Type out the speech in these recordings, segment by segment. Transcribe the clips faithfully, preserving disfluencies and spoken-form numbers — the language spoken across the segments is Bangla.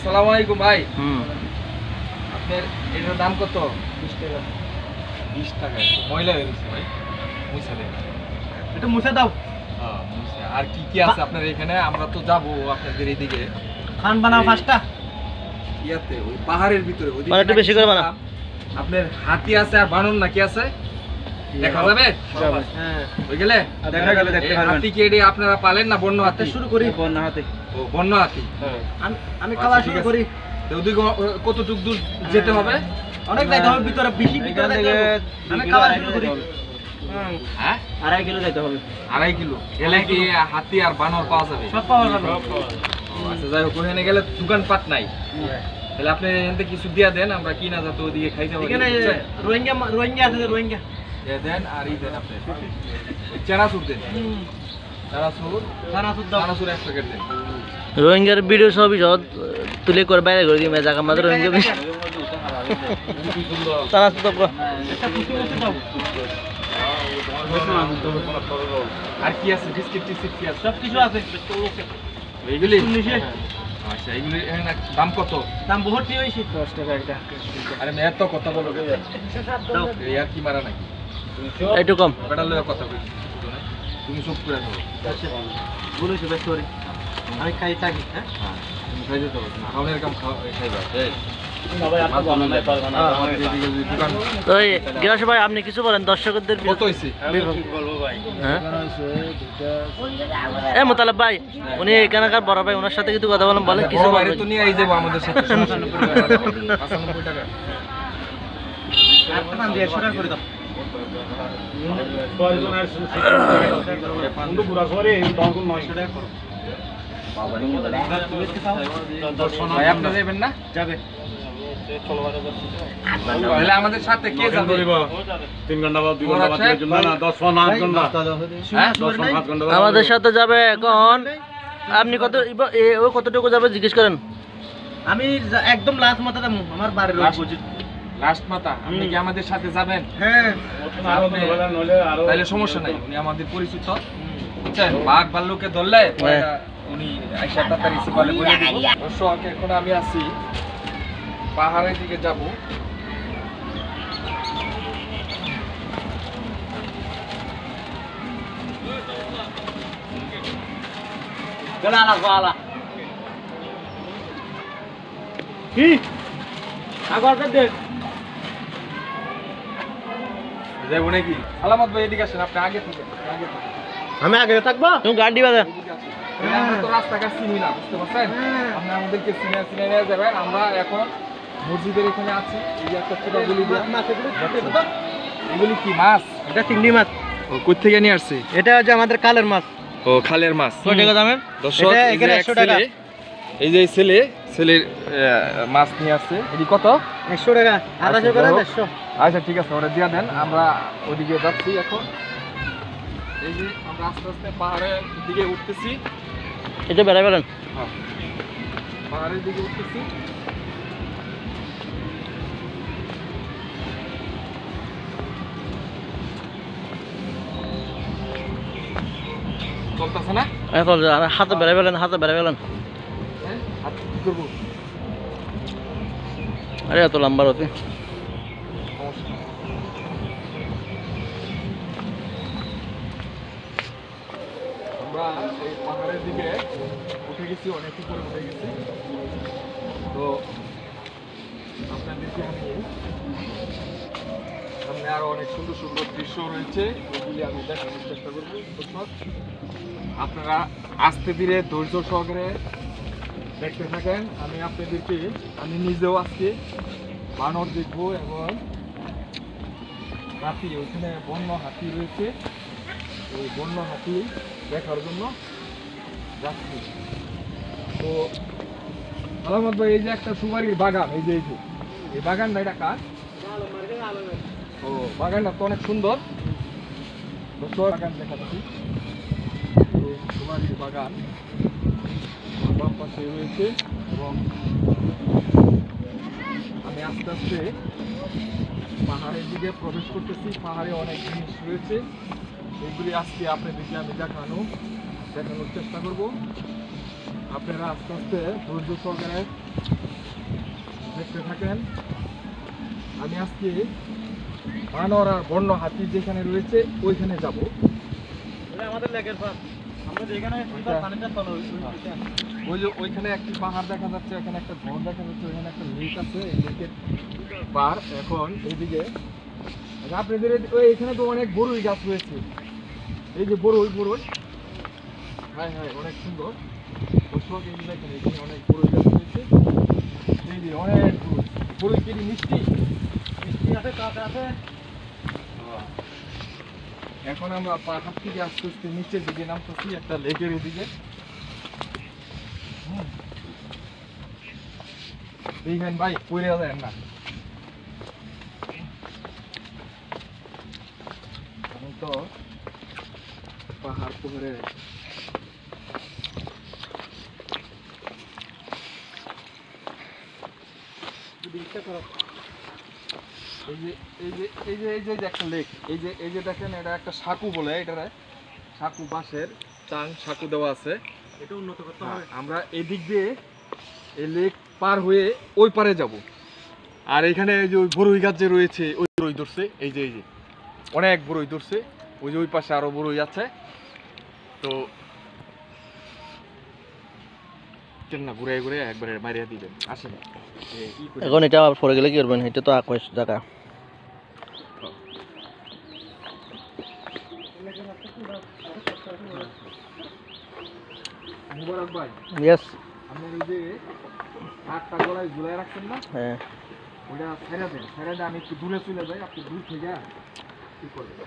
আসসালামু আলাইকুম ভাই। হুম আপনার এটার দাম কত? বিশ টাকা। বিশ টাকা ময়লা হয়ে গেছে ভাই, মুছে দেন। এটা মুছে দাও। হ্যাঁ মুছে। আর কি কি আছে আপনার এখানে? আমরা তো যাবো আপনাদের এইদিকে। খান বানাও পাঁচটা। ইয়াতে ওই পাহাড়ের ভিতরে ওই একটু বেশি করে বানাও। আপনার হাতি আছে আর বানর নাকি আছে? দেখা যাবে? হ্যাঁ ওই গেলে দেখা গেলে দেখতে পারবেন। হাতি কি এডি আপনারা পালেন না বন্য হাতি? শুরু করি বন্য হাতি। ও বন্য হাতি। আমি আমি খাওয়া শুরু করি। তো ওদিকে কতটুক দূর যেতে হবে? অনেক যাইতে হবে ভিতরে, বেশি ভিতরে যাইতে হবে। আমি খাওয়া শুরু করি। হ্যাঁ আড়াই কিলো যাইতে হবে। আড়াই কিলো গেলে কি হাতি আর বানর পাওয়া যাবে? সব পাওয়া যাবে। আচ্ছা যাই হোক, ওখানে গেলে দোকানপাট নাই, তাহলে আপনি এখান থেকে কিছু দিয়া দেন, আমরা কিনা যাতে ওদিকে খাইতে পারি। এখানে রোহিঙ্গা রোহিঙ্গা আছে, রোহিঙ্গা দেন আর ই দেন আপনি চানাচুর দেন। চানাচুর চানাচুর দাও। চানাচুর এক প্যাকেট দেন। রোহিঙ্গার ভিডিও সবই সব তুলে করে বাইরে করে দিই জায়গা মাত্র রোহিঙ্গা তারা তো একটা কুচি কুচি দাও। আর কি আছে? বিস্কিট টিস্কিট কি আছে? সব কিছু আছে। এইগুলি উনিশে। আচ্ছা এইগুলি এখানে দাম কত? দাম বহুত হইছে। দশ টাকা একটা। আরে মেয়ে তো কথা বলো, দাও। এই আর কি মারা নাকি? একটু কম বেটা লয়ে কথা কই, তুমি সব করে দাও। বলেছি বেশ করে। আমি খাই থাকি। হ্যাঁ তুমি খাই দিতে হবে, খাওয়ানোর কাম খাইবা। তো এই গিরাস ভাই আপনি কিছু বলেন দর্শকদের কত হয়েছে? হ্যাঁ এ মোতালেব ভাই, উনি এখানকার বড় ভাই, ওনার সাথে কিছু কথা বলেন, বলেন কিছু বাইরে তো নিয়ে আই যাবো আমাদের সাথে। পঁচানব্বই টাকা একটা নাম দিয়ে একশো টাকা করে দাও। ভাই আপনি যাবেন না? যাবে। তাহলে আমাদের সাথে কে যাবে? তিন ঘন্টা বা দুই ঘন্টা বা তিন ঘন্টা না দশ ঘন্টা আট ঘন্টা হ্যাঁ দশ ঘন্টা সাত ঘন্টা আমাদের সাথে যাবে। এখন আপনি কত ও কতটুকু যাবে জিজ্ঞেস করেন। আমি যা- একদম লাস্ট মাথা দাম আমার বাড়ির Last? বুঝি। লাস্ট মাথা আপনি কি আমাদের সাথে যাবেন? হ্যাঁ তাহলে সমস্যা নাই, উনি আমাদের পরিচিত। বুঝছেন, বাঘ ভাল্লুকে ধরলে পয়টা উনি আইসা তাড়াতাড়ি সিপালে বলে দিব। দর্শক এখন আমি আছি পাহাড়ের দিকে যাব। গলা না গলা কি আগরটা দে। যাবো নাকি? সালামত ভাই এদিকে আসেন, আপনি আগে থেকে আগে থেকে আমি আগে থাকবো। তুমি গাড়ি বাজা এদিকে আসেন। তাহলে আমরা তো রাস্তাঘাট চিনি না, বুঝতে পারছেন? আপনি আমাদেরকে চিনে চিনে নিয়ে যাবেন। আমরা এখন মসজিদের এখানে আছি। এই যে একটা ছোটা গুলি দিয়ে এগুলি কি মাছ? এটা চিংড়ি মাছ। ও কই থেকে নিয়ে আসছে? এটা হচ্ছে আমাদের কালের মাছ। ও খালের মাছ। কয় টাকা দামের? দর্শক এটা এই যে এখানে এক একশো টাকা। ছেলে, এই যে এই ছেলে ছেলের আহ, মাছ নিয়ে আসছে। এটি কত? একশো টাকা। আড়াইশো করে দেড়শো। আচ্ছা ঠিক আছে, ওরা দিয়ে দেন। আমরা ওদিকে যাচ্ছি এখন। এই যে আমরা আস্তে আস্তে পাহাড়ের দিকে উঠতেছি। এটা বেড়াই বলেন। হ্যাঁ, পাহাড়ের দিকে উঠতেছি। চলতেছে না? এখন হাতে বেড়াই বলেন, হাতে বেড়াই বলেন। হ্যাঁ, হাত কি করবো? আরে এত লম্বা হতে সমস্যা নেই। আমরা এই পাহাড়ের দিকে উঠে গেছি, অনেক উপরে উঠে গেছি। তো আপনাদেরকে আমি সামনে আরো অনেক সুন্দর সুন্দর দৃশ্য রয়েছে, ওগুলি আমি দেখানোর চেষ্টা করবো। দর্শক আপনারা আস্তে ধীরে ধৈর্য সহকারে দেখতে থাকেন। আমি আপনাদেরকে আমি নিজেও আজকে বানর দেখবো এবং হাতি, ওইখানে বন্য হাতি রয়েছে, ওই বন্য হাতি দেখার জন্য যাচ্ছি। তো আলামত ভাই, এই যে একটা সুপারির বাগান, এই যে এই যে এই বাগানটা, এটা কার? ও বাগানটা তো অনেক সুন্দর। দর্শক বাগান দেখাচ্ছি, এই সুপারির বাগান বাম পাশে রয়েছে এবং আমি আস্তে আস্তে পাহাড়ের দিকে প্রবেশ করতেছি। পাহাড়ে অনেক জিনিস রয়েছে, এগুলি আজকে আপনাদেরকে আমি দেখানো দেখানোর চেষ্টা করব। আপনারা আস্তে আস্তে ধৈর্য সহকারে দেখতে থাকেন। আমি আজকে বানর আর বন্য হাতি যেখানে রয়েছে ওইখানে যাব। আমাদের লেকের পার আমরা যেখানে পানিটা চলো ওই যে ওইখানে একটি পাহাড় দেখা যাচ্ছে, ওখানে একটা ঘর দেখা যাচ্ছে, ওইখানে একটা লেক আছে। এই লেকের পার এখন এইদিকে আপনাদের ওই এখানে তো অনেক বড়ই গাছ রয়েছে। এই যে বড়ই বড়ই হ্যাঁ হ্যাঁ অনেক সুন্দর। দর্শক এই যে দেখেন এখানে অনেক বড়ই গাছ রয়েছে। এই যে অনেক বড়ই বড়ই কেটে মিষ্টি মিষ্টি আছে কাঁচা আছে। এখন আমরা পাহাড় থেকে আস্তে আস্তে নিচের দিকে নামতেছি একটা লেকের এদিকে। এইখান ভাই পড়ে যায় না, আমি তো পাহাড় পুকুরে এই যে এই যে এই যে এই যে একটা লেক, এই যে এই যে দেখেন এটা একটা সাঁকু বলে, এটা সাঁকু বাঁশের চাং সাঁকু দেওয়া আছে। এটা উন্নত করতে হ্যাঁ, হবে। আমরা এদিক দিয়ে এই লেক পার হয়ে ওই পারে যাব। আর এখানে এই যে ওই বড়ই গাছ যে রয়েছে ওই বড়ই ধরছে, এই যে এই যে অনেক বড়ই ধরছে। ওই যে ওই পাশে আরো বড়ই আছে। তো না ঘুরে ঘুরে একবারে মারিয়া দিবেন, আসেন। এখন এটা আবার পরে গেলে কি করবেন? এটা তো আকাশ জায়গা। মুবারক ভাই, ইয়েস। আপনার এই যে হাতটা গলায় ঝুলাই রাখছেন না, হ্যাঁ ওইটা ছেড়ে দেন। ছেড়ে দেন, আমি একটু দূরে চলে যাই। আপনি দূর থেকে কি করবেন?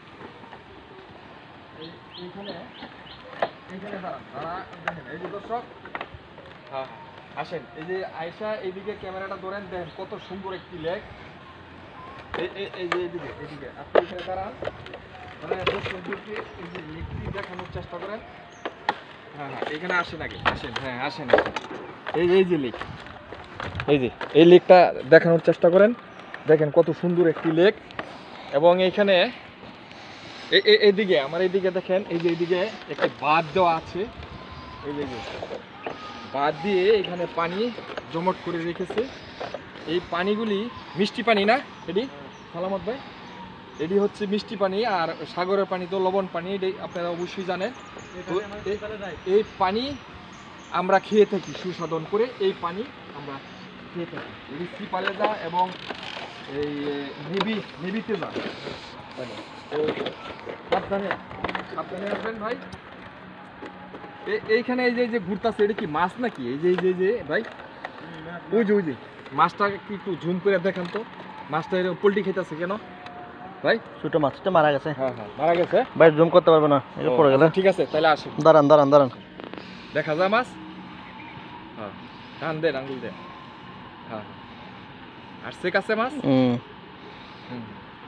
এই- এইখানে এইখানে দাঁড়ান, দাঁড়া দেখেন। এই যে দর্শক, হ্যাঁ হ্যাঁ আসেন। এই যে আয়সা এইদিকে ক্যামেরাটা ধরেন, দেখেন কত সুন্দর একটি লেক। এই এই- এই যে এইদিকে এইদিকে আপনি এখানে দাঁড়ান, মানে দর্শকদেরকে এই যে লেকটি দেখানোর চেষ্টা করেন। হ্যাঁ হ্যাঁ এখানে আসেন আগে, আসেন। হ্যাঁ আসেন আসেন। এই এই যে লেক, এই যে এই লেকটা দেখানোর চেষ্টা করেন। দেখেন কত সুন্দর একটি লেক। এবং এইখানে এই- এই- এইদিকে আমার এইদিকে দেখেন, এই যে এইদিকে একটা বাঁধ দেওয়া আছে। এই যে এই যে বাঁধ দিয়ে এখানে পানি জমাট করে রেখেছে। এই পানিগুলি মিষ্টি পানি না এটি সালামত ভাই? এটি হচ্ছে মিষ্টি পানি, আর সাগরের পানি তো লবণ পানি, এটি আপনারা অবশ্যই জানেন। তো এ- এই পানি আমরা খেয়ে থাকি সুসাধন করে। এই পানি আমরা খেয়ে থাকি। এটি সিপালে যা এবং এই নেভি নেভিতে যা। তো সাবধানে সাবধানে আসবেন ভাই। এ- এইখানে এই যে এই যে ঘুরতাছে, এটা কি মাছ নাকি? এই যে এই যে এই যে ভাই ওই যে ওই যে মাছটা কি একটু ঝুম করে দেখান তো। মাছটা এরকম পোল্ট্রি খেতেছে কেন ভাই? ছোট মাছটা মারা গেছে। হ্যাঁ হ্যাঁ মারা গেছে। ভাই জুম করতে পারবে না, এটা পড়ে গেলে। ঠিক আছে তাহলে আসুন, দাঁড়ান দাঁড়ান দাঁড়ান। দেখা যায় মাছ। হ্যাঁ টান দেন, আঙুল দেন। হ্যাঁ আর সে কাছে মাছ। হুম হুম।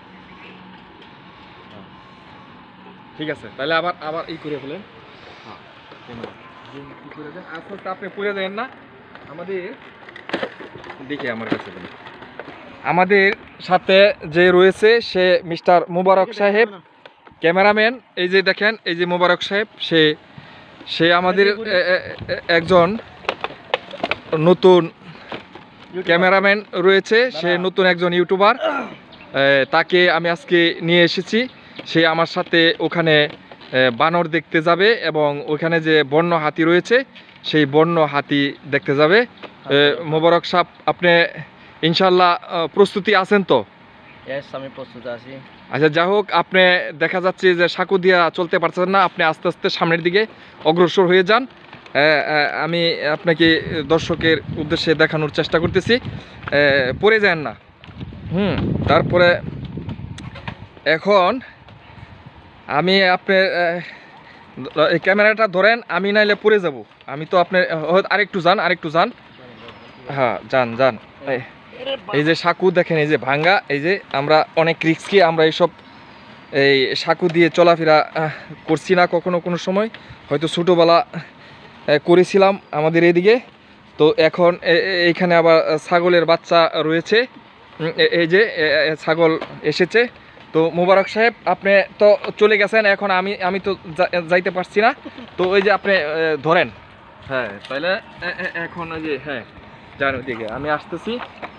হ্যাঁ। ঠিক আছে তাহলে আবার আবার ই করে ফেলেন। হ্যাঁ ক্যামেরা জুম ই করে দেন, আস্তে আস্তে আপনি পড়ে দেন না। আমাদের দেখে আমার কাছে দেন। আমাদের সাথে যে রয়েছে সে মিস্টার মুবারক সাহেব, ক্যামেরাম্যান। এই যে দেখেন এই যে মুবারক সাহেব, সে সে আমাদের এ- এ- এ- একজন নতুন ক্যামেরাম্যান রয়েছে। সে নতুন একজন ইউটিউবার। এ, তাকে আমি আজকে নিয়ে এসেছি। সে আমার সাথে ওখানে এ, বানর দেখতে যাবে এবং ওখানে যে বন্য হাতি রয়েছে সেই বন্য হাতি দেখতে যাবে। এ, মোবারক সাহেব আপনি ইনশাল্লাহ আহ, প্রস্তুতি আছেন তো? ইয়েস, আমি প্রস্তুত আছি। আচ্ছা যাই হোক, আপনি দেখা যাচ্ছে যে সাঁকু দিয়া চলতে পারছেন না, আপনি আস্তে আস্তে সামনের দিকে অগ্রসর হয়ে যান। আহ, আহ, আমি আপনাকে দর্শকের উদ্দেশ্যে দেখানোর চেষ্টা করতেছি, আহ, পড়ে যান না। হুম তারপরে এখন আমি আপনার আহ, এই ক্যামেরাটা ধরেন, আমি নাইলে পড়ে যাব। আমি তো আপনার হয়তো আরেকটু যান আরেকটু যান হ্যাঁ যান যান। এই এই যে সাঁকু দেখেন, এই যে ভাঙ্গা, এই যে আমরা অনেক রিস্কি, আমরা এইসব এই সাঁকু দিয়ে চলাফেরা আহ, করছি না কখনো কোনো সময়, হয়তো ছোটোবেলা আহ, করেছিলাম আমাদের এদিকে। তো এখন এ- এ- এইখানে আবার ছাগলের বাচ্চা রয়েছে। উম, এ- এই যে এ- এ- ছাগল এসেছে। তো মোবারক সাহেব আপনি তো চলে গেছেন, এখন আমি আমি তো যা- যাইতে পারছি না। তো ওই যে আপনি আহ, ধরেন হ্যাঁ তাহলে এ- এ- এখন ওই যে হ্যাঁ যান ওইদিকে আমি আসতেছি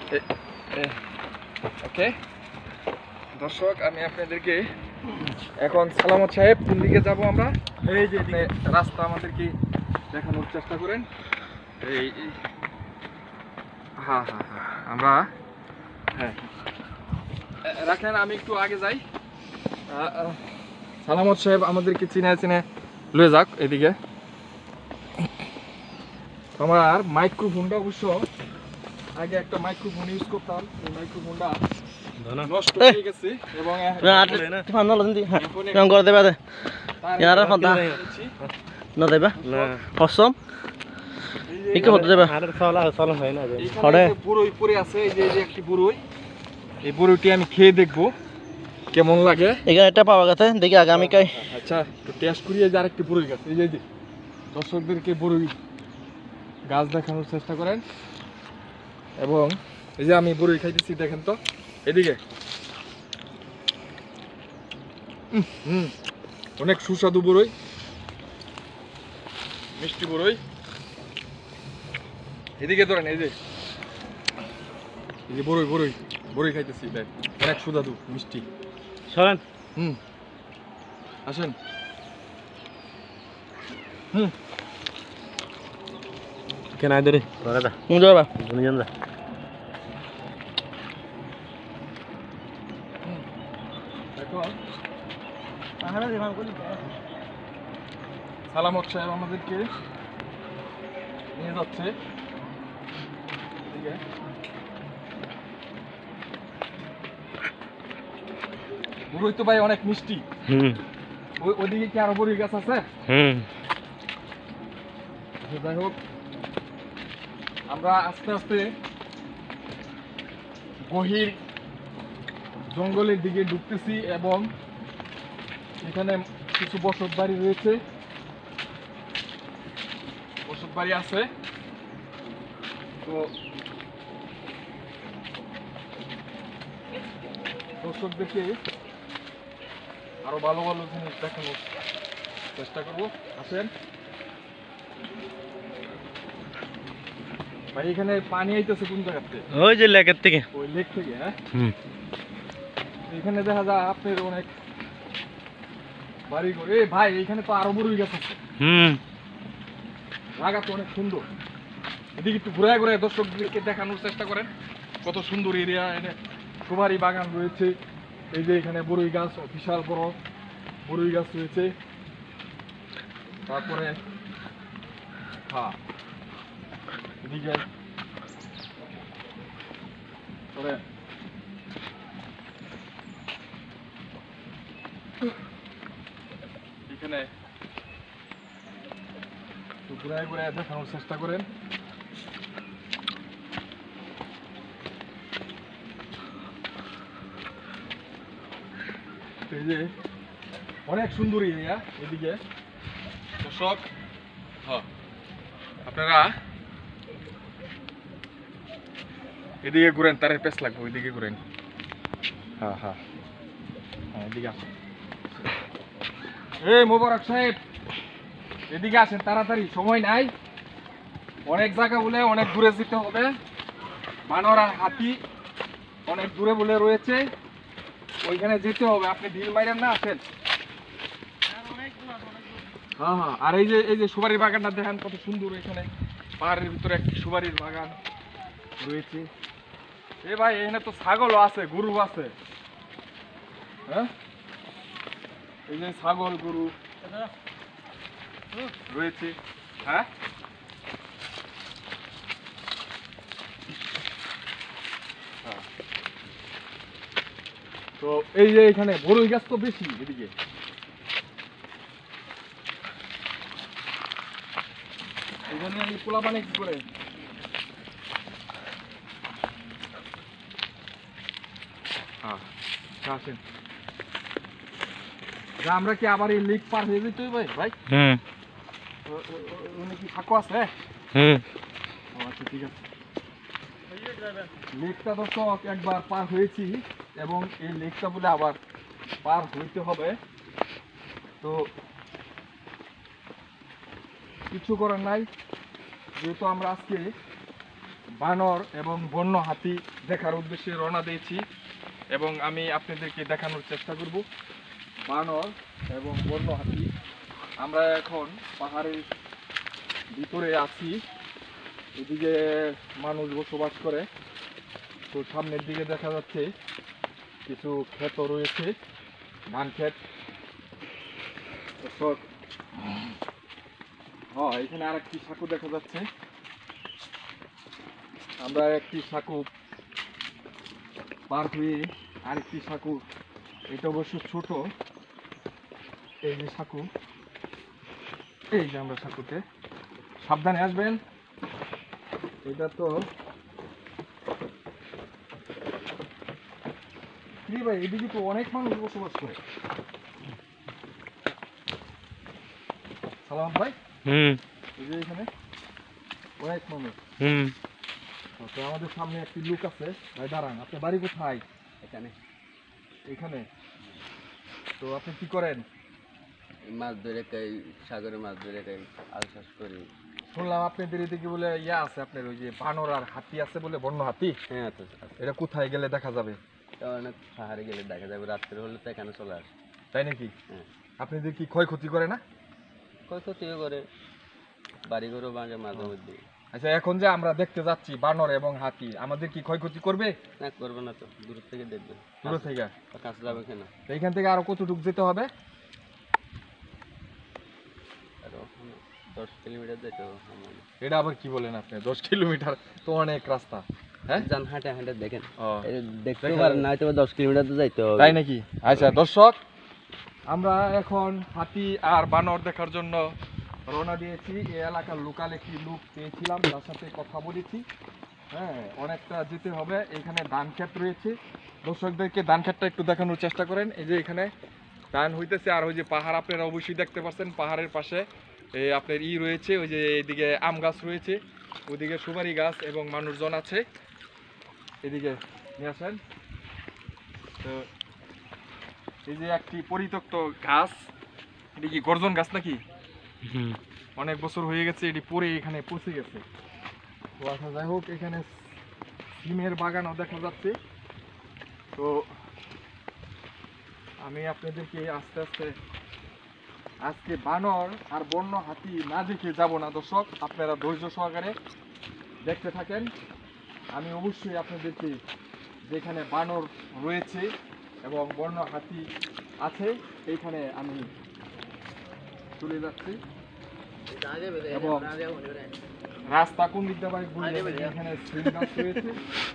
ওকে দর্শক আমি আপনাদেরকে এখন সালামত সাহেব কোন দিকে যাবো আমরা এই যে আপনি রাস্তা আমাদেরকে দেখানোর চেষ্টা করেন এই এই- হ্যাঁ হ্যাঁ হ্যাঁ আমরা হ্যাঁ এ- রাখেন আমি একটু আগে যাই আ- আ, সালামত সাহেব আমাদেরকে চিনে চিনে লয়ে যাক এদিকে আমার মাইক্রোফোনটা অবশ্য আগে একটা মাইক্রোফোন ইউজ করতাম এই মাইক্রোফোনটা নষ্ট এই। হয়ে গেছে এবং fan no lo sentí. Yang gordo de Ya ahora falta. No te va. Awesome. ¿Y qué foto te va? এখানে যে বড়ই পড়ে আছে এই যে এই যে একটি বড়ই এই বড়ইটি আমি খেয়ে দেখবো কেমন লাগে এখানে একটা পাওয়া গেছে দেখি আগামীকাল আচ্ছা তো টেস্ট করি এই যে আরেকটি বড়ই গাছ এই যে এই যে দর্শকদেরকে বড়ই গাছ দেখানোর চেষ্টা করেন এবং এই যে আমি বড়ই খাইতেছি দেখেন তো এদিকে উম, হুম অনেক সুস্বাদু বড়ই মিষ্টি বড়ই এদিকে ধরেন এই যে এই যে বড়ই বড়ই বড়ই খাইতেছি দেখ অনেক সুস্বাদু মিষ্টি সরেন হুম আসেন হুম কেন আইদরে বাগাদা মুজ বাবা তুমি জানলা এখন সালামত সাহেব আমাদেরকে নিয়ে যাচ্ছে এদিকে বড়ই তো ভাই অনেক মিষ্টি হুম ওই ওইদিকে কি আরো বড়ই গাছ আছে হুম আচ্ছা, যাই হোক আমরা আস্তে আস্তে গহীর জঙ্গলের দিকে ঢুকতেছি এবং এখানে কিছু বসত বাড়ি রয়েছে বসত বাড়ি আছে তো দর্শকদেরকে আরো ভালো ভালো জিনিস দেখানোর চেষ্টা করবো আসেন ভাই এখানে পানি আইতেছে কোন জায়গাতে ওই যে লেকের থেকে ওই লেক থেকে হ্যাঁ হুম এখানে দেখা যায় আপনার অনেক বাড়ি ঘর এই ভাই এখানে তো আরো বড়ই গাছ আছে হুম জায়গা তো অনেক সুন্দর এদিকে একটু ঘুরায় ঘুরায় দর্শকদেরকে দেখানোর চেষ্টা করেন কত সুন্দর এরিয়া এনে সুপারি বাগান রয়েছে এই যে এখানে বড়ই গাছ বিশাল বড় বড়ই গাছ রয়েছে তারপরে হ্যাঁ এদিকে পরে এখানে একটু ঘুরায় ঘুরায় দেখানোর চেষ্টা করেন এই যে অনেক সুন্দর এরিয়া এদিকে দর্শক হ্যাঁ আপনারা এদিকে ঘুরেন তারের পেস লাগবে ওইদিকে ঘুরেন হ্যাঁ হ্যাঁ হ্যাঁ এদিকে আসেন এই মোবারক সাহেব এদিকে আসেন তাড়াতাড়ি সময় নাই অনেক জায়গা বলে অনেক দূরে যেতে হবে বানর আর হাতি অনেক দূরে বলে রয়েছে ওইখানে যেতে হবে আপনি ঢিল মাইরেন না আসেন হ্যাঁ হ্যাঁ আর এই যে এই যে সুপারির বাগানটা দেখেন কত সুন্দর এখানে পাহাড়ের ভিতরে একটি সুপারির বাগান রয়েছে এ ভাই এখানে তো ছাগলও আছে গরু আছে হ্যাঁ এই যে ছাগল গরু রয়েছে হ্যাঁ হ্যাঁ। তো এই যে এখানে বড়ই গাছ তো বেশি এদিকে এখানে এই পোলা পানি কি করে হ্যাঁ আসেন যা আমরা কি আবার এই লেক পার হয়ে যেতে ভাই ভাই হুম ও- ও- ও- ওখানে কি ফাঁকো আছে হুম ও আচ্ছা ঠিক আছে লেকটা দর্শক একবার পার হয়েছি এবং এই লেকটা বলে আবার পার হইতে হবে তো কিছু করার নাই যেহেতু আমরা আজকে বানর এবং বন্য হাতি দেখার উদ্দেশ্যে রওনা দিয়েছি এবং আমি আপনাদেরকে দেখানোর চেষ্টা করব বানর এবং বন্য হাতি। আমরা এখন পাহাড়ের ভিতরে আছি, এদিকে মানুষ বসবাস করে। তো সামনের দিকে দেখা যাচ্ছে কিছু ক্ষেত রয়েছে, ধান ক্ষেত। হ্যাঁ, এখানে আর একটি সাঁকো দেখা যাচ্ছে। আমরা একটি সাঁকো পার হয়ে আরেকটি সাঁকো, এটা অবশ্য ছোট, এই যে সাঁকো, এই যে আমরা সাঁকোতে, সাবধানে আসবেন। এটা তো কি ভাই, এদিকে তো অনেক মানুষ বসবাস করে। সালাম ভাই। হুম এই যে এখানে অনেক মানুষ। হুম তো আমাদের সামনে একটি লোক আছে। ভাই দাঁড়ান, আপনার বাড়ি কোথায়? এখানে এখানে। তো আপনি কি করেন? মাছ ধরে খাই, সাগরে মাছ ধরে খাই, আল চাষ করি। শুনলাম আপনাদের এদিকে বলে ইয়া আছে, আপনার ওই যে বানর আর হাতি আছে বলে, বন্য হাতি। হ্যাঁ তো এটা কোথায় গেলে দেখা যাবে? অনেক পাহাড়ে গেলে দেখা যাবে, রাত্রে হলে তো এখানে চলে আসে। তাই নাকি? হ্যাঁ, আপনাদের কি ক্ষয়ক্ষতি করে না? কত ক্ষতিও করে, বাড়ি ঘরও ভাঙে মাঝে মধ্যে। আচ্ছা, এখন যে আমরা দেখতে যাচ্ছি বানর এবং হাতি, আমাদের কি ক্ষয়ক্ষতি করবে? না, করবে না তো, দূর থেকে দেখবে। দূর থেকে? কাছে যাবে কেন? তো এইখান থেকে আরো কতটুকু যেতে হবে? আরো দশ কিলোমিটার যেতে হবে। এটা আবার কি বলেন আপনি? দশ কিলোমিটার তো অনেক রাস্তা। হ্যাঁ, যান হাঁটে হাঁটে দেখেন, ও, দেখতে দেখা পারেন যাবে। না, হয়তো দশ কিলোমিটার তো যাইতে হবে। তাই নাকি? আচ্ছা দর্শক, আমরা এখন হাতি আর বানর দেখার জন্য রওনা দিয়েছি। এই এলাকার লোকাল একটি লোক পেয়েছিলাম, তার সাথে কথা বলেছি। হ্যাঁ, অনেকটা যেতে হবে। এখানে ধান ক্ষেত রয়েছে। দর্শকদেরকে ধান ক্ষেতটা একটু দেখানোর চেষ্টা করেন। এই যে এখানে ধান হইতেছে, আর ওই যে পাহাড় আপনারা অবশ্যই দেখতে পাচ্ছেন। পাহাড়ের পাশে এই আপনার ই রয়েছে, ওই যে এইদিকে আম গাছ রয়েছে, ওইদিকে সুপারি গাছ এবং মানুষজন আছে। এদিকে নিয়ে আসেন। তো এই যে একটি পরিত্যক্ত গাছ, এটি কি গর্জন গাছ নাকি? হুম অনেক বছর হয়ে গেছে, এটি পরে এখানে পচে গেছে। তো আচ্ছা, যাই হোক, এখানে সিমের বাগানও দেখা যাচ্ছে। তো আমি আপনাদেরকে আস্তে আস্তে আজকে বানর আর বন্য হাতি না দেখে যাব না দর্শক, আপনারা ধৈর্য সহকারে দেখতে থাকেন। আমি অবশ্যই আপনাদেরকে যেখানে বানর রয়েছে এবং বন্য হাতি আছে এইখানে আমি চলে যাচ্ছি। এবং রাস্তা কোন দিক দিয়ে ভাই বলে যাবেন? এখানে সিম গাছ রয়েছে।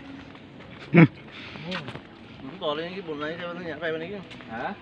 হুম, তলে নাকি বন্যা হিসেবে পাইবে নাকি? হ্যাঁ,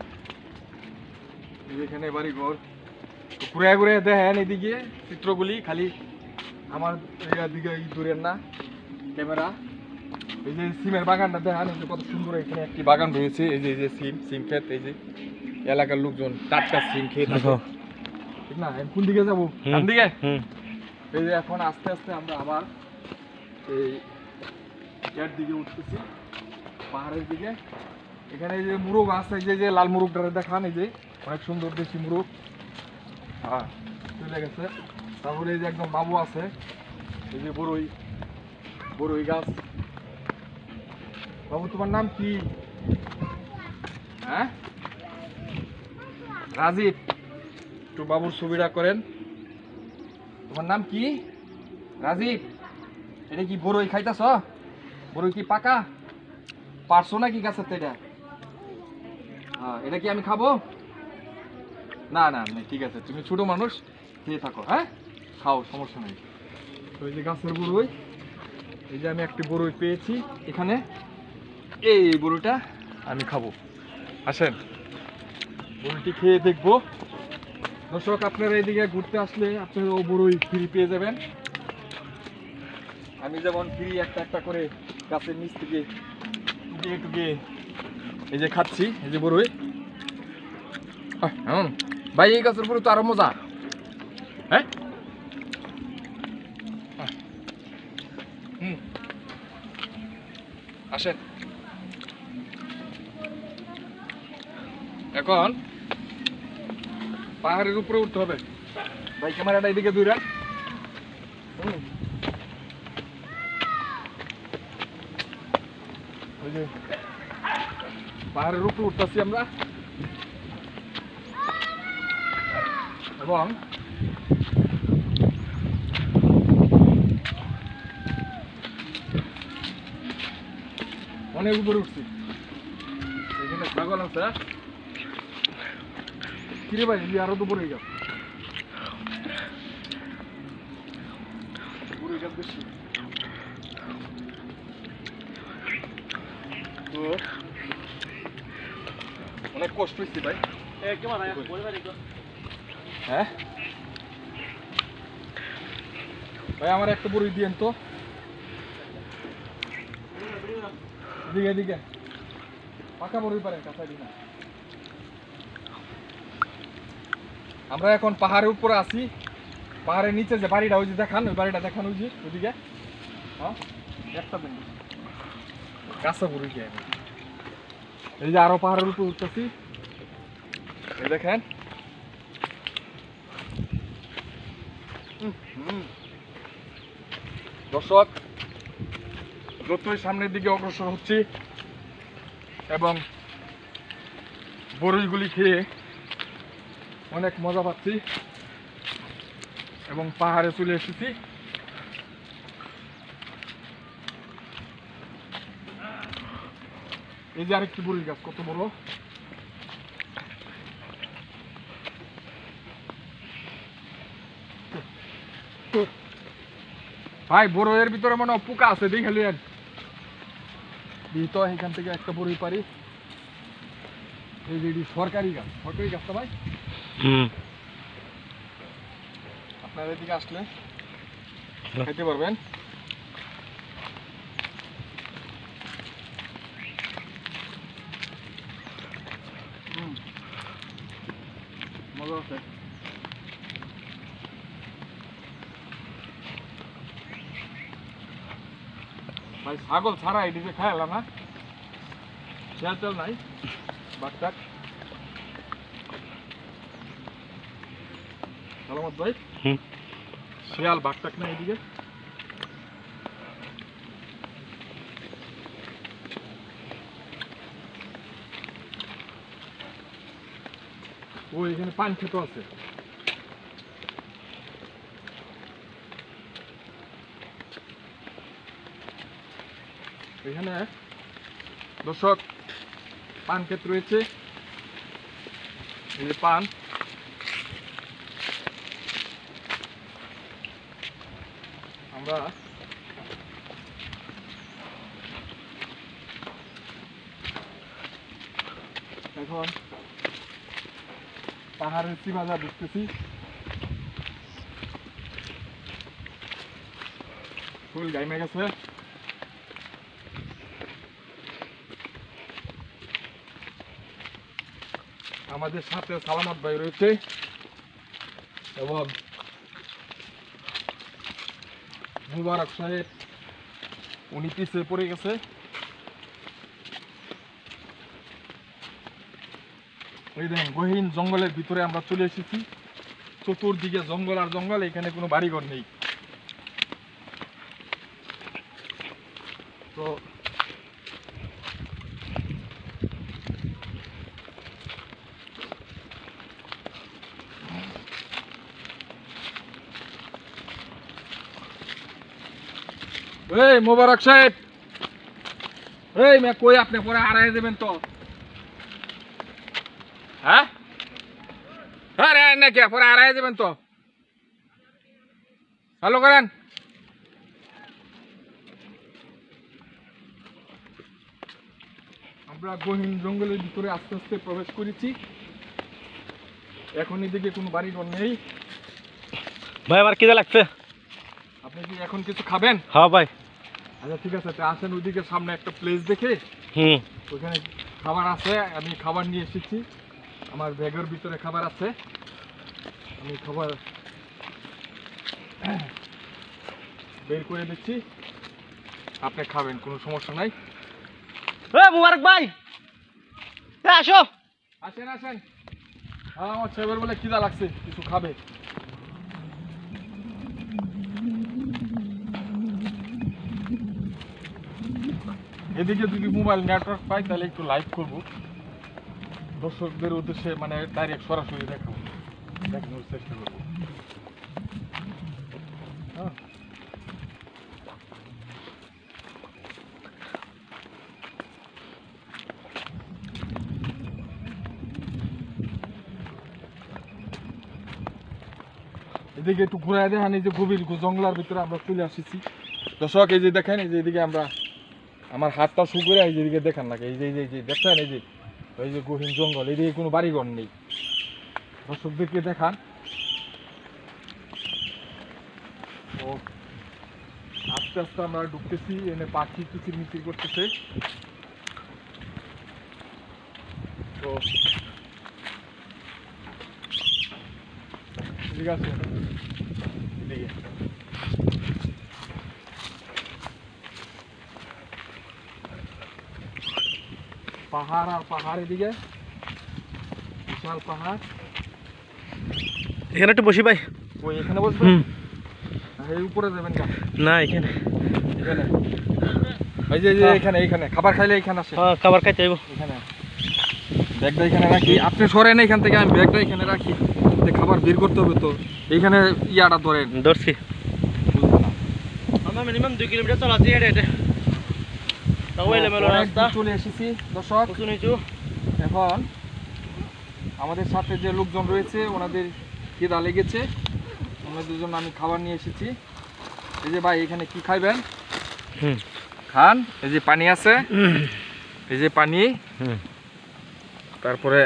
এই যে এখানে বাড়ি ঘর। তো ঘুরে ঘুরে দেখেন এদিকে চিত্রগুলি, খালি আমার এরিয়ার দিকে দূরের না ক্যামেরা। এই যে সিমের বাগানটা দেখেন, এই যে কত সুন্দর এখানে একটি বাগান রয়েছে। এই যে এই যে সিম সিম ক্ষেত, এই যে এলাকার লোকজন টাটকা সিম খেয়ে থাকে। ঠিক না? আমি কোন দিকে যাবো? ডান দিকে? হুম এই যে এখন আস্তে আস্তে আমরা আবার এই এর দিকে উঠতেছি, পাহাড়ের দিকে। এখানে এই যে মুরগ আছে, এই যে যে লাল মুরগটা দেখান, এই যে অনেক সুন্দর দেশি মুরগ। হ্যাঁ, চলে গেছে। তারপরে এই যে একদম বাবু আছে, এই যে বড়ই বড়ই গাছ। বাবু, তোমার নাম কি? হ্যাঁ, রাজীব। একটু বাবুর ছবিটা করেন। তোমার নাম কি? রাজীব। এটা কি বড়ই খাইতেছ? বড়ই কি পাকা? পারছো নাকি গাছের থেকে? হ্যাঁ, এটা কি আমি খাবো? না না না, ঠিক আছে, তুমি ছোট মানুষ, খেয়ে থাকো। হ্যাঁ, খাও, সমস্যা নেই। তো এই যে গাছের বড়ই, এই যে আমি একটি বড়ই পেয়েছি এখানে, এই বড়ইটা আমি খাবো। আসেন, বড়ইটি খেয়ে দেখবো। দর্শক, আপনারা এইদিকে ঘুরতে আসলে আপনারা ও বড়ই ফ্রি পেয়ে যাবেন। আমি যেমন ফ্রি একটা একটা করে গাছের নিচ থেকে টুকিয়ে টুকিয়ে এই যে খাচ্ছি, এই যে বড়ই। আহ, হুম, ভাই এই গাছের বড়ই তো আরো মজা। হ্যাঁ, আহ, হুম, আসেন। এখন পাহাড়ের উপরে উঠতে হবে। ভাই ক্যামেরাটা এদিকে দূরে রাখ। ওই যে পাহাড়ের উপরে উঠতেছি আমরা এবং অনেক উপরে উঠছি। এখানে ছাগল আছে কিরে ভাই, আরো তো উপরে গেল উপরে গেল বেশি। তো অনেক কষ্ট হচ্ছে ভাই। হ্যাঁ ভাই, আমার একটা বড়ি দিয়েন তো। এদিকে এদিকে পাকা বড়ি পারেন, কাঁচা দিন না। আমরা এখন পাহাড়ের উপরে আছি। পাহাড়ের নিচে যে বাড়িটা, ওই যে দেখান, ওই বাড়িটা দেখান, ওই যে ওইদিকে। হ্যাঁ একটা দিন কাঁচা বড়ি খেয়ে এই যে আরো পাহাড়ের উপরে উঠতেছি। এই দেখেন দর্শক, যতই সামনের দিকে অগ্রসর হচ্ছি এবং বড়ইগুলি খেয়ে অনেক মজা পাচ্ছি এবং পাহাড়ে চলে এসেছি। এই যে আরেকটি বড়ই গাছ, কত বড়! ভাই বড়ইয়ের ভিতরে মনে হয় পোকা আছে, দেখে লিয়েন। তো এখান থেকে একটা বড়ই পারি। এই যে সরকারি গাছ, সরকারি গাছটা ভাই। আপনার এদিকে আসলে খাইতে পারবেন। মজা আছে। ভাই ছাগল ছাড়া এদিকে খাইলাম না, শেয়াল তেল নাই, বাচ্চাক সালামত ভাই। শিয়াল বাঘটাক না এদিকে। ও এখানে পান খেত আছে। এখানে দর্শক পান ক্ষেত রয়েছে। এই যে পান, আমরা এখন পাহাড়ের সীমানা দেখতেছি। ফুল গাইমে গেছে। আমাদের সাথে সালামত ভাই রয়েছে এবং মুবারক সাহেব, উনি পিছিয়ে পড়ে গেছে। এই দেখেন গহীন জঙ্গলের ভিতরে আমরা চলে এসেছি। চতুর্দিকে জঙ্গল আর জঙ্গল, এখানে কোনো বাড়িঘর নেই। তো এই মোবারক সাহেব, এই মে কই আপনি পরে হারাই দেবেন তো? হ্যাঁ আরে নাকি পরে হারাই দেবেন তো? ভালো করেন। আমরা গহীন জঙ্গলের ভিতরে আস্তে আস্তে প্রবেশ করেছি। এখন এদিকে কোনো বাড়িঘর নেই। ভাই আমার খিদে লাগছে। আপনি কি এখন কিছু খাবেন? হ্যাঁ ভাই। আচ্ছা ঠিক আছে, আসেন ওইদিকে সামনে একটা প্লেস দেখে। হুম, ওইখানে খাবার আছে, আমি খাবার নিয়ে এসেছি। আমার ব্যাগের ভিতরে খাবার আছে, আমি খাবার বের করে দিচ্ছি, আপনি খাবেন, কোনো সমস্যা নাই। এ মুবারক ভাই, এ আসো। আসেন আসেন। হ্যাঁ আমার ছেলের বলে খিদা লাগছে, কিছু খাবে। এদিকে যদি মোবাইল নেটওয়ার্ক পাই তাহলে একটু লাইভ করব, দর্শকদের উদ্দেশ্যে মানে ডাইরেক্ট সরাসরি দেখাবো, দেখানোর চেষ্টা করবো। হ্যাঁ এদিকে একটু ঘুরাই দেখান, এই যে গভীর জঙ্গলার ভিতরে আমরা চলে আসছি দর্শক। এই যে দেখেন, এই যে এদিকে আমরা আমার হাতটা শু করে এই যে এদিকে দেখান লাগে, এই যে এই যে এই যে দেখছেন, এই যে এই যে গহীন জঙ্গল, এদিকে কোনো বাড়িঘর নেই, দর্শকদেরকে দেখান। ও আস্তে আস্তে আমরা ঢুকতেছি, এনে পাখি কিচির মিচির করতেছে। তো ঠিক আছে, এদিকে পাহাড় আর পাহাড়, এদিকে বিশাল পাহাড়। এখানে একটু বসি ভাই। ওই এখানে বসবেন? এই উপরে যাবেন না? না এখানে এখানে এই যে এই যে এখানে এখানে খাবার খাইলে এখানে আসে। হ্যাঁ খাবার খাইতে যাবো। এখানে ব্যাগটা এখানে রাখি, আপনি সরেন এখান থেকে, আমি ব্যাগটা এখানে রাখি, খাবার বের করতে হবে তো। এইখানে ইয়াটা ধরেন, ধরছি। আমরা মিনিমাম দুই কিলোমিটার চলাচ্ছি হেঁটে হেঁটে। চলে এসেছি দর্শক। এখন আমাদের সাথে যে লোকজন রয়েছে ওনাদের খিদা লেগেছে, ওনাদের জন্য আমি খাবার নিয়ে এসেছি। এই যে ভাই এখানে কি খাইবেন খান, এই যে পানি আছে, এই যে পানি, তারপরে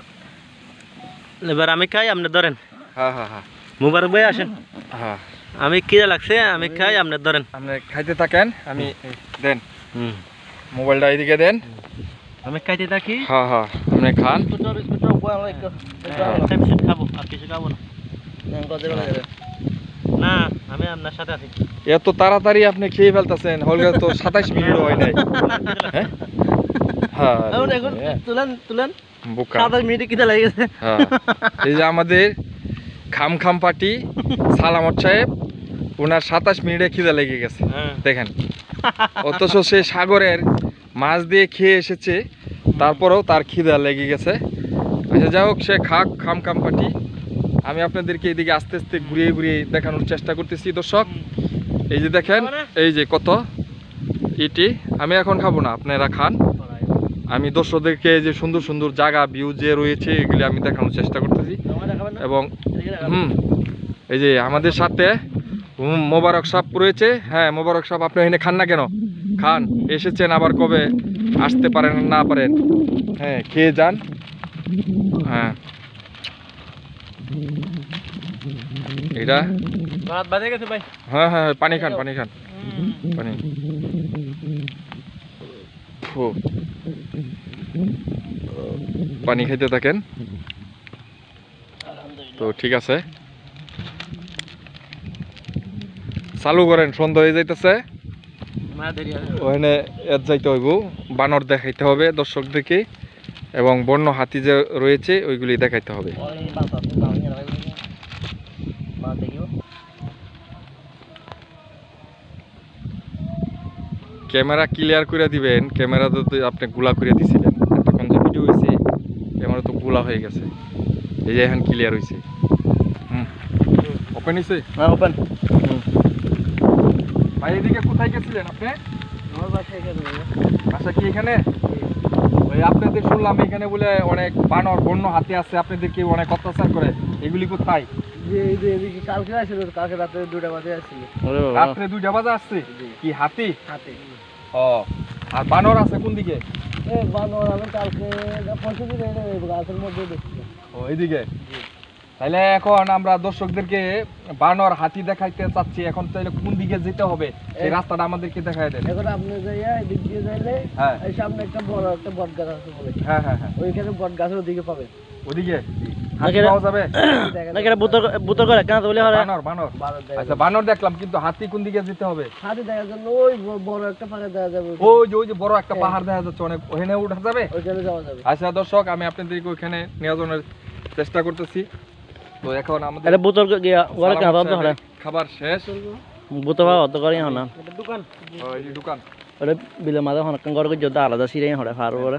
এবার আমি খাই, আপনি ধরেন। হ্যাঁ হ্যাঁ হ্যাঁ মুবারক ভাই আসেন। হ্যাঁ আমি খিদা লাগছে, আমি খাই, আপনি ধরেন। আপনি খাইতে থাকেন, আমি দেন হুম মোবাইলটা এইদিকে দেন, আমি খাইতে থাকি। হ্যাঁ হ্যাঁ আপনি খান। খাবো আর কিছু খাবো না। না আমি আপনার সাথে আছি। এত তাড়াতাড়ি আপনি খেয়ে ফেলতেছেন, হলগে তো সাতাইশ মিনিট হয় নাই। হ্যাঁ হ্যাঁ তুলেন তুলেন, বোকা। সাতাশ মিনিটে খিদা লেগে গেছে। হ্যাঁ এই যে আমাদের খাম খাম পাটি সালামত সাহেব, ওনার সাতাশ মিনিটে খিদা লেগে গেছে দেখেন, অথচ সে সাগরের মাছ দিয়ে খেয়ে এসেছে, তারপরেও তার খিদা লেগে গেছে। আচ্ছা যাই হোক, সে খাক খাম খাম পাটি। আমি আপনাদেরকে এদিকে আস্তে আস্তে ঘুরিয়ে ঘুরিয়ে দেখানোর চেষ্টা করতেছি দর্শক। এই যে দেখেন, এই যে কত ইটি, আমি এখন খাবো না, আপনারা খান। আমি দর্শকদেরকে যে সুন্দর সুন্দর জায়গা ভিউ যে রয়েছে এগুলি আমি দেখানোর চেষ্টা করতেছি। এবং হুম এই যে আমাদের সাথে মোবারক সাহেব রয়েছে। হ্যাঁ মোবারক সাহেব, আপনি এখানে খান না কেন? খান, এসেছেন আবার কবে আসতে পারেন না পারেন, হ্যাঁ খেয়ে যান। হ্যাঁ এটা হ্যাঁ হ্যাঁ পানি খান, পানি খান, পানি। পানি খাইতে থাকেন। তো ঠিক আছে, চালু করেন, সন্ধ্যা হয়ে যাইতেছে। ওখানে এর যাইতে হইব, বানর দেখাইতে হবে দর্শকদেরকে, এবং বন্য হাতি যে রয়েছে ওইগুলি দেখাইতে হবে। ক্যামেরা ক্লিয়ার করে দিবেন, ক্যামেরা তো আপনি গুলা করে দিছিলেন, এতক্ষণ যে ভিডিও হয়েছে ক্যামেরা তো গুলা হয়ে গেছে। এই যে এখন ক্লিয়ার হয়েছে। হুম ওপেন হয়েছে? হ্যাঁ ওপেন। ভাই এদিকে কোথায় গেছিলেন আপনি? আচ্ছা কি এখানে? ওই আপনাদের শুনলাম এখানে বলে অনেক বানর বন্য হাতি আছে, আপনাদের কি অনেক অত্যাচার করে, এগুলি কোথায়? কালকে আসছিল, কালকে রাত্রে দুটা বাজে আসছিল। রাত্রে দুইটা বাজে আসছে? কি হাতি? হাতি। ও আর বানর আছে কোন দিকে? বানর আমি কালকে পরশু দিন গাছের মধ্যে দেখছি। ও এইদিকে? তাহলে এখন আমরা দর্শকদেরকে বানর হাতি দেখাইতে চাচ্ছি, এখন তাহলে কোন দিকে যেতে হবে এই রাস্তাটা আমাদেরকে দেখাই দেন। এখন আপনি যাইয়া এদিক দিয়ে যাইলে হ্যাঁ এই সামনে একটা বড় একটা বট গাছ আছে বলে। হ্যাঁ হ্যাঁ হ্যাঁ ওইখানে বট গাছের ওদিকে পাবেন। ওদিকে হাতি পাওয়া যাবে? না কেন বুতর বুতর করে কেন বলে হয়? বানর বানর। আচ্ছা বানর দেখলাম, কিন্তু হাতি কোন দিকে যেতে হবে? হাতি দেখার জন্য ওই বড় একটা পাহাড় দেখা যাবে। ওই যে ওই যে বড় একটা পাহাড় দেখা যাচ্ছে অনেক, ওখানে উঠা যাবে? ওইখানে যাওয়া যাবে। আচ্ছা দর্শক, আমি আপনাদেরকে ওখানে নিয়ে যাওয়ার চেষ্টা করতেছি। তো এখন আমাদের আরে বুতর গিয়া ওরা কেন বাদ ধরে খাবার শেষ। বুতর বাদ ধরে না। এটা দোকান। ওই দোকান। ওটা বিলে মাঝে অনেকক্ষণ গড় করে যদি আলাদা সিরে হরে ফার করে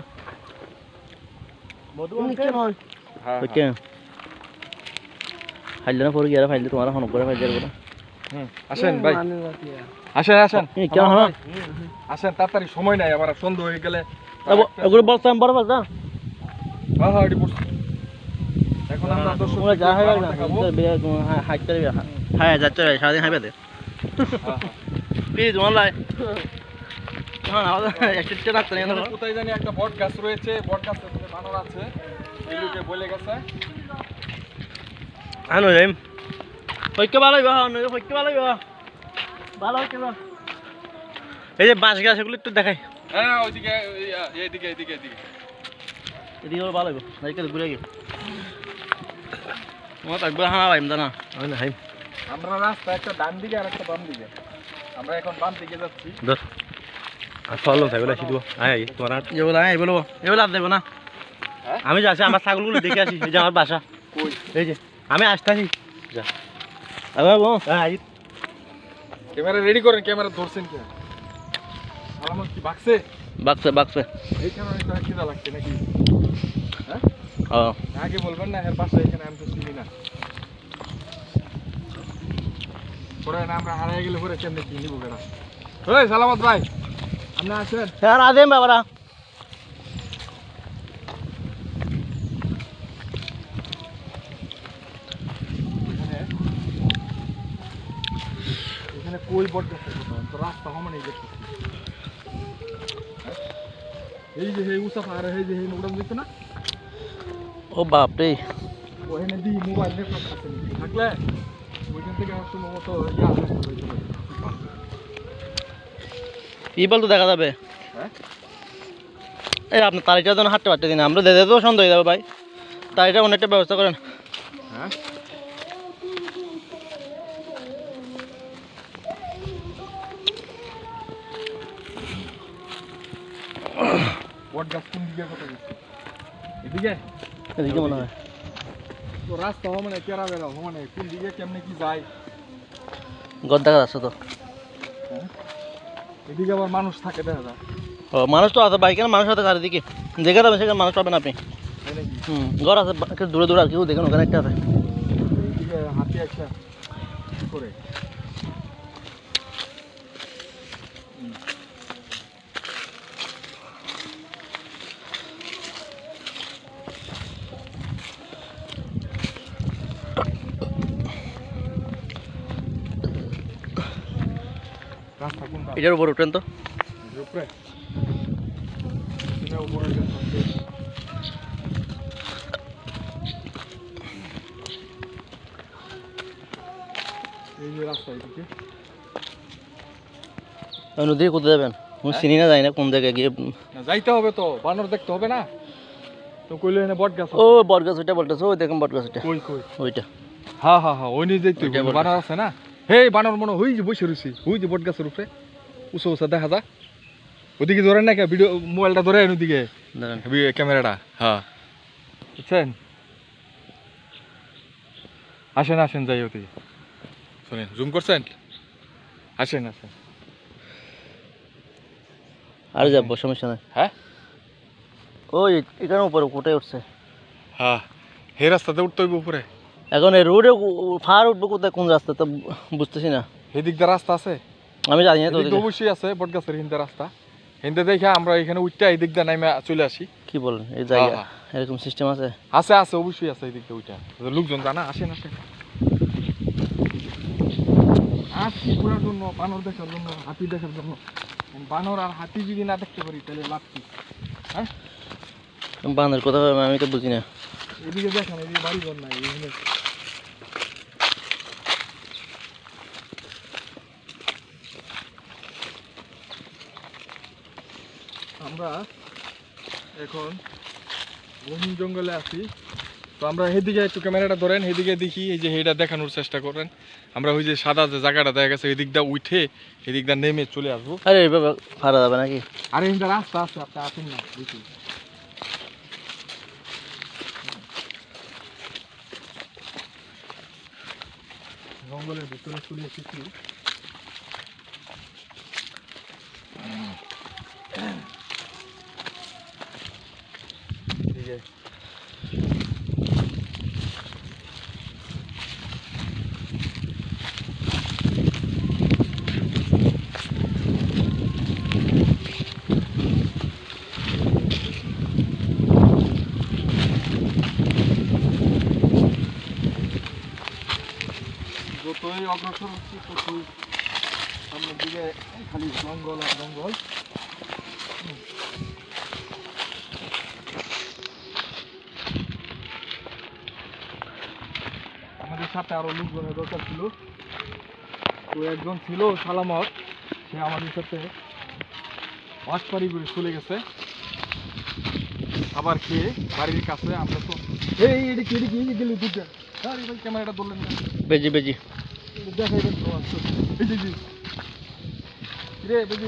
হ্যাঁ ওকে ফাইলে না পরে গিয়ে ফাইলে তোমার হন করে ফাইল যাবে হুম, আসেন ভাই আসেন আসেন কেমন হলো আসেন তাড়াতাড়ি সময় নাই আবার সন্ধ্যা হয়ে গেলে এগুলো বলতাম বড় বলতাম হ্যাঁ হ্যাঁ এটি পড়ছি। এখন আমরা দর্শক তোমরা যা হয় না দেখাবো। হাইট করে হ্যাঁ যাচ্ছে ভাই সারাদিন হাইবে দে হ্যাঁ, প্লিজ তোমার লাই হ্যাঁ আমাদের একটা রাখতে নেই হ্যাঁ। কোথায় জানি একটা বট গাছ রয়েছে বট গাছের মধ্যে বানর আছে এগুলোকে বলে গেছে আনো যাইম হইকে ভালো হইবা হন হইকে ভালো হইবা ভালো হইকে না এই যে বাঁশ গাছ এগুলো একটু দেখাই হ্যাঁ ওইদিকে এই- এইদিকে এইদিকে এইদিকে এদিকে ভালো হইব নাইকে ঘুরে গিয়ে তোমার একবার হ্যাঁ ভাইম জানা আমি না হাইম আমরা রাস্তা একটা ডান দিকে আর একটা বাম দিকে আমরা এখন বাম দিকে যাচ্ছি ধর আর ফলো থাকবে না শুধু আয় তোমার এগুলো আয় বলবো এগুলো আর দেবো না হ্যাঁ? আমি যাচ্ছি আমার ছাগলগুলো দেখে আসি এই যে আমার বাসা কই এই যে আমি আসতেছি যা আবার বল হ্যাঁ ক্যামেরা রেডি করেন ক্যামেরা ধরছেন কি আলামত কি বাক্সে বাক্সে বাক্সে এইখানে একটা খিদা লাগছে নাকি হ্যাঁ ও আগে বলবেন না এর পাশে এখানে আমি তো চিনি না পরে না আমরা হারিয়ে গেলে পরে কেমনে কি নিব বেড়া ওই সালামত ভাই আপনি আছেন স্যার আদেম বাবারা এখানে এখানে কই বট গাছ তো রাস্তা হমানে দেখতেছি হ্যাঁ? এই যে এই উষা আর এই যে এই উড়ান দিতে না ও বাপ রে ওখানে দি মোবাইল নেটওয়ার্ক আছে নাকি? থাকলে ওইখান থেকে আমার সম্ভবত ইয়া আসতে হইতে পারে ই বলতো দেখা যাবে হ্যাঁ এই আপনার তারিখটা যেন হাঁটতে পারতে দিন আমরা দেদে তো সন্দেহ হয়ে যাবে ভাই তারিখটা অন্য একটা ব্যবস্থা করেন হ্যাঁ বট গাছ কোন দিকে কথা বলছি এদিকে এদিকে মনে হয় তো রাস্তা মানে কেরা বেড়া মানে কোন দিকে কেমনে কি যায় গদ দেখা যাচ্ছে তো এদিকে আবার মানুষ থাকে দেখা যায় ও মানুষ তো আছে বাইকের মানুষ আছে চারিদিকে দেখে যাবেন সেখানে মানুষ পাবেন আপনি তাই নাকি হুম ঘর আছে একটু দূরে দূরে আর কেউ দেখেন ওখানে একটা আছে এইদিকে হাতি একটা কি করে রাস্তা কোনটা এটার উপর উঠেন তো উপরে এটা উপরে গেছে এই যে রাস্তা এদিকে নদী কোথায় যাবেন আমি চিনি না যাই না কোন জায়গায় গিয়ে না যাইতে হবে তো বানর দেখতে হবে না তো কইলে এনে বট গাছ ও বটগাছ ওইটা বটগাছ ওই দেখেন বটগাছ ওইটা কই কই ওইটা হ্যাঁ হ্যাঁ হ্যাঁ ওই নিয়ে দেখতে ওইটা হবে। বট বানর আছে না হে বানর মনে হই যে বসে রয়েছি ওই যে বট গাছের উপরে উঁচু উঁচা দেখা যা ওদিকে ধরেন না কে ভিডিও মোবাইলটা ধরে আন ওদিকে দাঁড়ান ক্যামেরাটা হ্যাঁ বুঝছেন আসেন আসেন যাই ওদিকে শোনেন জুম করছেন আসেন আসেন আর যাবো সমস্যা নাই হ্যাঁ ওই এখানে উপরে উঠে উঠছে হ্যাঁ হে রাস্তাতে উঠতে হইব উপরে এখন এই রোডে ফার উঠবো কোথায় কোন রাস্তা তো বুঝতেছি না এদিক দিয়ে রাস্তা আছে আমি জানি না তো এদিক দিয়ে ওদিকে। অবশ্যই আছে বট গাছের হিন্দে রাস্তা হিন্দে দেখে আমরা এখানে উঠতে এদিক দিয়ে নামে চলে আসি কি বলেন এই জায়গা হ্যাঁ, এরকম সিস্টেম আছে আছে আছে অবশ্যই আছে এদিক দিয়ে উঠা লোকজন জানা আসেন আসেন আসছি ঘোরার জন্য বানর দেখার জন্য হাতি দেখার জন্য বানর আর হাতি যদি না দেখতে পারি তাহলে লাভ কি হ্যাঁ বাঁধের কথা হবে আমি তো বুঝি না এদিকে দেখেন এদিকে বাড়ি ঘর নাই এখানে আমরা এখন বন জঙ্গলে আছি তো আমরা এদিকে একটু ক্যামেরাটা ধরেন এদিকে দেখি এই যে এটা দেখানোর চেষ্টা করেন আমরা ওই যে সাদা যে জায়গাটা দেখা গেছে এদিক দিয়ে উঠে এদিক দিয়ে নেমে চলে আসবো আরে এইভাবে ফারা যাবে নাকি আর এখানটা রাস্তা আছে আপনি আসেন না দেখি জঙ্গলের ভিতরে চলে এসেছি এদিকে যতই অগ্রসর হচ্ছি ততই সামনের দিকে খালি জঙ্গল আর জঙ্গল। আমাদের সাথে আরো লোকজনের দরকার ছিল, তো একজন ছিল সালামত, সে আমাদের সাথে বাসপাড়ি করে চলে গেছে আবার খেয়ে বাড়ির কাছে। আমরা তো এই এদিকে এদিকে এদিকে গেলে দুটো আরে ভাই ক্যামেরাটা ধরলেন না, বেজি বেজি দেখাইবেন তো। আচ্ছা এই যে রে বেজি,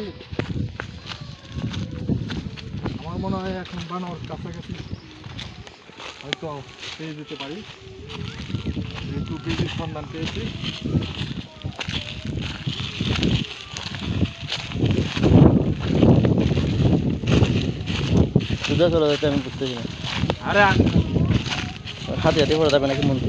আমার মনে হয় এখন বানর কাছাকাছি হয়তো পেয়ে যেতে পারি, যেহেতু বেজির সন্ধান পেয়েছি। সোজা চলে যেতে আমি বুঝতেছি না। আরে হাতে হাতে পড়ে যাবে নাকি মন্দির?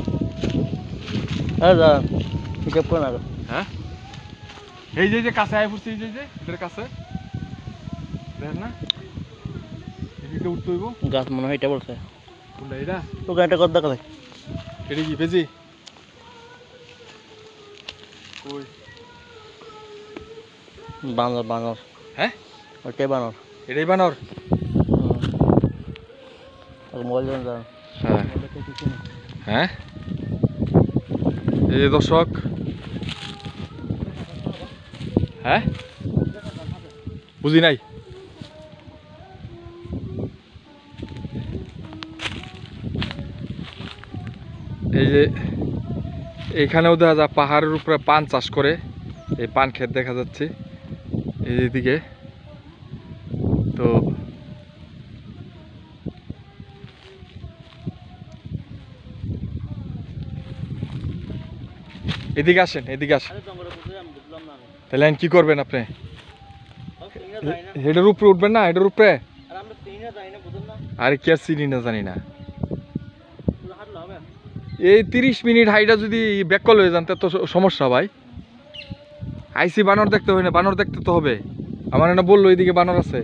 হ্যাঁ যা পিকআপ করে না। হ্যাঁ এই যে যে কাছে আয় পড়ছি, এই যে যে এদের কাছে দেখেন না, এদিকে উঠতে হইব। গাছ মনে হয় এটা বলছে কোনটা এটা? তো গাড়িটা কত দেখা যায়? এটা কি বেজি? কই বানর বানর। হ্যাঁ ওইটাই বানর। এটাই বানর। মোবাইল জন যান। হ্যাঁ হ্যাঁ এই যে দর্শক, হ্যাঁ বুঝি নাই। এই যে এখানেও দেখা যায় পাহাড়ের উপরে পান চাষ করে, এই পান ক্ষেত দেখা যাচ্ছে এই দিকে। তো এদিকে আসেন, এদিকে আসেন। তাহলে কি করবেন আপনি? হেডের উপরে উঠবেন না? হেডের উপরে আরে কি আর চিনি না জানি না। এই তিরিশ মিনিট হাইটা যদি ব্যাককল হয়ে যান তো সমস্যা ভাই। আইসি বানর দেখতে হয় না, বানর দেখতে তো হবে। আমার না বললো এইদিকে বানর আছে।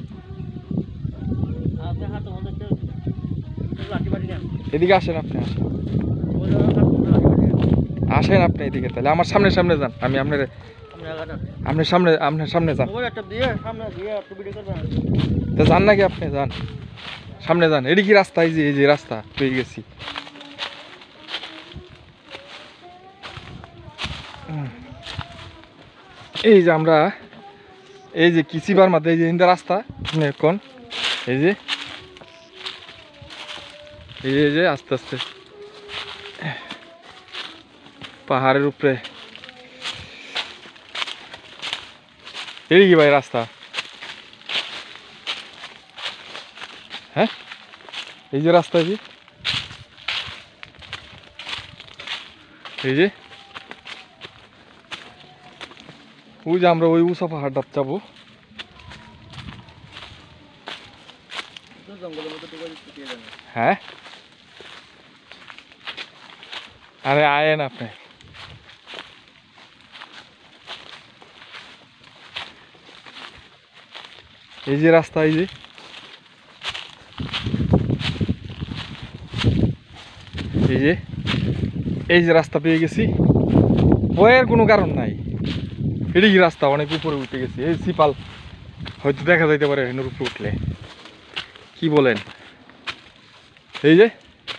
এদিকে আসেন আপনি, আসেন আসেন আপনি এদিকে। তাহলে আমার সামনে সামনে যান, আমি আপনার আপনার সামনে আপনার সামনে যান। তা যান নাকি আপনি? যান সামনে যান। এটি কি রাস্তা? এই যে এই যে রাস্তা পেয়ে গেছি। এই যে আমরা এই যে কিসিবার মাঝে এই যে হিন্দা রাস্তা এখন এই যে এই যে আস্তে আস্তে পাহাড়ের উপরে এই কি ভাই রাস্তা? হ্যাঁ এই যে রাস্তা, এই যে এই যে ওই যে আমরা ওই উঁচা পাহাড়টা যাবো। হ্যাঁ আরে আয়েন আপনি। এই যে রাস্তা, এই যে এই যে এই যে রাস্তা পেয়ে গেছি। ভয়ের কোনো কারণ নাই। এটি কি রাস্তা? অনেক উপরে উঠে গেছি। এই সিপাল হয়তো দেখা যাইতে পারে এর উপরে উঠলে। কি বলেন? এই যে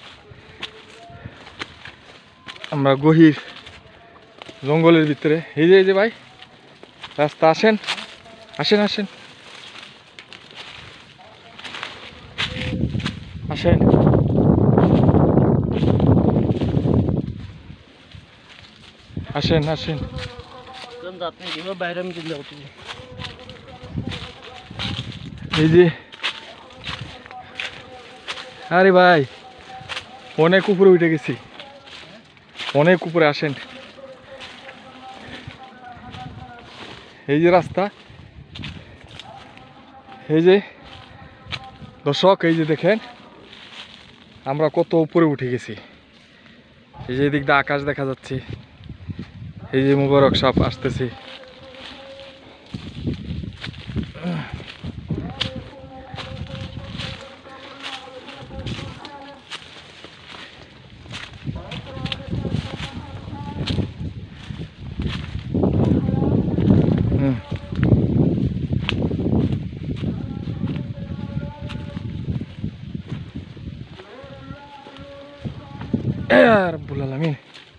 আমরা গহীর জঙ্গলের ভিতরে। এই যে এই যে ভাই রাস্তা, আসেন আসেন আসেন আসেন। আসেন আসেন এই যে আরে ভাই অনেক উপরে উঠে গেছি, অনেক উপরে। আসেন এই যে রাস্তা, এই যে দর্শক এই যে দেখেন আমরা কত উপরে উঠে গেছি। এই যে এদিক দিয়ে আকাশ দেখা যাচ্ছে, এই যে মুবারক সাপ আসতেছে। হুম রব্বুল আলামিন।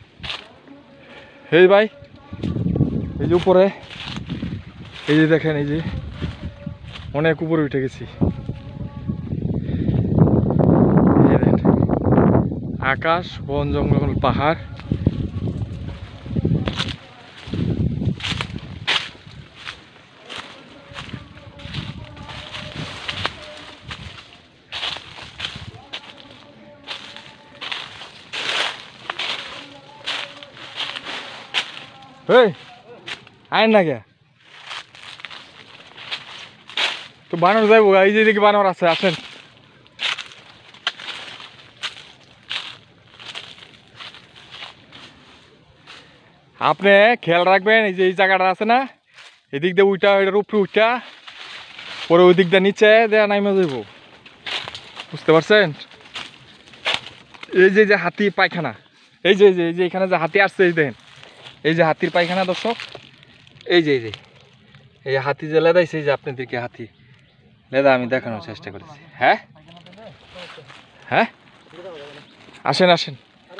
এই ভাই এই যে উপরে, এই যে দেখেন, এই যে অনেক উপরে উঠে গেছি। এই দেখেন আকাশ, বন জঙ্গল, পাহাড়। এই আইন না কে তো বানর যাইব, এই যে দিকে বানর আছে, আসেন। আপনি খেয়াল রাখবেন, এই যে এই জায়গাটা আছে না, এদিক দিয়ে উইটা, এটার উপরে উইটা, পরে ওই দিক দিয়ে নিচে দেয়া নাইমা যাইব, বুঝতে পারছেন? এই যে যে হাতি পায়খানা, এই যে এই যে এখানে যে হাতি আসছে, এই দেখেন, এই যে হাতির পায়খানা দর্শক, এই যে এই যে এই হাতি যে লেদাইছে, এই যে আপনাদেরকে হাতি লেদা আমি দেখানোর চেষ্টা করেছি। হ্যাঁ হ্যাঁ আসেন আসেন,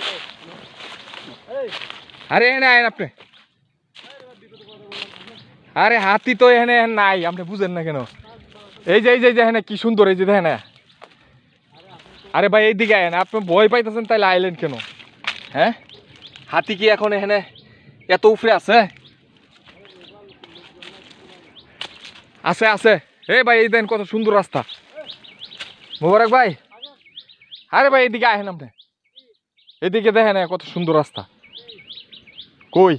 আরে এখানে আয়েন আপনি। আরে হাতি তো এখানে নাই, আপনি বুঝেন না কেন? এই যে এই যে এখানে কি সুন্দর, এই যে দেখেন। আরে ভাই এইদিকে আয়েন, আপনি ভয় পাইতেছেন তাইলে আইলেন কেন? হ্যাঁ হাতি কি এখন এখানে এত উপরে আছে? আছে আছে। এই ভাই এই দেন কত সুন্দর রাস্তা, মোবারক ভাই। আরে ভাই এদিকে আহেন আপনি, এদিকে দেখেন কত সুন্দর রাস্তা। কই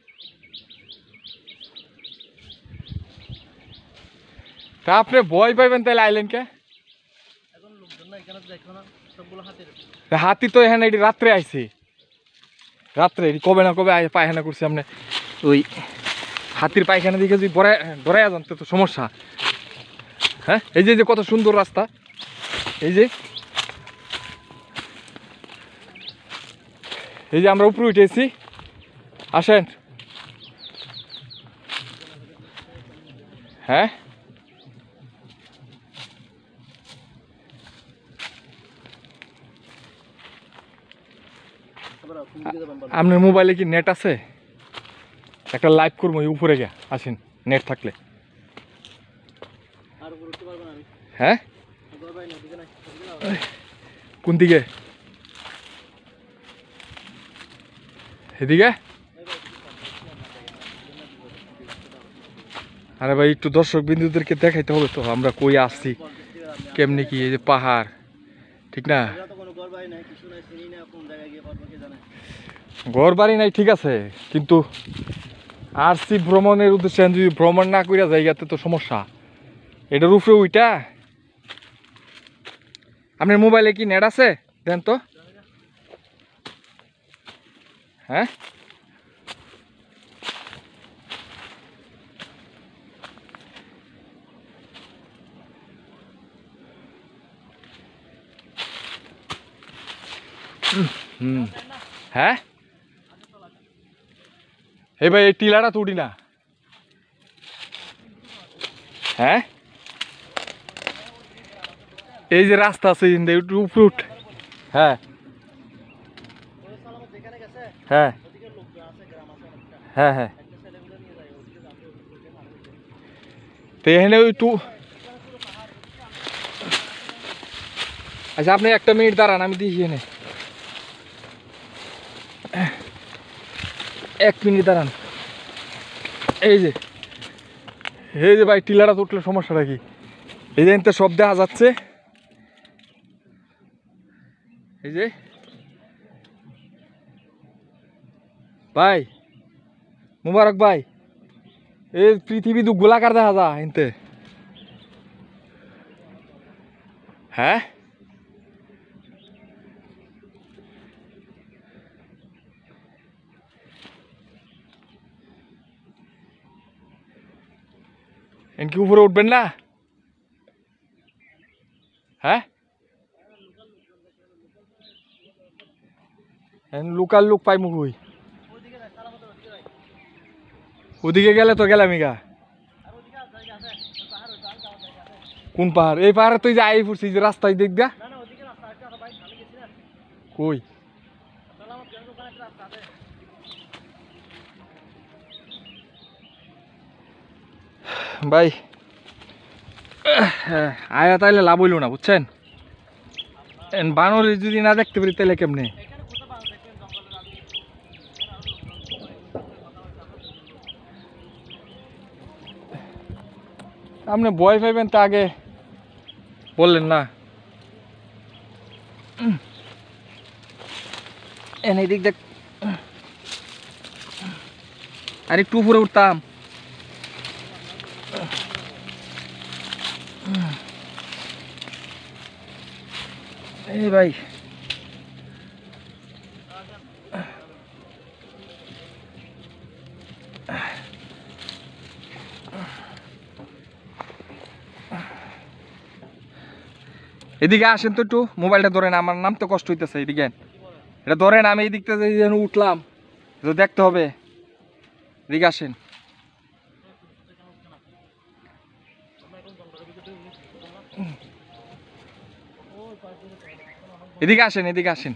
তা আপনি ভয় পাইবেন তাহলে আইলেন কে? হাতি তো এখানে এটি রাত্রে আইছে, রাত্রে কবে না কবে পায়খানা করছে। আপনি ওই হাতির পায়খানা দিকে যদি ডরাইয়া যান তো সমস্যা। হ্যাঁ এই যে কত সুন্দর রাস্তা, এই যে এই যে আমরা উপরে উঠেছি, আসেন। হ্যাঁ আপনার মোবাইলে কি নেট আছে? একটা লাইভ করবো উপরে গিয়ে, আসেন নেট থাকলে। হ্যাঁ কোন দিকে? এদিকে? আরে ভাই একটু দর্শক বিন্দুদেরকে দেখাইতে হবে তো আমরা কই আসছি, কেমনি কি। এই যে পাহাড়, ঠিক না? ঘর বাড়ি নাই ঠিক আছে, কিন্তু আসছি ভ্রমণের উদ্দেশ্যে, যদি ভ্রমণ না করিয়া জায়গাতে তো সমস্যা। এটার উপরে ওইটা। আপনার মোবাইলে কি নেট আছে? দেন তো। হ্যাঁ হুম হ্যাঁ এই ভাই এই টিলাটা তো উঠি না। হ্যাঁ এই যে রাস্তা আছে উপরে উঠ। হ্যাঁ হ্যাঁ হ্যাঁ হ্যাঁ তো এখানে একটু, আচ্ছা আপনি একটা মিনিট দাঁড়ান, আমি দিয়েছি এনে এক মিনিট দাঁড়ান। এই যে এই যে ভাই টিলাটা তো উঠলে সমস্যাটা কি? এই যে এনতে সব দেখা যাচ্ছে, এই যে ভাই মুবারক ভাই, এই পৃথিবী তো গোলাকার দেখা যা এনতে। হ্যাঁ এনকি উপরে উঠবেন না? হ্যাঁ, লোকাল লোক পাই মুখই ওদিকে গেলে তো গেলামই গা। কোন পাহাড়? এই পাহাড়ে তুই যাই পড়ছিস যে রাস্তায় দেখ গা। কই ভাই আয়া তাইলে লাভ হইল না বুঝছেন। বানর যদি না দেখতে পারি তাহলে কেমনে? আপনি ভয় পাইবেন তা আগে বললেন না। এনে দিক দেখ, আর একটু উপরে উঠতাম। এই ভাই এদিকে আসেন তো একটু, মোবাইলটা ধরেন, আমার নাম তো কষ্ট হইতেছে। এদিকে এটা ধরেন, আমি এই দিকটা যেন উঠলাম তো দেখতে হবে। এদিকে আসেন, এদিকে আসেন, এদিকে আসেন।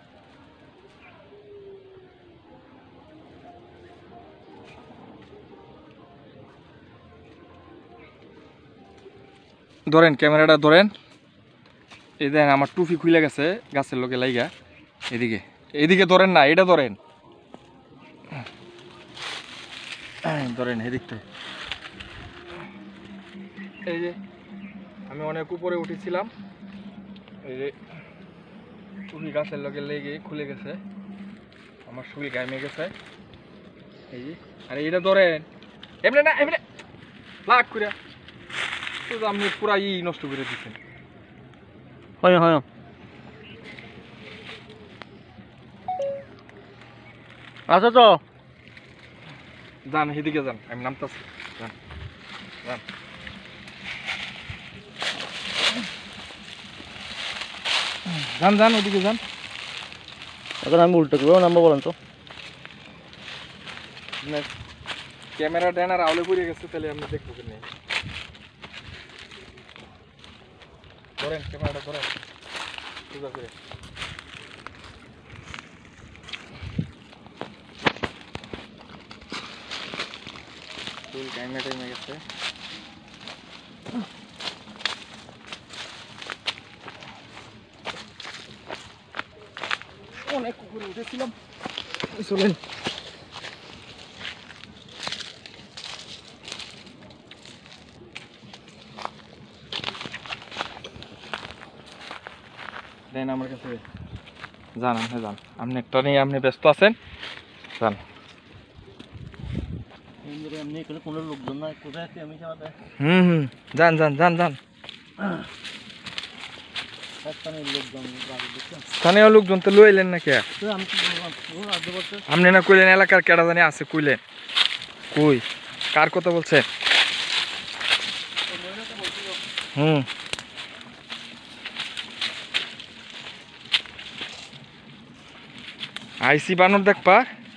ধরেন ক্যামেরাটা ধরেন। এই দেখেন আমার টুপি খুলে গেছে গাছের লোকে লাইগা। এদিকে এদিকে ধরেন না, এটা ধরেন, ধরেন এদিকটা। এই যে আমি অনেক উপরে উঠেছিলাম, এই যে টুপি গাছের লোকে লেগে খুলে গেছে, আমার শরীর গামে গেছে। এই যে আরে এটা ধরেন, এমনি না এমনি লাগ করে আপনি পুরা ই নষ্ট করে দিচ্ছেন। হয় হয় আচ্ছা তো যান, এদিকে যান, আমি নামতেছি। যান যান, যান যান ওদিকে যান। এখন আমি উল্টো করবো নাম্বার বলেন তো। ক্যামেরা ড্যানার আউলে পড়ে গেছে, তাহলে আপনি দেখবো কি নেই। ধরেন ক্যামেরাটা ধরেন সোজা করে। ফুল টাইমে টাইমে গেছে। অনেক উপরে উঠেছিলাম, চলেন। দেন আমার কাছে যান, আপনি যান, আপনি একটা নিয়ে আপনি ব্যস্ত আছেন, যান। এমনি কোনো লোকজন নাই, কোথায় আমি হুম হুম যান যান যান যান। স্থানীয় লোকজন তো লইলেন না কে? আপনি না কইলেন এলাকার কেডা জানি আছে, কইলেন কই কার কথা বলছেন? হুম আইসি বানর দেখবা।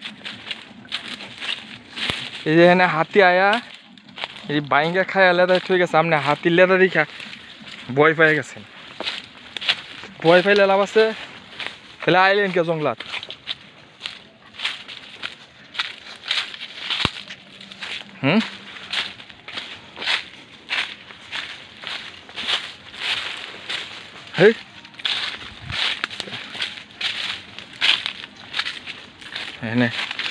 এই যে এখানে হাতি আয়া এই বাইঙ্গা খায় লেদা ঠিক আছে, আপনি হাতির লেদা দেখা ভয় পাই গেছেন। ভয় পাইলে লাভ আছে? তাহলে আইলেন কে জঙ্গলাত? হুম হে এনে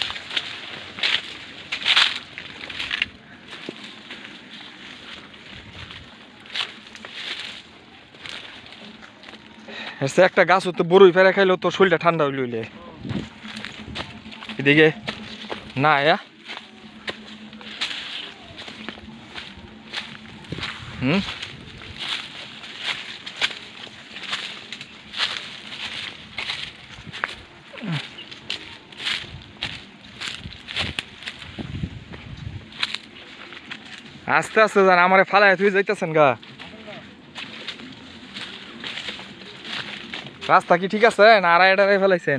একটা গাছ হতো বড়ই ফেরা খাইলেও তোর শরীরটা ঠান্ডা হইলে। এদিকে না আয়া হুম আস্তে আস্তে যান, আমারে ফালায় তুই যাইতেছেন গা। রাস্তা কি ঠিক আছে না আড়াই আড়াই ফেলাইছেন?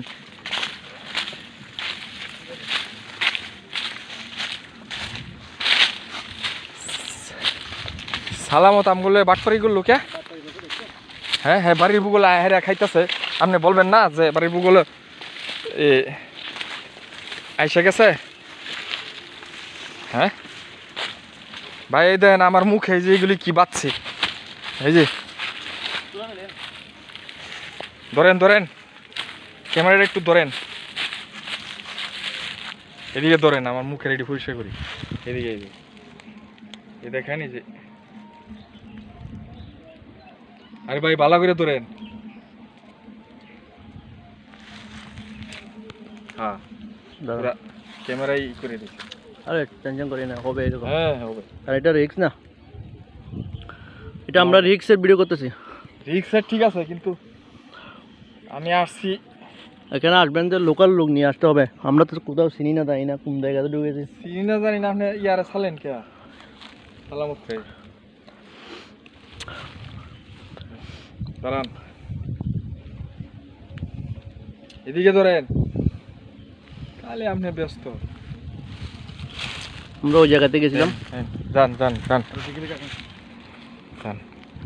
সালামত আমগুলো বাটপারি করলো কে? হ্যাঁ হ্যাঁ, বাড়ির বুগুলো হেরা খাইতেছে। আপনি বলবেন না যে বাড়ির বুগুলো এ আইসা গেছে? হ্যাঁ ভাই, এই দেন আমার মুখে যে এগুলি কি বাচ্ছে, এই যে ধরেন ধরেন, ক্যামেরাটা একটু ধরেন, এদিকে ধরেন, আমার মুখের এটি পরিষ্কার করি। এদিকে এই যে এই দেখেন, এই যে আরে ভাই ভালো করে ধরেন। হ্যাঁ পুরা ক্যামেরাই করে দিচ্ছি। আরে টেনশন করি না, হবে এরকম। হ্যাঁ হবে। আর এটা রিক্স না, এটা আমরা রিক্সের ভিডিও করতেছি। রিক্সের ঠিক আছে, কিন্তু আমি আসছি এখানে আসবেন যে লোকাল লোক নিয়ে আসতে হবে। আমরা তো কোথাও চিনি না, তাই না, কোন জায়গাতে ঢুকেছি চিনি না জানি না। আপনি ইয়ারে চালেন কে সালামত খাই দাঁড়ান, এদিকে ধরেন, তাহলে আপনি ব্যস্ত। আমরা ওই জায়গাতে গেছিলাম। হ্যাঁ, যান যান যান যান।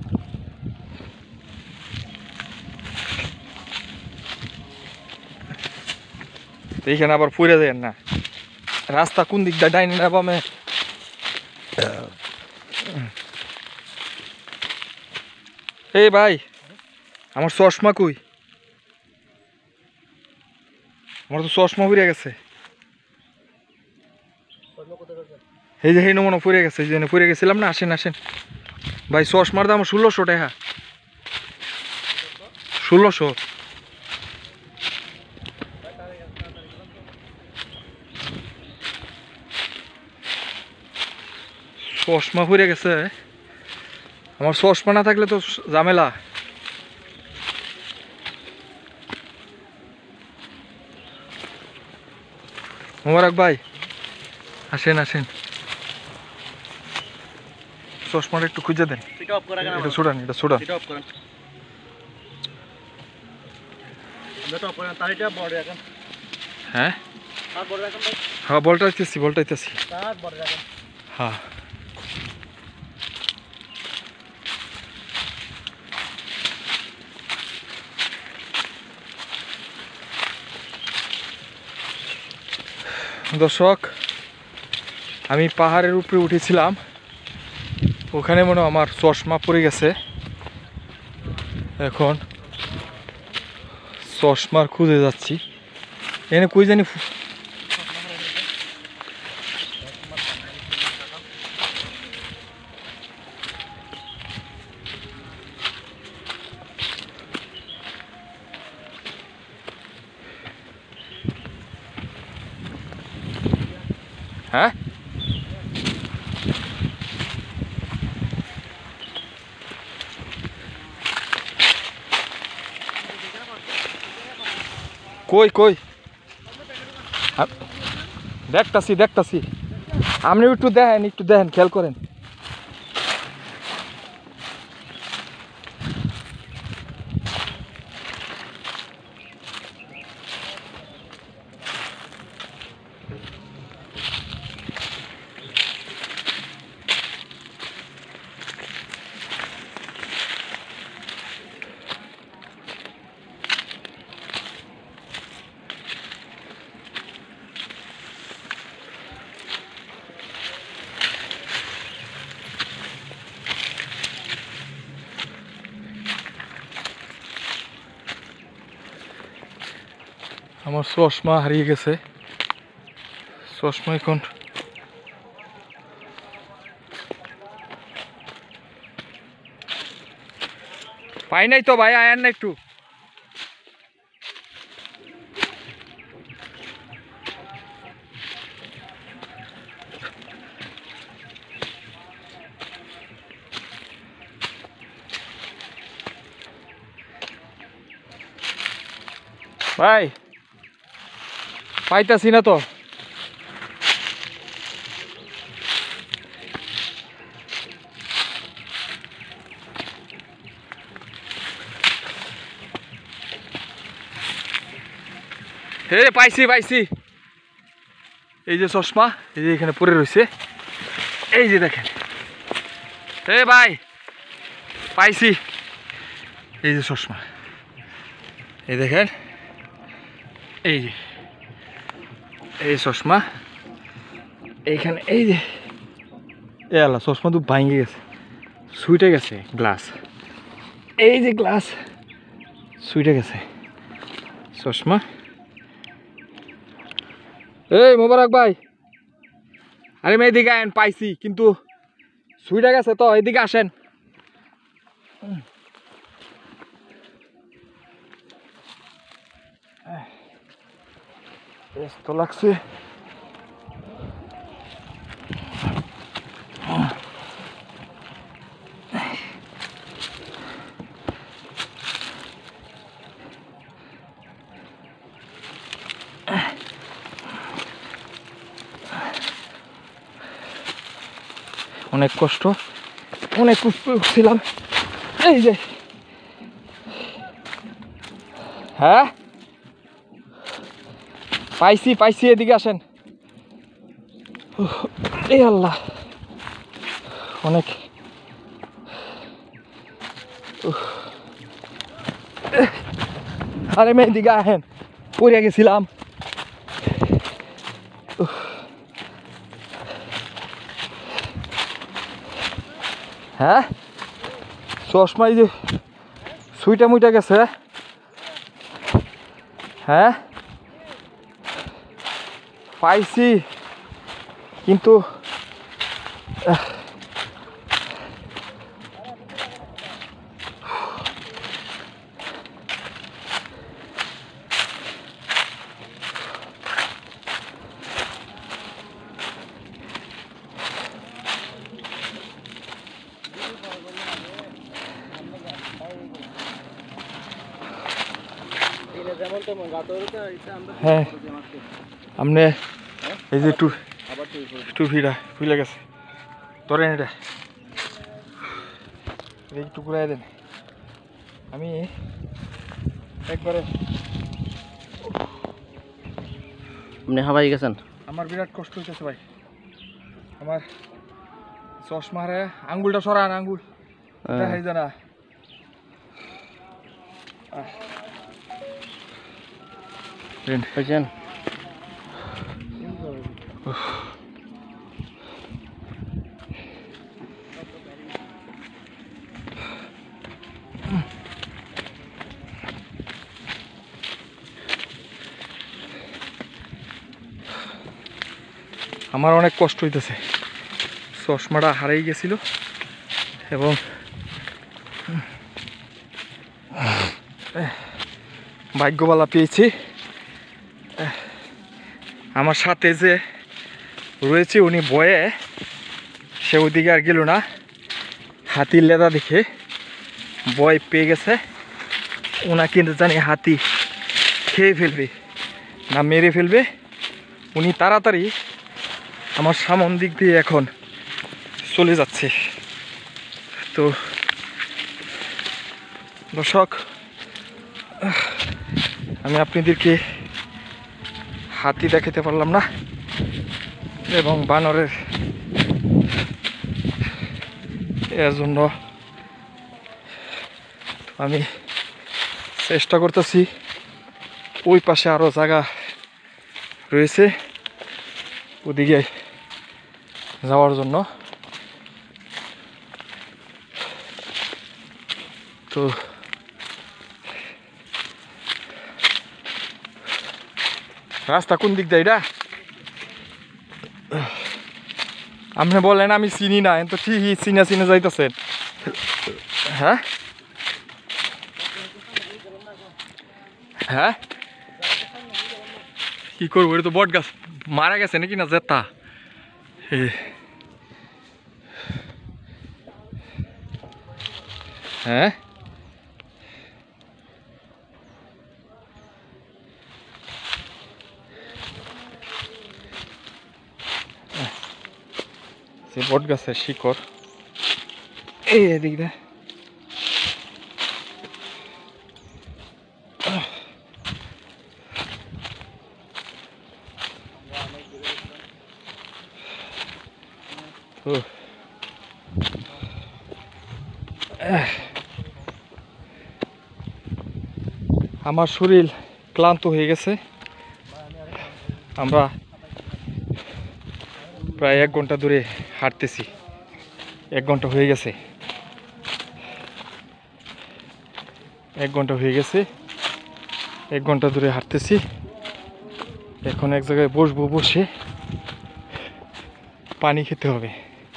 এইখানে আবার পুড়ে দেন না। রাস্তা কোন দিক দিয়ে, ডাইনে না বামে? এই ভাই, আমার চশমা কই? আমার তো চশমা পুড়ে গেছে। এই যে এই নমুনা পুড়ে গেছে, এই জন্য পুড়ে গেছিলাম না। আসেন আসেন ভাই, চশমার দাম ষোলোশো টাকা। ষোলোশো চশমা পুড়ে গেছে। আমার চশমা না থাকলে তো ঝামেলা। মোবারক ভাই, আসেন আসেন, চশমাটা একটু খুঁজে দেন। এটা ছুটান, এটা ছুটান। হ্যাঁ হ্যাঁ, বলটা ইতেছি, বলটা ইতেছি। হ্যাঁ দর্শক, আমি পাহাড়ের উপরে উঠেছিলাম, ওখানে মনে হয় আমার চশমা পড়ে গেছে। এখন চশমার খুঁজে যাচ্ছি। এনে কই জানি হ্যাঁ কই কই দেখতাছি দেখতাছি। আপনি একটু দেখেন, একটু দেখেন, খেয়াল করেন। আমার চশমা হারিয়ে গেছে। চশমা এখন পাই নাই তো ভাই, আয়ান না একটু। ভাই পাইতাছি না তো। হে পাইছি পাইছি এই যে চশমা এই যে এখানে পড়ে রয়েছে এই যে দেখেন হে ভাই পাইছি এই যে চশমা এই দেখেন এই যে এই চশমা এইখানে এই যে এ আল্লাহ চশমা তো ভাঙে গেছে সুইটে গেছে গ্লাস এই যে গ্লাস সুইটে গেছে চশমা এই মোবারক ভাই আরে আমি এদিকে আইন পাইছি কিন্তু সুইটে গেছে তো এদিকে আসেন তো লাগছে অনেক কষ্ট অনেক কষ্ট ছিলাম এই যে হ্যাঁ পাইছি পাইছি এদিকে আসেন এই আল্লাহ অনেক আরে মেয়ে এদিকে আসেন পড়ে গেছিলাম হ্যাঁ চশমাই যে সুইটা মুইটা গেছে হ্যাঁ পাইছি কিন্তু হ্যাঁ আপনি এই যে টুপিটা খুলে গেছে ধরেন এটা একটু ঘুরাই দেন আমি একবারে আপনি হাবাই গেছেন আমার বিরাট কষ্ট হইতেছে ভাই আমার চশমা রে আঙ্গুলটা সরান আঙ্গুল দেখাই জানা বুঝছেন আমার অনেক কষ্ট হইতেছে চশমাটা হারিয়ে গেছিল এবং ভাগ্যবালা পেয়েছি আমার সাথে যে রয়েছে উনি বয়ে সে ওদিকে আর গেল না হাতির লেদা দেখে বয় পেয়ে গেছে ওনা কিন্তু জানি হাতি খেয়ে ফেলবে না মেরে ফেলবে উনি তাড়াতাড়ি আমার সামন দিক দিয়ে এখন চলে যাচ্ছে তো দর্শক আমি আপনাদেরকে হাতি দেখাতে পারলাম না এবং বানরের এর জন্য আমি চেষ্টা করতেছি ওই পাশে আরও জায়গা রয়েছে ওদিকে যাওয়ার জন্য তো রাস্তা কোন দিক দিয়ে এটা আপনি বলেন আমি চিনি না তো ঠিকই চিনা চিনে যাইতেছেন হ্যাঁ হ্যাঁ কি করবো এটা তো বট গাছ মারা গেছে নাকি না জেতা হ্যাঁ সে বট গাছের শিকড় এই এদিক দিয়ে আমার শরীর ক্লান্ত হয়ে গেছে। আমরা প্রায় এক ঘন্টা ধরে হাঁটতেছি, এক ঘন্টা হয়ে গেছে এক ঘন্টা হয়ে গেছে এক ঘন্টা ধরে হাঁটতেছি। এখন এক জায়গায় বসবো, বসে পানি খেতে হবে।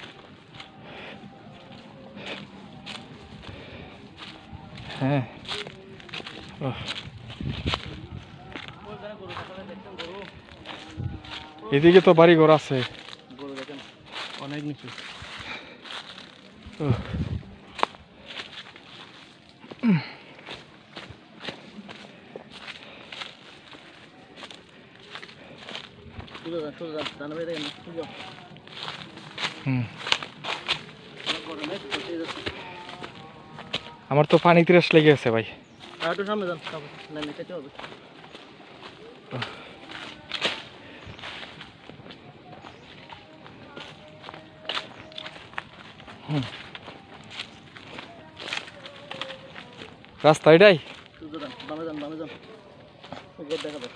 হ্যাঁ, এদিকে তো বাড়ি ঘর আছে অনেক নিচু। হুম, আমার তো পানি তিরাস লেগে আছে ভাই। একটু সামনে যান, না নিতে হবে। রাস্তা এটাই। বামে যান, বামে যান, দেখা যাবে।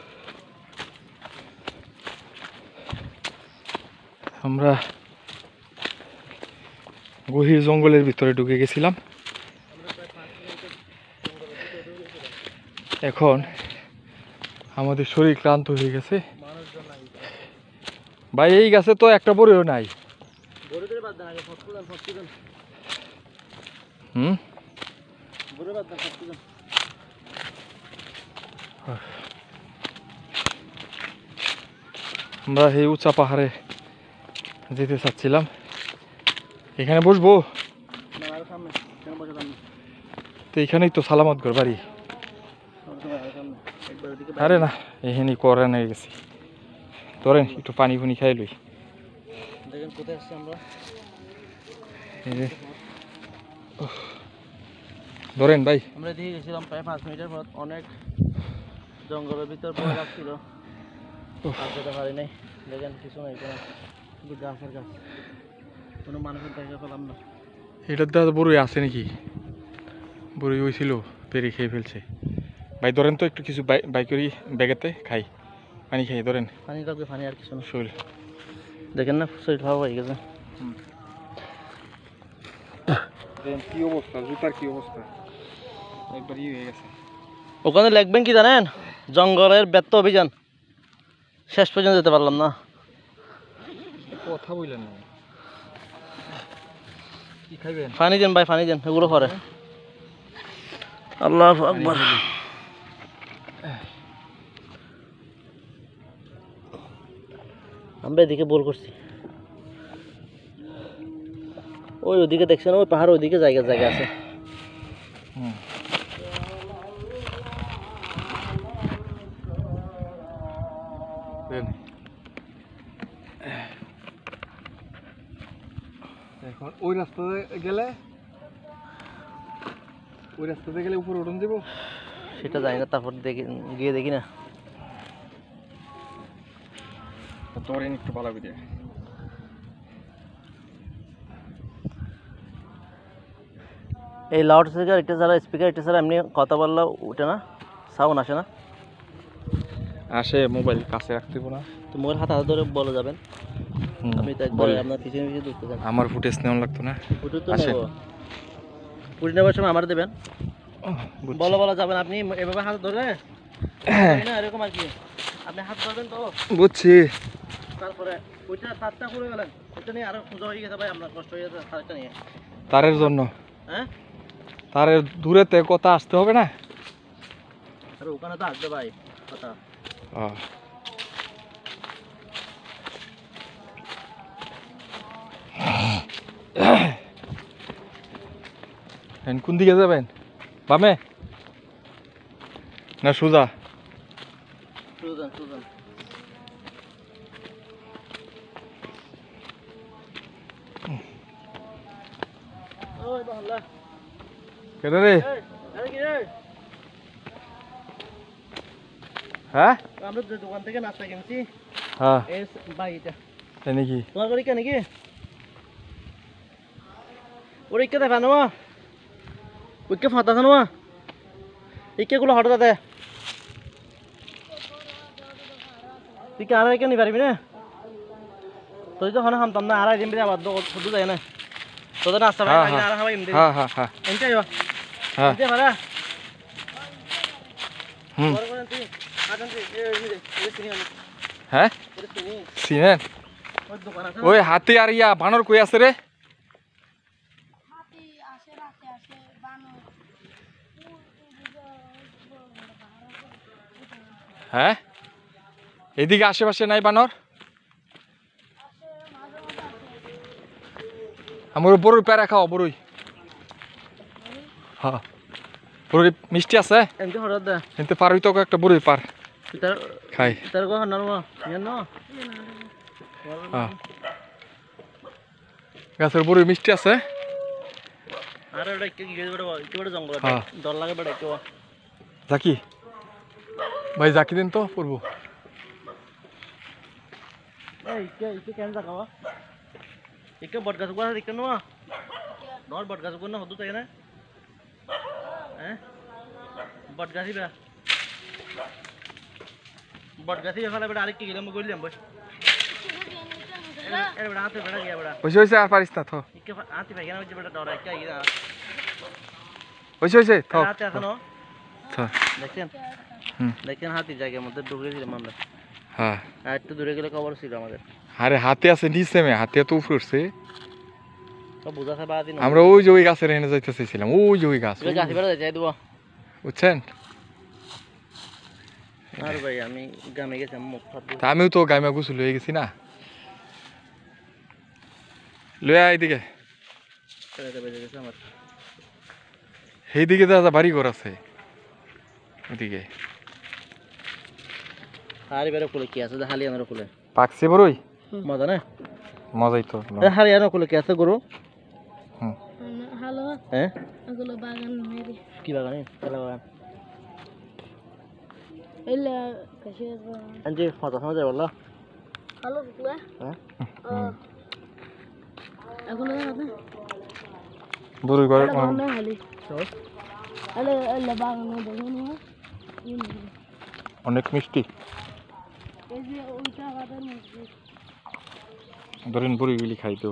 আমরা গভীর জঙ্গলের ভিতরে ঢুকে গেছিলাম। এখন আমাদের শরীর ক্লান্ত হয়ে গেছে ভাই। এই গাছে তো একটা বড়িও নাই। হুম, আমরা এই উঁচা পাহাড়ে যেতে চাচ্ছিলাম। এখানে বসবো তো, এখানেই তো সালামত ঘর বাড়ি। আরে না, এখানে করে নিয়ে গেছি। ধরেন একটু পানি ফুনি খাই লই। দেখেন কোথায় আসছি আমরা। ধরেন ভাই, আমরা দিয়ে গেছিলাম প্রায় পাঁচ মিনিটের পর। অনেক জঙ্গলের ভিতর পড়ে রাখছিল, আর যেতে পারি নাই। দেখেন কিছু নাই, কোনো শুধু গাছের গাছ, কোনো মানুষের দেখা পেলাম না। এটার দাদা বড়ই আছে নাকি? বড়ই হয়েছিল, পেরে খেয়ে ফেলছে ভাই। ধরেন তো একটু কিছু বাই করি ব্যাগেতে, খাই পানি খাই। ধরেন পানি কাউকে, পানি আর কিছু না। শরীর দেখেন না শরীর খাওয়া হয়ে গেছে। কি অবস্থা, জুতার কি অবস্থা, একবার ইয়ে হয়ে গেছে। ওখানে লিখবেন কি জানেন, জঙ্গলের ব্যর্থ অভিযান। শেষ পর্যন্ত যেতে পারলাম না। কথা বললেন না, কি খাইবেন? পানি দেন ভাই, পানি দেন, এগুলো করে। আল্লাহু আকবার। আমরা এদিকে বল করছি, ওই ওদিকে দেখছেন, ওই পাহাড় ওইদিকে জায়গা জায়গা আছে। এখন ওই রাস্তাতে গেলে, ওই রাস্তাতে গেলে উপরে উঠুন দিব, সেটা জানি না। তারপর দেখি, গিয়ে দেখি না। তোরেন একটু ভালো করে। এই লাউড স্পিকার এটা ছাড়া, স্পিকার এটা ছাড়া এমনি কথা বললে ওঠে না, সাউন্ড আসে না। আসে, মোবাইল কাছে রাখতে না তো মোবাইল হাতে হাতে ধরে বলে যাবেন। আমি তো একবার আপনার পিছনে পিছিয়ে ধরতে চান। আমার ফুটেজ নেওয়া লাগতো না। ফুটেজ তো নেব, ফুটেজ নেওয়ার সময় আমার দেবেন। বলো বলা যাবেন, আপনি এভাবে হাত ধরে না, এরকম আর কি। আপনি হাত ধরবেন তো, বুঝছি। তারপরে ওইটা তারটা পুরো গেলেন, ওইটা নিয়ে আরো সোজা হয়ে গেছে ভাই, আপনার কষ্ট হয়ে গেছে তারটা নিয়ে। তারের জন্য, হ্যাঁ, তারের দূরেতে কথা আসতে হবে না। আরে ওখানে তো আসবে ভাই কথা। কোন দিকে যাবেন, বামে না সোজা? সুজন সুজন ওই বাংলা কেটে রে। আরে কি রে, হ্যাঁ, আমরা যে দোকান থেকে নাস্তা কিনছি। হ্যাঁ, এই ভাই এটা তাই নাকি? তোমার বাড়ি কেন নাকি? ওর ইকে দেখা নেওয়া উইকে ফাতা আছে না ইকে গুলো হঠাৎ দে তুই কি আর একে নি পারবি না তুই তো হনে হামতাম না আর দিন বিরে আবার শুধু যায় না তোদের নাস্তা ভাই হ্যাঁ, আগে হ্যাঁ। আর হাওয়াই এমনি হ্যাঁ হ্যাঁ হ্যাঁ এনতে যাও হ্যাঁ এনতে পারা হুম বড় করে তুই আজন তুই এই এই এই চিনি আমি হ্যাঁ এই চিনি চিনেন ওই দোকান আছে ওই হাতি আর ইয়া বানর কই আছে রে হাতি আসে রাতে আসে বানর হ্যাঁ এদিকে আশেপাশে নাই বানর আমার বড়ই প্যারা খাও বড়ই হ্যাঁ বড়ই মিষ্টি আছে এনতে হঠাৎ দে কিন্তু পারবি তো একটা বড়ই পার তুই তার খাই তার কো হন না ইয়ান না হ্যাঁ গাছের বড়ই মিষ্টি আছে আরে ওটা কি গেছে বড় কি বড় জঙ্গল হ্যাঁ। ডর লাগে বড় কেউ জাকি ভাই জাকি দিন তো পড়বো এই কে কে কেন জাগাও ইকে বটগাছ গুলো ইকে নো নর বটগাছ গুলো না হদু তাই না হ্যাঁ বটগাছি বে বটগাছি ফেলা বেটা আরেক কি গেলাম কইলাম বই এর বেটা হাতে বেটা গিয়া বেটা হয়েছে হয়েছে আর পারিস না থ ইকে হাতে ভাই কেন বেটা ডর একটা গিয়া হয়েছে হয়েছে থ হাতে এখনো থ দেখছেন হুম দেখছেন হাতির জায়গার মধ্যে ঢুকে দিলাম আমরা হ্যাঁ আর একটু দূরে গেলে খবর ছিল আমাদের আরে হাতে আছে নিচে মে হাতে তো উপরে উঠছে সব বুঝা খাবা দিন আমরা ওই যে ওই গাছের এনে যাইতে চাইছিলাম ওই যে ওই গাছ তুই গাছি বেড়া যাই দেবো বুঝছেন আর ভাই আমি গ্রামে গেছি মুখ ফাট তা আমিও তো গাইমা গুছল হয়ে গেছি না লয়া এইদিকে বেড়াতে বেড়ে গেছে আমার সেইদিকে দাদা বাড়ি ঘর আছে ওইদিকে হারি বেড়ে খুলে কি আছে হালি আনার খুলে পাকছে বড়ই মজা না মজাই তো হালি আনার খুলে কি আছে গরু হুম হ্যালো হ্যাঁ এগুলো বাগান মেরে কি বাগানে কেলা বাগান এলে কাশির বাগান আনজি ফটো সময় যায় বললো হ্যালো কুকুরা হ্যাঁ এগুলো না বড়ই ঘর বাগান হালি এলে এলে বাগান দেখুন অনেক মিষ্টি এই যে ওইটা বাগান মধ্যে ধরেন বড়িগুলি খাইতো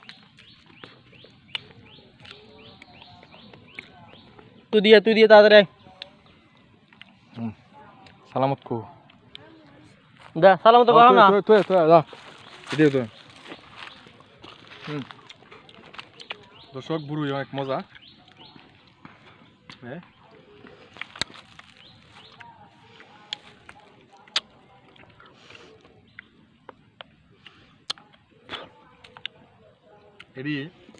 তুই দিয়ে তুই দিয়ে তাড়াতাড়ি হুম সালামত কো দা সালাম তো কর না তুই তুই তুই দা দিও তুই হুম দর্শক বুড়ি অনেক মজা হ্যাঁ এডি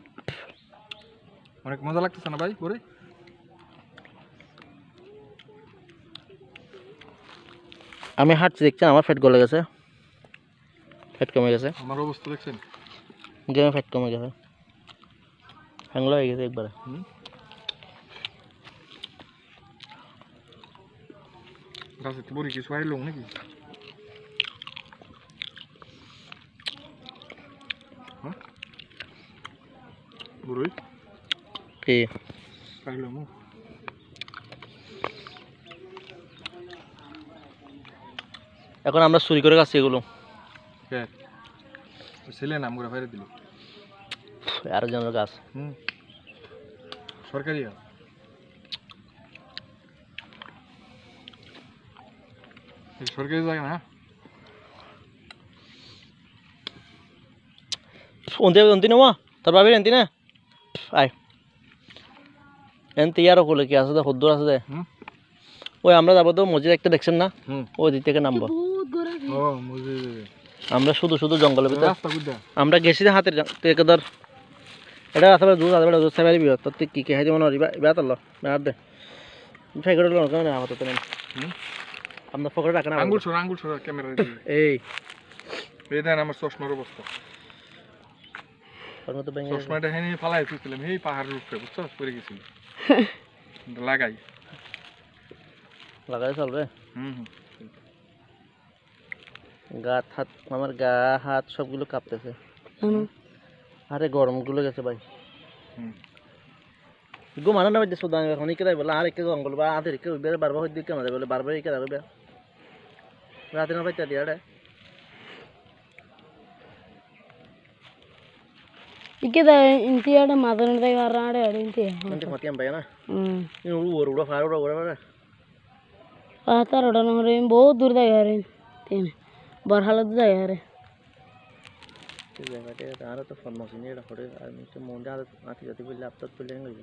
অনেক মজা লাগতেছে না ভাই বড়ি আমি হাঁটছি দেখছেন আমার ফ্যাট গলে গেছে ফ্যাট কমে গেছে আমার অবস্থা দেখছেন গেমে ফ্যাট কমে গেছে হ্যাংলা হয়ে গেছে একবারে হুম গাছে তো বড়ি কিছু আইলো নাকি হ্যাঁ বড়ি কি আইলো মু এখন আমরা চুরি করে খাচ্ছি এগুলো কে ছেলে নাম করে ফেলে দিল আরো জনের গাছ হুম সরকারি গাছ এই সরকারি জায়গা না অন্তি অন্তি নেওয়া তোর ভাবির এনতি না আয় এনতি আরো কোলে কি আছে হদ্দুর আছে দে হুম ওই আমরা যাবো তো মসজিদ একটা দেখছেন না হুম ওই দিক থেকে নামবো বহুত ঘুরে ও মুজি আমরা শুধু শুধু জঙ্গলের ভিতরে রাস্তা বুঝা আমরা গেছি যে হাতের তুই একে ধর এটা আসলে দুধ আসবে দুধ সাইবারি বিয়ে তোর তুই কি কে হাই দিব না বেড়া তোর বেড়া দে ফাই করে লোক না আমার তো নেই হুম আপনার পকেটে রাখেন আঙ্গুল ছড়া আঙ্গুল ছড়া ক্যামেরা দিয়ে এই এই দেন আমার চশমার অবস্থা ওর মতো ভেঙে গেছে। চশমাটা হেনে ফালাই তুলছিলাম এই পাহাড়ের উপরে বুঝছো পড়ে গেছিল লাগাই লাগালে চলবে হুম হুম গা হাত আমার গা হাত সবগুলো কাঁপতেছে আরে গরম গুলো গেছে ভাই হুম ঘুমানো না হইতে সুদান এখন ইকে বলে আর একে জঙ্গল বা আধের একে উঠবে বারবার হইতে কেন বলে বারবার ইকে রাখবে রাতে না পাইতা দিয়া রে Iki da inti ada madon da garra ada ada inti. nanti matian bayana Hmm. ini uru uru faro uru uru Ata roda no re बहुत दूर da gare. Tem. Barhala da gare. ঠিক আছে এটা আর তো ফোন মশিনে এটা করে আর নিচে মন্ডা আর নাতি যদি বললে আপত বললে হইব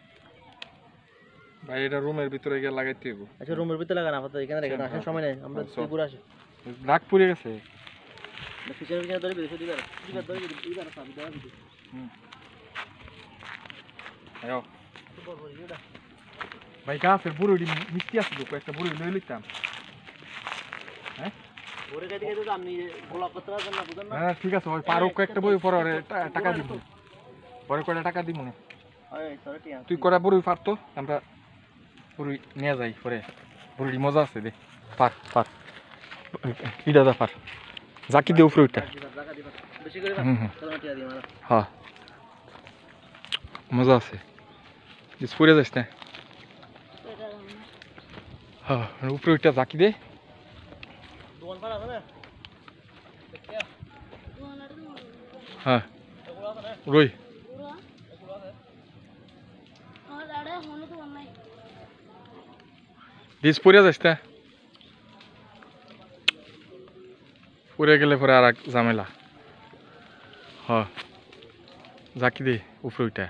ভাই এটা রুমের ভিতরে গিয়ে লাগাইতে হবে আচ্ছা রুমের ভিতরে লাগান আপাতত এখানে রেখে আসেন সময় নেই আমরা ঘুরে আসি রাগ পুড়ে গেছে পিছনে পিছনে ধরে বেশি দিবার দিবার ধরে দিবার সাবি দেওয়া দিবি হুম আয়ো ভাই গাছের বুড়ি মিষ্টি আছে তো একটা বুড়ি লই লিতাম হ্যাঁ ওরে গাইতে গাইতে তো আপনি গোলা করতে পারবেন না বুঝেন না হ্যাঁ ঠিক আছে ওই পারো একটা বই পরে ওরে টা- টাকা দিব পরে কয়টা টাকা দিব না ওই সরটি আছে তুই কয়টা বুড়ি পারতো আমরা বুড়ি নিয়ে যাই পরে বুড়ি মজা আছে দে পার পার ইডা দা পার জাকি দে উপরে ওইটা টাকা দিবা বেশি করে হুম হুম চলো টিয়া দি মারা হ্যাঁ মজা আছে দিস পরে যাস না হ্যাঁ উপরে ওইটা জাকি দে দোকান পাড়া আছে না হ্যাঁ রই और ada होने तो बनना ही. দিস পরে যাস না পরে গেলে পরে আর এক ঝামেলা হ্যাঁ জাকি দে উপরে ওইটা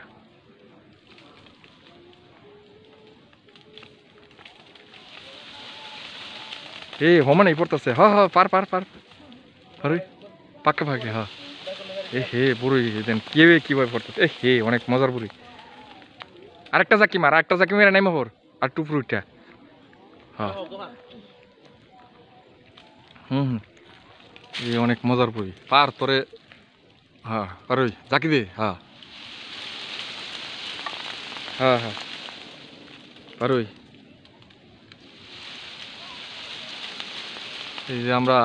এই হমানাই পড়তেছে হ্যাঁ হ্যাঁ পার পার পার আরে পাকে পাকে হ্যাঁ এ হে বুড়ি দেন কেবে কিভাবে পড়তেছে এ হে অনেক মজার বুড়ি আরেকটা জাকি মার আরেকটা জাকি মেরে নাই মোহর আর টুপুর ওইটা হ্যাঁ হুম হুম এই অনেক মজার বুড়ি পার তোরে হ্যাঁ আর ওই জাকি দে হ্যাঁ হ্যাঁ হ্যাঁ আর ওই এই যে আমরা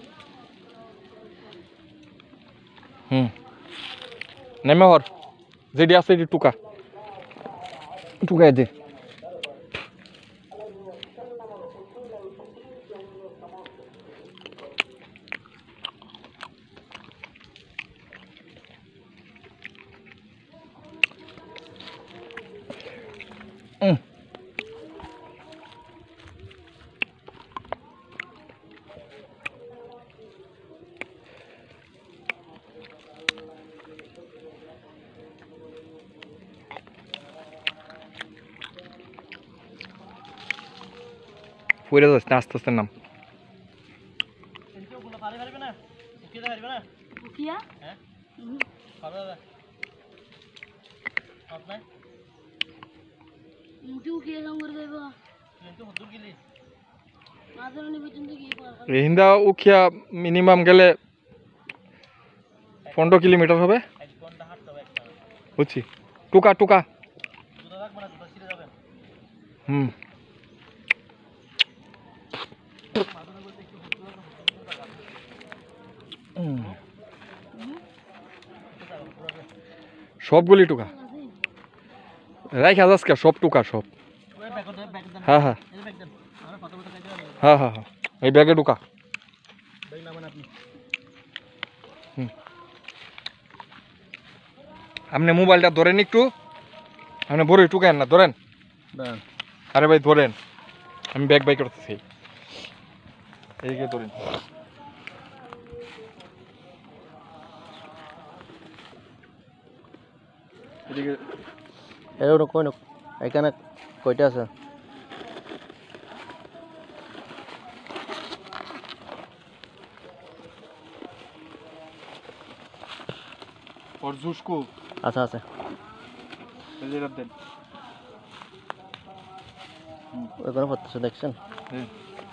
হুম নেমে হর যেটি আছে এটি টুকা টুকাই দে হুম পড়ে যাস না আস্তে আস্তে নাম কিন্তু ওগুলো পারি পারবে না কি দা পারবে না किया? হ্যাঁ পারবে না আপনি इंटू किया संगर देबो. কিন্তু হুদুর গিলি मादर ने बिचन तो किए पार. হিন্দা উখিয়া মিনিমাম গেলে পনেরো কিলোমিটার হবে এক ঘন্টা হাঁটতে হবে একটা বুঝছি টুকা টুকা জুতা রাখবে না জুতা ছিঁড়ে যাবে হুম হুম। সবগুলি টুকা রাইখা যাস কে সব টুকা সব ওই ব্যাগ দেন ব্যাগ দেন হ্যাঁ হ্যাঁ এই ব্যাগ দেন আমরা ফটো ফটো কাটতে পারবো হ্যাঁ হ্যাঁ হ্যাঁ এই ব্যাগে টুকা ব্যাগ নামান আপনি আপনি মোবাইলটা ধরেন একটু আপনি বড় টুকায়েন না ধরেন দেন আরে ভাই ধরেন আমি ব্যাগ বাই করতেছি এইকে ধরেন এদিকে এরকম কই না এখানে কয়টা আছে और जूस को আচ্ছা আছে ले रख दें ওখানে পড়তেছে দেখছেন हम्म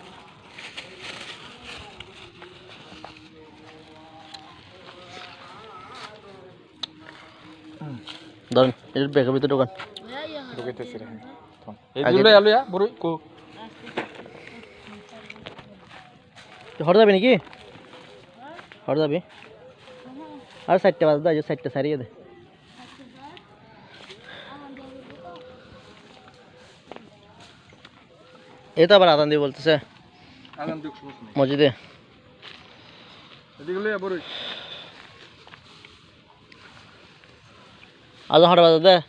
ধরেন এর ব্যাগের ভিতরে ঢোকান ঢুকাইতেছি রে এই দিলে আলো ইয়া বড় কো হর যাবে নাকি হর যাবে আর সাইডটা বাজ দাও সাইডটা সারিয়ে দে এই তো আবার আদান দিয়ে বলতেছে আজান দিক সমস্যা নেই মসজিদে। এদিকে লইয়া বড়ই আজ হাট বাজার দে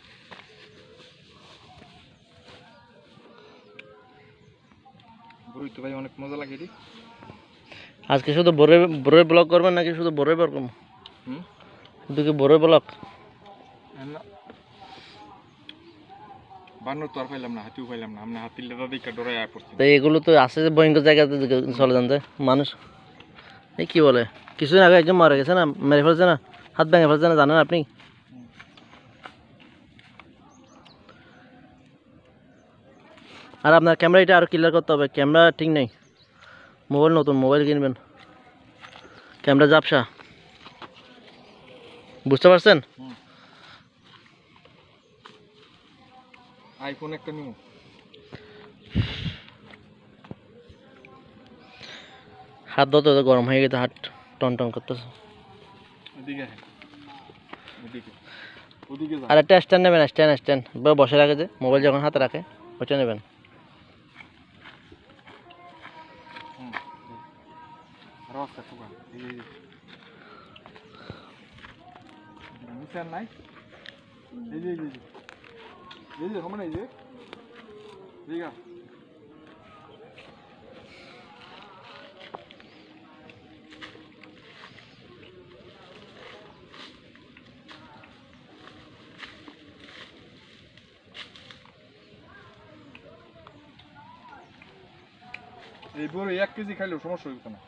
বড়ই তো ভাই অনেক মজা লাগে রে আজকে শুধু বড়ই বড়ই ব্লগ করবেন নাকি শুধু বড়ই ব্লগ করবেন? হুম শুধু কি বড়ই ব্লগ? না বানর তো আর পাইলাম না হাতিও পাইলাম না আমরা হাতির লেদা দিকে ডরাই আয় পড়ছি তো এগুলো তো আছে যে ভয়ঙ্কর জায়গাতে চলে যান যায় মানুষ। এই কি বলে কিছুদিন আগে একজন মারা গেছে না, মেরে ফেলছে না, হাত ভেঙে ফেলছে না, জানেন আপনি? আর আপনার ক্যামেরা এটা আরও ক্লিয়ার করতে হবে, ক্যামেরা ঠিক নেই। মোবাইল নতুন মোবাইল কিনবেন, ক্যামেরা ঝাপসা, বুঝতে পারছেন? আইফোন একটা নিব হাত ধরতে তো গরম হয়ে গেছে, হাত টন টন করতেছে। ওদিকে ওদিকে ওদিকে যা আর একটা স্ট্যান্ড নেবেন, স্ট্যান্ড স্ট্যান্ড বসে রাখে যে মোবাইল যখন হাতে রাখে ওইটা নেবেন। রাস্তা খুব এই নিচে নাই এই যে এই যে এই যে আমরা এই যে ঠিক আছে এই বড় এক কেজি খাইলেও সমস্যা হইতো না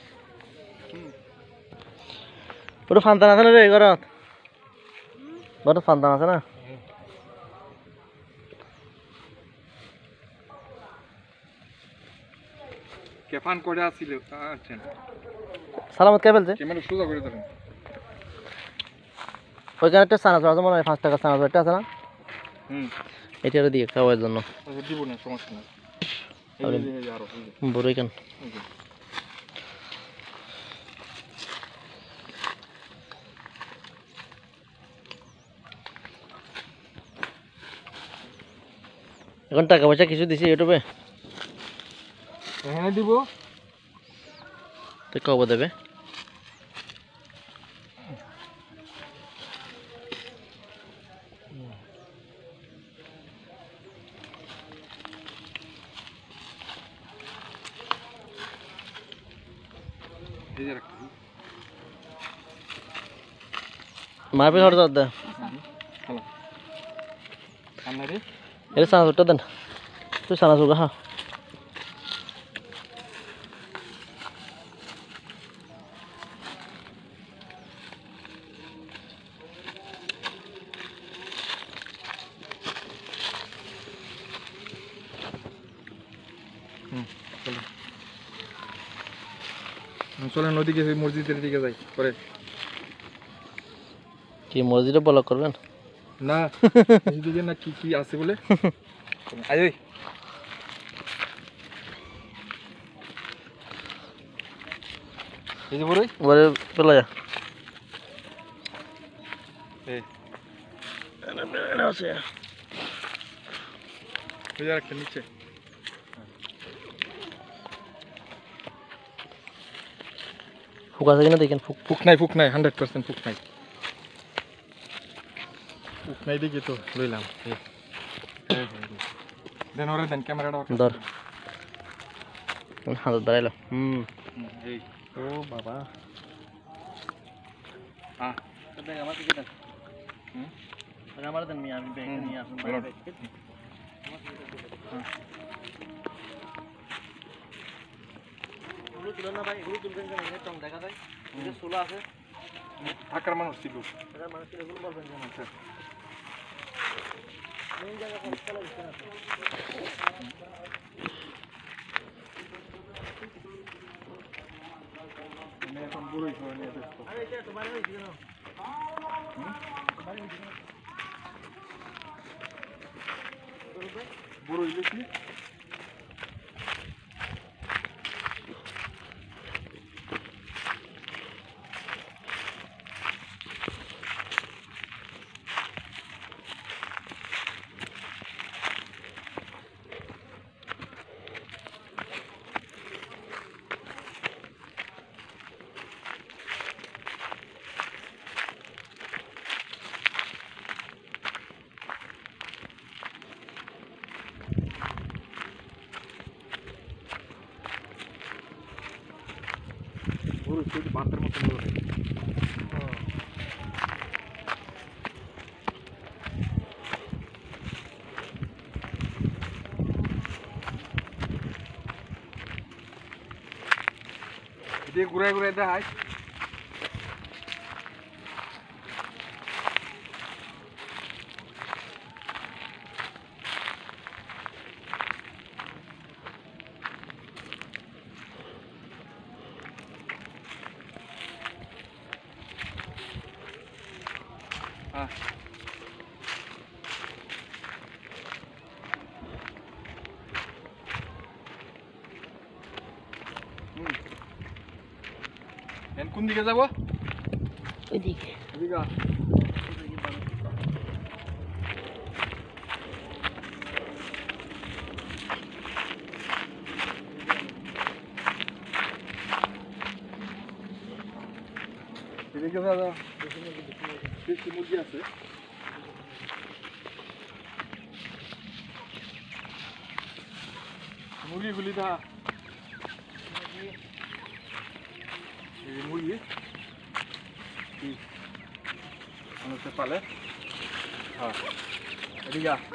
ওটা ফান্তান আছে না রে ঘরত? ঘরত ফান্তান আছে না? কেফান করে আসছিল আচ্ছা সালামত কে ফেলছে? ক্যামেরা সোজা করে ধরেন ওইখানে একটা সানাচুর আছে মনে হয়, পাঁচ টাকা সানাচুর একটা আছে না, হুম এটা দিয়ে খাওয়ার জন্য। আচ্ছা দিব না সমস্যা নাই এই যে এই যে আরো এই যে বড়ই কেন এই যে এখন টাকা পয়সা কিছু দিছি ইউটিউবে, এখানে দিব তো কবে দেবে? এই যে রাখছি মারপিট হঠাৎ দে, হ্যালো আপনারে এটা সানাচুরটা দেন, তুই সানাচুর খা। হুম চলো চলেন নদীকে মসজিদের দিকে যাই পরে কি মসজিদে ব্লগ করবেন? না এদিকে না কি কি আছে বলে আই ওই এই যে বড়ই বলে পেলা যা এই আছে এই যে একটা নিচে ফুক আছে কিনা দেখেন, ফুক ফুক নাই ফুক নাই হান্ড্রেড পার্সেন্ট ফুক নাই ফুক নাই দেখি তো লইলাম এই দেন ওরে দেন ক্যামেরাটা ধর হাত দাঁড়াইলো। হুম এই ও বাবা হ্যাঁ আমার কি দেন? হুম আমার দেন মি আমি ব্যাংকে নিয়ে আসুন। বলুন। এগুলো তুলেন না ভাই, এগুলো তুলবেন কেন? এখানে টং দেখা যায়, এখানে সোলা আছে, ঢাকার মানুষ ছিল এখানে মানুষ এগুলো বলবেন কেন? মেন জায়গা পরিষ্কার লাগছে না। আমি এখন বড়ই খাওয়া নিয়ে ব্যস্ত আরে এটা তো বাইরে হয়েছে কেন? বড়ই বেশি বড় ছোট বাতের মতো বড় হয়। এদিকে ঘুরে ঘুরে দেখায়। হ্যাঁ হুম এখন কোন দিকে যাবো? ওইদিকে এদিকে আ। এদিকে দাদা দেশি মুরগি আছে। মুরগিগুলি দা এই মুরগি কি মানুষে পালে। হ্যাঁ এদিকে আ।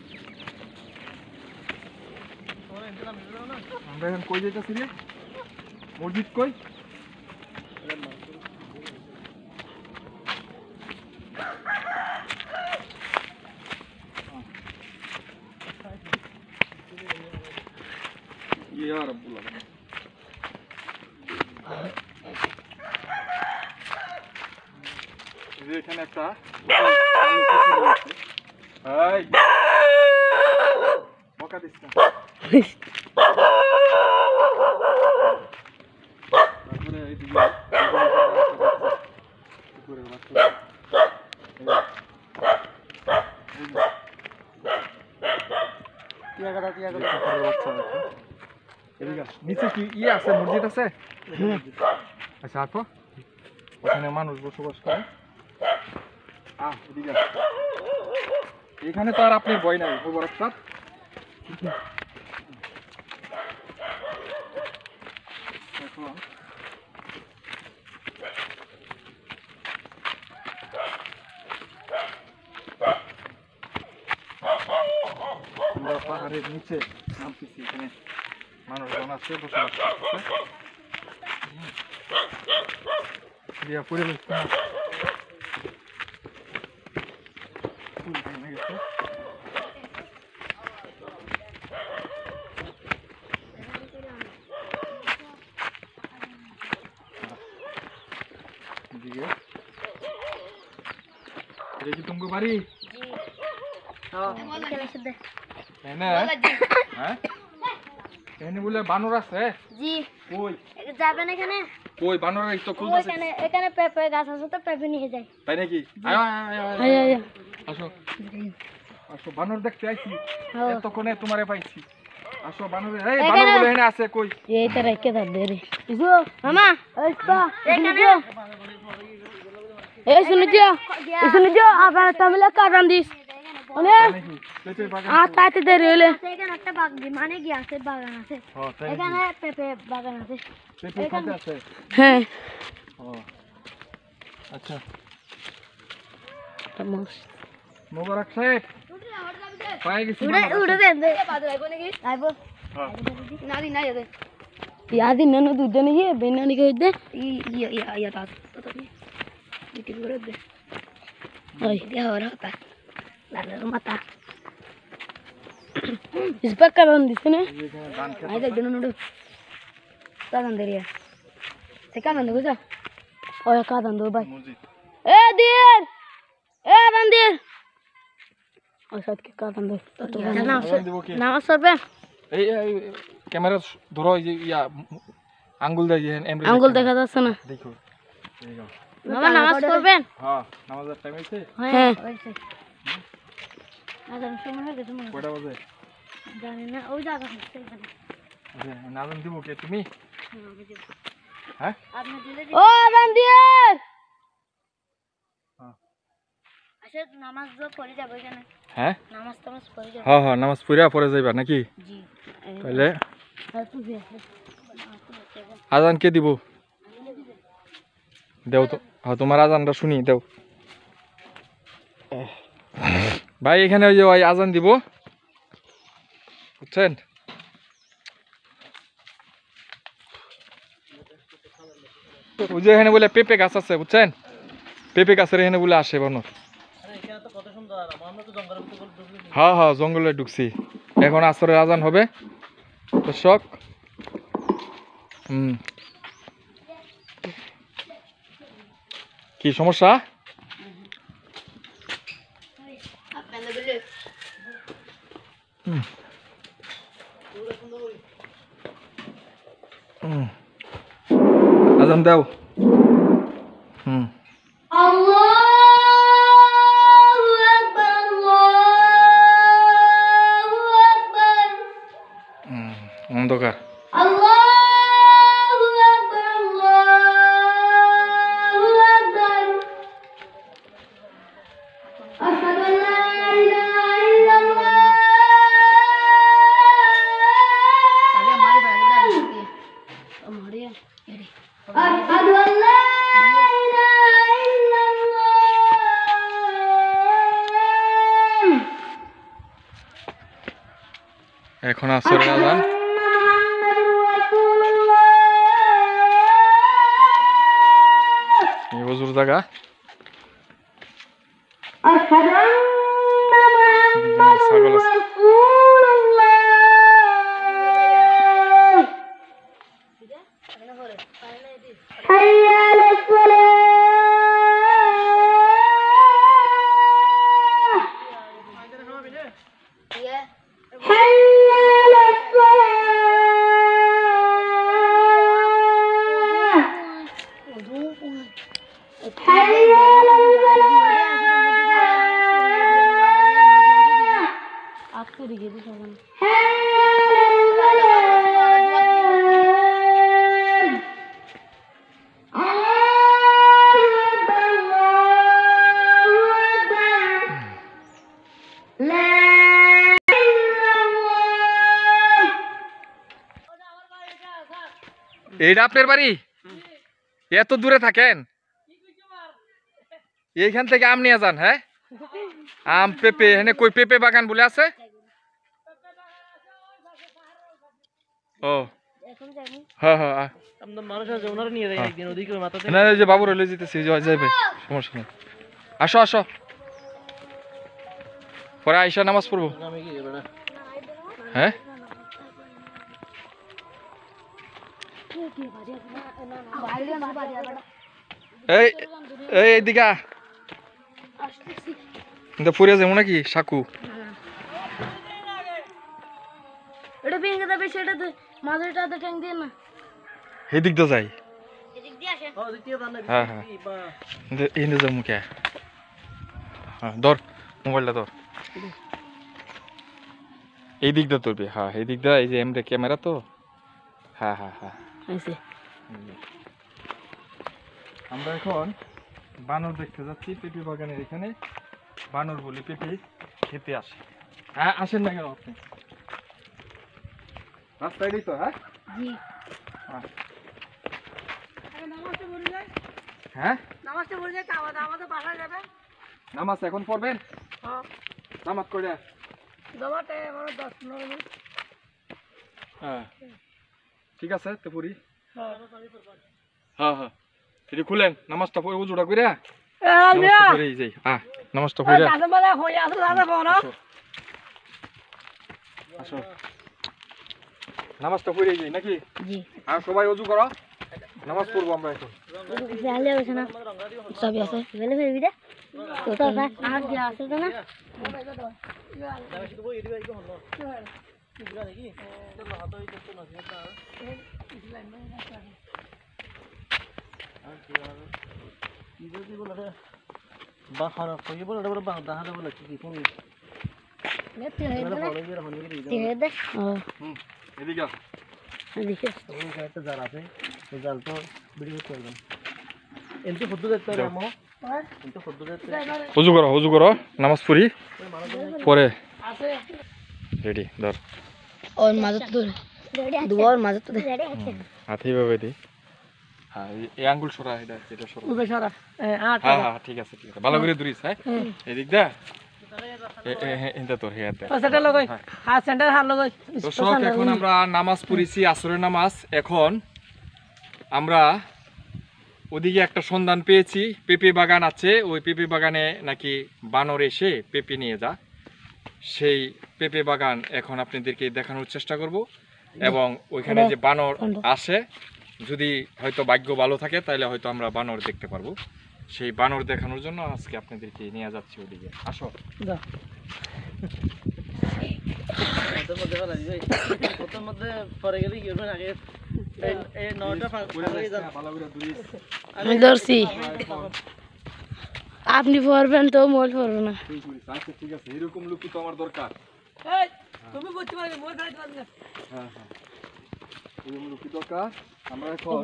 আমরা এখন কই যাইতেছি রে? মসজিদ কই? ইয়া রাব্বুল আলামিন। এই যে এখানে একটা এই বকা দিস না। তারপরে এইদিকে উপরে বাচ্চা টিয়া কাটা টিয়া কাটা বাচ্চা আছে। এদিকে নিচে কি ইয়ে আছে, মসজিদ আছে? আচ্ছা আসো, ওখানে মানুষ বসবাস করে। আহ এদিকে আস। এখানে তো আর আপনি ভয় নাই মুবারক স্যার। এখন আমরা পাহাড়ের নিচে নামতেছি। এখানে মানুষজন আছে, বসবাস করতেছে। দিয়া পরিবেশ ফুল ভেঙে গেছে। এদিকে এটা কি তোমার বাড়ি? এনে হ্যাঁ এনে বলে বানর আছে? জি কই যাবেন এখানে? কই বানর এই তো খুলতেছে। এখানে এখানে পেঁপে গাছ আছে তো পেঁপে নিয়ে যাই। তাই নাকি? আয় আয় আয় আয়, আয়, আয়, আয় আয়। আসো আসো, বানর দেখতে আইছি। হ্যাঁ। এতক্ষণে তোমারে পাইছি। আসো বানর। এই এখানে- বানর বলে এখানে আছে কই? এই তো রেখে দাও দেরি ইসো মামা এই তো এখানে এই শুনে যা এই শুনে যা আবার তামিলে কাটান দিস মানে তাই নাকি? পেঁপের বাগান আ তো। তাইতে দেরি হইলে এখানে একটা বাগ মানে কি আছে বাগান আছে হ্যাঁ, তাই নাকি? এখানে পেঁপে বাগান আছে। পেঁপে খাইতে আছে? হ্যাঁ ও আচ্ছা। মোবারক সাহেব পাই গেছি। উড়ে বানর আছে। উড়ে দেন দে বাদ রাখবো নাকি আইবো হ্যাঁ। না দি না যাবে ইয়াদি নন দুজনে গিয়ে বেনানি কই দে ই ইয়া ইয়া ইয়া তা তো নি দিতে করে দে ওই দে হরা তা লালা মাতা इस पर का बंद दिसने এই যে এখানে ধান খেত आई देख दोनों नोडो का बंद रिया से का बंद गुजा ओए का बंद भाई মসজিদ। ए दिर ए बंदिर और साथ के का बंद तो तो नाम আজান দিব কি? नाम सर पे এই এই ক্যামেরা ধরো, এই যে ইয়া আঙ্গুল দেয় এমরে আঙ্গুল দেখা যাচ্ছে না দেখো। এই যাও। মামা নামাজ পড়বেন হ্যাঁ নামাজের টাইম হইছে। হ্যাঁ আজান সময় হয়ে গেছে মনে কয়টা বাজে? জানি না ওই জায়গা হচ্ছে এখানে আচ্ছা আজান দিব কে তুমি? হ্যাঁ আপনি দিলে ও বান্দিয়ার হ্যাঁ আচ্ছা নামাজ তো পড়ে যাবে এখানে হ্যাঁ নামাজ টামাজ পড়ে যাবে হ্যাঁ হ্যাঁ নামাজ পড়া পরে যাইবা নাকি? জি তাহলে আর তুই আজান কে দিব? দেও তো, হ্যাঁ তোমার আজানটা শুনি দেও ভাই। এখানে ওই যে ওই আজান দিব, বুঝছেন? ওই যে এখানে বলে পেঁপে গাছ আছে, বুঝছেন? পেঁপে গাছের এখানে বলে আসে বানর। আরে এখানে তো কত সুন্দর, আমরা তো জঙ্গলের ভিতরে ঢুকছি। হ্যাঁ হ্যাঁ জঙ্গলে ঢুকছি, এখন আসরের আজান হবে দর্শক। হুম, কি সমস্যা? হুম। হুম। আজান দাও। হুম হুম, অন্ধকার। এখন আসরের আজান। এই হুজুর জায়গা ছাগল আছে। এইটা আপনার বাড়ি? এত দূরে থাকেন? এইখান থেকে আম নিয়ে যান? হ্যাঁ, আম পেঁপে এখানে কই পেঁপে বাগান বলে আছে? ও হ্যাঁ হ্যাঁ, আপনার মানুষ আছে, ওনারা নিয়ে যায় একদিন ওদিকে মাথাতে। না যে বাবুর হলে যেতেছি, যাইবে সমস্যা নেই। আসো আসো, পরে আইসা নামাজ পড়বো। আমি কি যাবে না? হ্যাঁ এই এই এদিকে ফুরিয়ে যাবো নাকি সাকু? এটা ভেঙে যাবে, সেটা তো মাঝেটা তো ট্যাঙ্ক দিয়ে না, এদিক তো যাই। এদিক দিয়ে আসে। ও দ্বিতীয় দান না। হ্যাঁ হ্যাঁ, এনে যাবো কে? হ্যাঁ ধর মোবাইলটা ধর, এই দিকটা তুলবি। হ্যাঁ এই দিকটা, এই যে এমরে ক্যামেরা তো। হ্যাঁ হ্যাঁ হ্যাঁ, আমরা এখন বানর দেখতে যাচ্ছি পেঁপে বাগানের এখানে। বানর বলে পেঁপে খেতে আসে। হ্যাঁ আসেন না কেন আপনি? রাস্তায় দিই তো। হ্যাঁ জি। হ্যাঁ নামাজটা পড়ে যায়, হ্যাঁ নামাজটা পড়ে যায়, তাও আমাদের বাসায় যাবেন। নামাজ এখন পড়বেন? হ্যাঁ, নামাজ করে জমাতে আমার দশ পনেরো মিনিট। হ্যাঁ ঠিক আছে তো পড়ি। হ্যাঁ হ্যাঁ হ্যাঁ, এটি খুলেন, নামাজটা পড়ে উজুটা করে নামাজটা পড়ে যাই। হ্যাঁ নামাজটা পড়ে আসো, নামাজটা পড়ে যাই নাকি? জি। আর সবাই উজু করো, নামাজ পড়বো আমরা এখন। ফেলে আছে না, সবই আছে, ফেলে ফেলবি রে তো তো আর কি আছে তো না। আমি শুধু বই দিই এরকম হলো কি দিলা নাকি তো হাত হই তো না সেটা আর কি আর কি যদি বলে বা খারাপ হয়ে বলে বলে বা দাহাতে বলে কি কোন নেতে হয়ে বলে না বলে গিয়ে হনি গিয়ে তে দে। ও হুম এদিকে আসো। দেখি ওই একটা জাল আছে, তো জাল তো ভিডিও করতে হবে। এমনি ফটো দেখতে হবে আমো, এমনি ফটো দেখতে উজু করো উজু করো, নামাজ পড়ি পরে। আছে রেডি ধর, ওর মাঝে তো দুয়ার মাঝে তো হাতেই ভাবে দি। হ্যাঁ এই- এই আঙ্গুল সরা এটা এটা সরা উবে সরা আট হ্যাঁ হ্যাঁ ঠিক আছে ঠিক আছে ভালো করে ধরিস হ্যাঁ এদিক দা এটা তোর হেয়ার দে সেটা লগই হাত সেন্টার হাত লগই দর্শক এখন আমরা নামাজ পড়েছি আসরের নামাজ এখন আমরা ওদিকে একটা সন্ধান পেয়েছি পেঁপে বাগান আছে ওই পেঁপে বাগানে নাকি বানর এসে পেঁপে নিয়ে যা সেই পেঁপে বাগান এখন আপনাদেরকে দেখানোর চেষ্টা করব এবং ওইখানে যে বানর আসে যদি হয়তো ভাগ্য ভালো থাকে তাহলে হয়তো আমরা বানর দেখতে পারবো সেই বানর দেখানোর জন্য আজকে আপনাদেরকে নিয়ে যাচ্ছি ওদিকে আসো যা ওদের মধ্যে ভালো দিই ওদের মধ্যে পরে গেলে কি হবে আগে এই এই নয়টা ফাঁকি যান ভালো করে ধরিস আমি ধরছি আপনি পড়বেন তো মোল পড়বো না তুই করিস আচ্ছা ঠিক আছে এরকম লুকি তো আমার দরকার এই তুমি বুঝতে পারবে মোর গাড়ি পারবে না হ্যাঁ হ্যাঁ এরকম লুকি দরকার আমরা এখন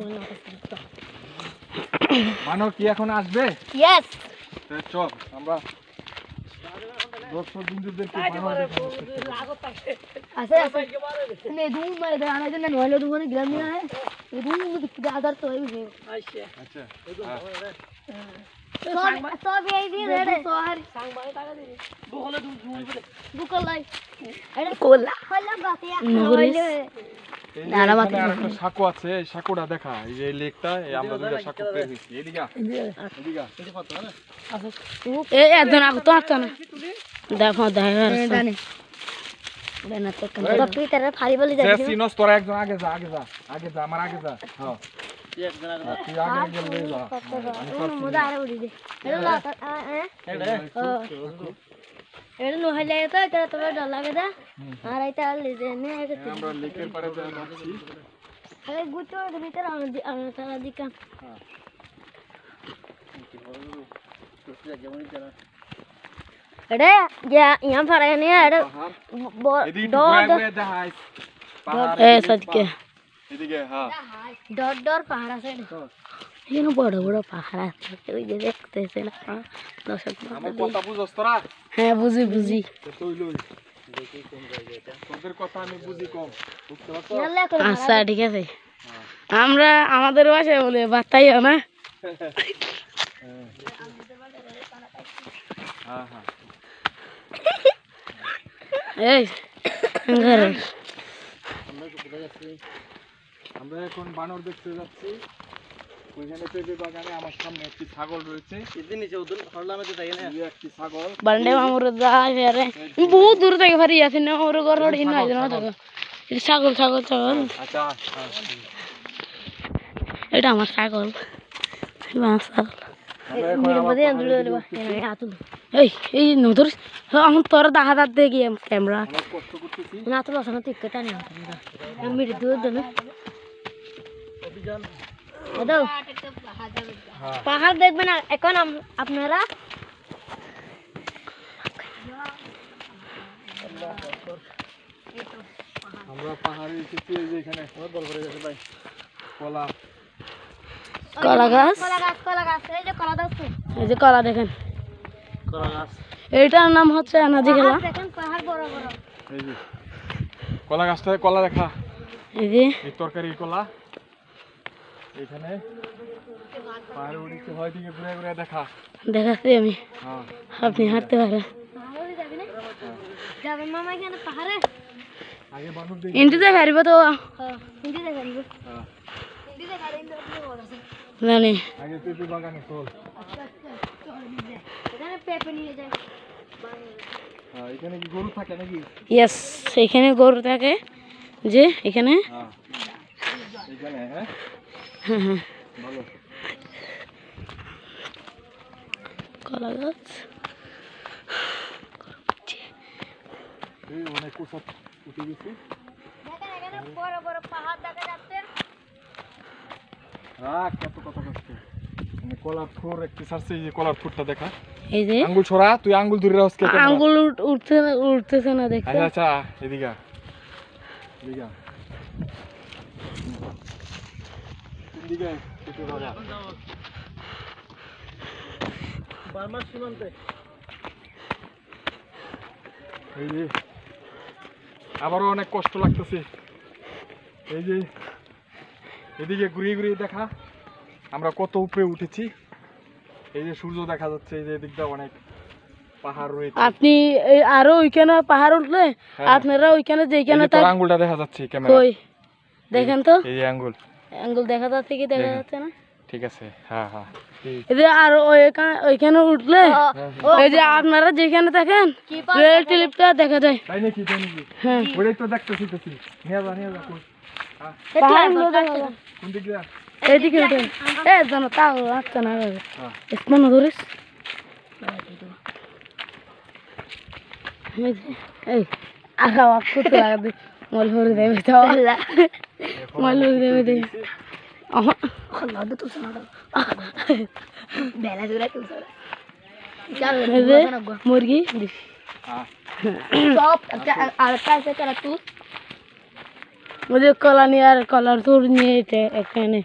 বানর কি এখন আসবে ইয়েস তা চল আমরা দর্শক বিন্দুদেরকে বানর দেখাবো। আছে আছে নে দুম মারে দে আনা জন্য নয়লো দুবনে গ্রাম নিয়ে আয় এই দুম মধ্যে আদার তো এই যে আচ্ছা আচ্ছা সব সব এই দিয়ে রে সহার সাংবাদিক টাকা দিবি বহলে দু দুই বলে বুকলাই এটা কোলা কোলা গাতে হইলে এই যে দাঁড়া বাকি এখানে আরেকটা সাঁকো আছে এই সাঁকোটা দেখা এই যে এই লেকটা এই আমরা দুটো সাঁকো পেয়ে গেছি এদিকে আ, এদিকে আ। এটা কত না এ একজন আগে তো আসতো না দেখো দেখা জানি না তো কেন তো তুই তারা ফাড়ি বলি যে যাচ্ছিস সিনস তোরা একজন আগে যা আগে যা আগে যা আমার আগে যা হ্যাঁ তুই একজন আগে তুই আগে গেলে যা আমি পারছি না। মোদা আরে উড়ি দে এটা লাত হ্যাঁ এটা নহলে তো এটা তোমার ডর লাগে না আর এটা লিজে নে এটা আমরা লেকের পাড়ে যাচ্ছি আরে গুটো ভিতরে আমি আমি সারা দিকা এটা ya yang parah ini ada এদিকে একটু dor ঘুরে dor ঘুরে দেখাইস পাহাড় eh sadike এদিকে হ্যাঁ dor dor পাহাড় আছে এখানে বড় বড় পাহাড় আছে ওই যে দেখতেছেন আপনারা দর্শক আমার কথা বুঝছস তোরা হ্যাঁ বুঝি বুঝি তুই লই দেখি কোন জায়গা এটা তোদের কথা আমি বুঝি কম বুঝতে পারছো আচ্ছা ঠিক আছে আমরা আমাদের ভাষায় বলে বাতাইও না হ্যাঁ হ্যাঁ এই ঘরে আমরা এখন বানর দেখতে যাচ্ছি ওইখানে পেঁপে বাগানে আমার সামনে একটি ছাগল রয়েছে ইদিন নিচে ওদন হরলামে তো তাই না এই যে একটি ছাগল বান্ডে মামুর যায় ফেরে বহুত দূর থেকে ফারি আছে না ওর ঘর ওর ইন আছে না দেখো এটা ছাগল ছাগল ছাগল আচ্ছা এটা আমার ছাগল আমার ছাগল আমরা এখন আবার এই এই নদর এখন তোর দেখা দাঁত দিয়ে গিয়ে ক্যামেরা অনেক কষ্ট করতেছি না তো বসানো তুই কেটা নিয়ে আমি দূর দেন পাহাড় দেখবেন এখন আপনারা আমরা পাহাড়ে এসেছি এই যে এখানে দল করে গেছে ভাই কলা কলা গাছ কলা গাছ কলা গাছ এই যে কলা গাছ এই যে কলা দেখেন কলা গাছ এইটার নাম হচ্ছে আনাজি কলা দেখেন পাহাড় বড় বড় এই যে কলা গাছটা কলা দেখা এই যে এই তরকারি কলা এখানে পাহাড়ে উঠেছে হয় দিকে ঘুরে ঘুরে দেখা দেখাচ্ছি আমি হ্যাঁ আপনি হাঁটতে পারেন যাবেন মামা এখানে পাহাড়ে আগে বানর দেখি ইন্ডিতে পারিব তো হ্যাঁ হিন্দিতে গাড়ি হ্যাঁ হিন্দিতে গাড়ি ইন্দ্র বড় আছে জানি আগে পেঁপে বাগানে চল এখানে পেঁপে নিয়ে যায় হ্যাঁ এখানে কি গরু থাকে নাকি ইয়েস এখানে গরু থাকে যে এখানে হ্যাঁ এখানে হ্যাঁ হ্যাঁ হ্যাঁ ভালো কলা গাছ এই অনেক কোথা উঠে গেছি দেখেন এখানে বড় বড় পাহাড় দেখা যাচ্ছে রাখ কত কথা করছে মানে কলার থোর একটু সারছে এই যে কলার থোরটা দেখা এই যে আঙ্গুল ছড়া তুই আঙ্গুল ধরে রাখছ কে আঙ্গুল উঠ- উঠতে উঠতেছে না দেখতে আচ্ছা আচ্ছা এদিকে আ। এদিকে আ। কোন দিকে পেঁপে বাগান বার্মার সীমান্তে এই যে আবারও অনেক কষ্ট লাগতেছে এই যে এদিকে ঘুরিয়ে ঘুরিয়ে দেখা আমরা কত উপরে উঠেছি। এই যে সূর্য দেখা যাচ্ছে, এই যে এদিকটা অনেক পাহাড় রয়েছে। আপনি এই আরো ওইখানে পাহাড় উঠলে হ্যাঁ। আপনারা ওইখানে যেখানে এই যে তোর আঙ্গুলটা দেখা যাচ্ছে ক্যামেরা। কই দেখেন তো, এই যে আঙ্গুল আঙ্গুল দেখা যাচ্ছে কি দেখা দেখেন। যাচ্ছে না? ঠিক আছে, হ্যাঁ হ্যাঁ এই- এই যে আর ওইখানে ওইখানে উঠলে এই যে আপনারা যেখানে থাকেন রেল টিলিপটা দেখা যায়। তাই নাকি তাই নাকি হ্যাঁ ওটাই তো দেখতেছি দেখতেছি নিয়ে যা নিয়ে যা কই হ্যাঁ পাহাড়গুলো দেখা যায়। কোন দিক দিয়ে এদিকে উঠেন। এ জানো তাও আচ্ছা না হ্যাঁ স্মরণ ধরিস এই আগা ওয়াক্ত লাগবে মল ভরে দেবে তো মল ভরে দেবে দে আহ খল্লা দে তো শোনা বেলা দূরে তো শোনা মুরগি হ্যাঁ সব আর কাছে করা তুই मुझे कला नहीं यार कलर तो नहीं है এখানে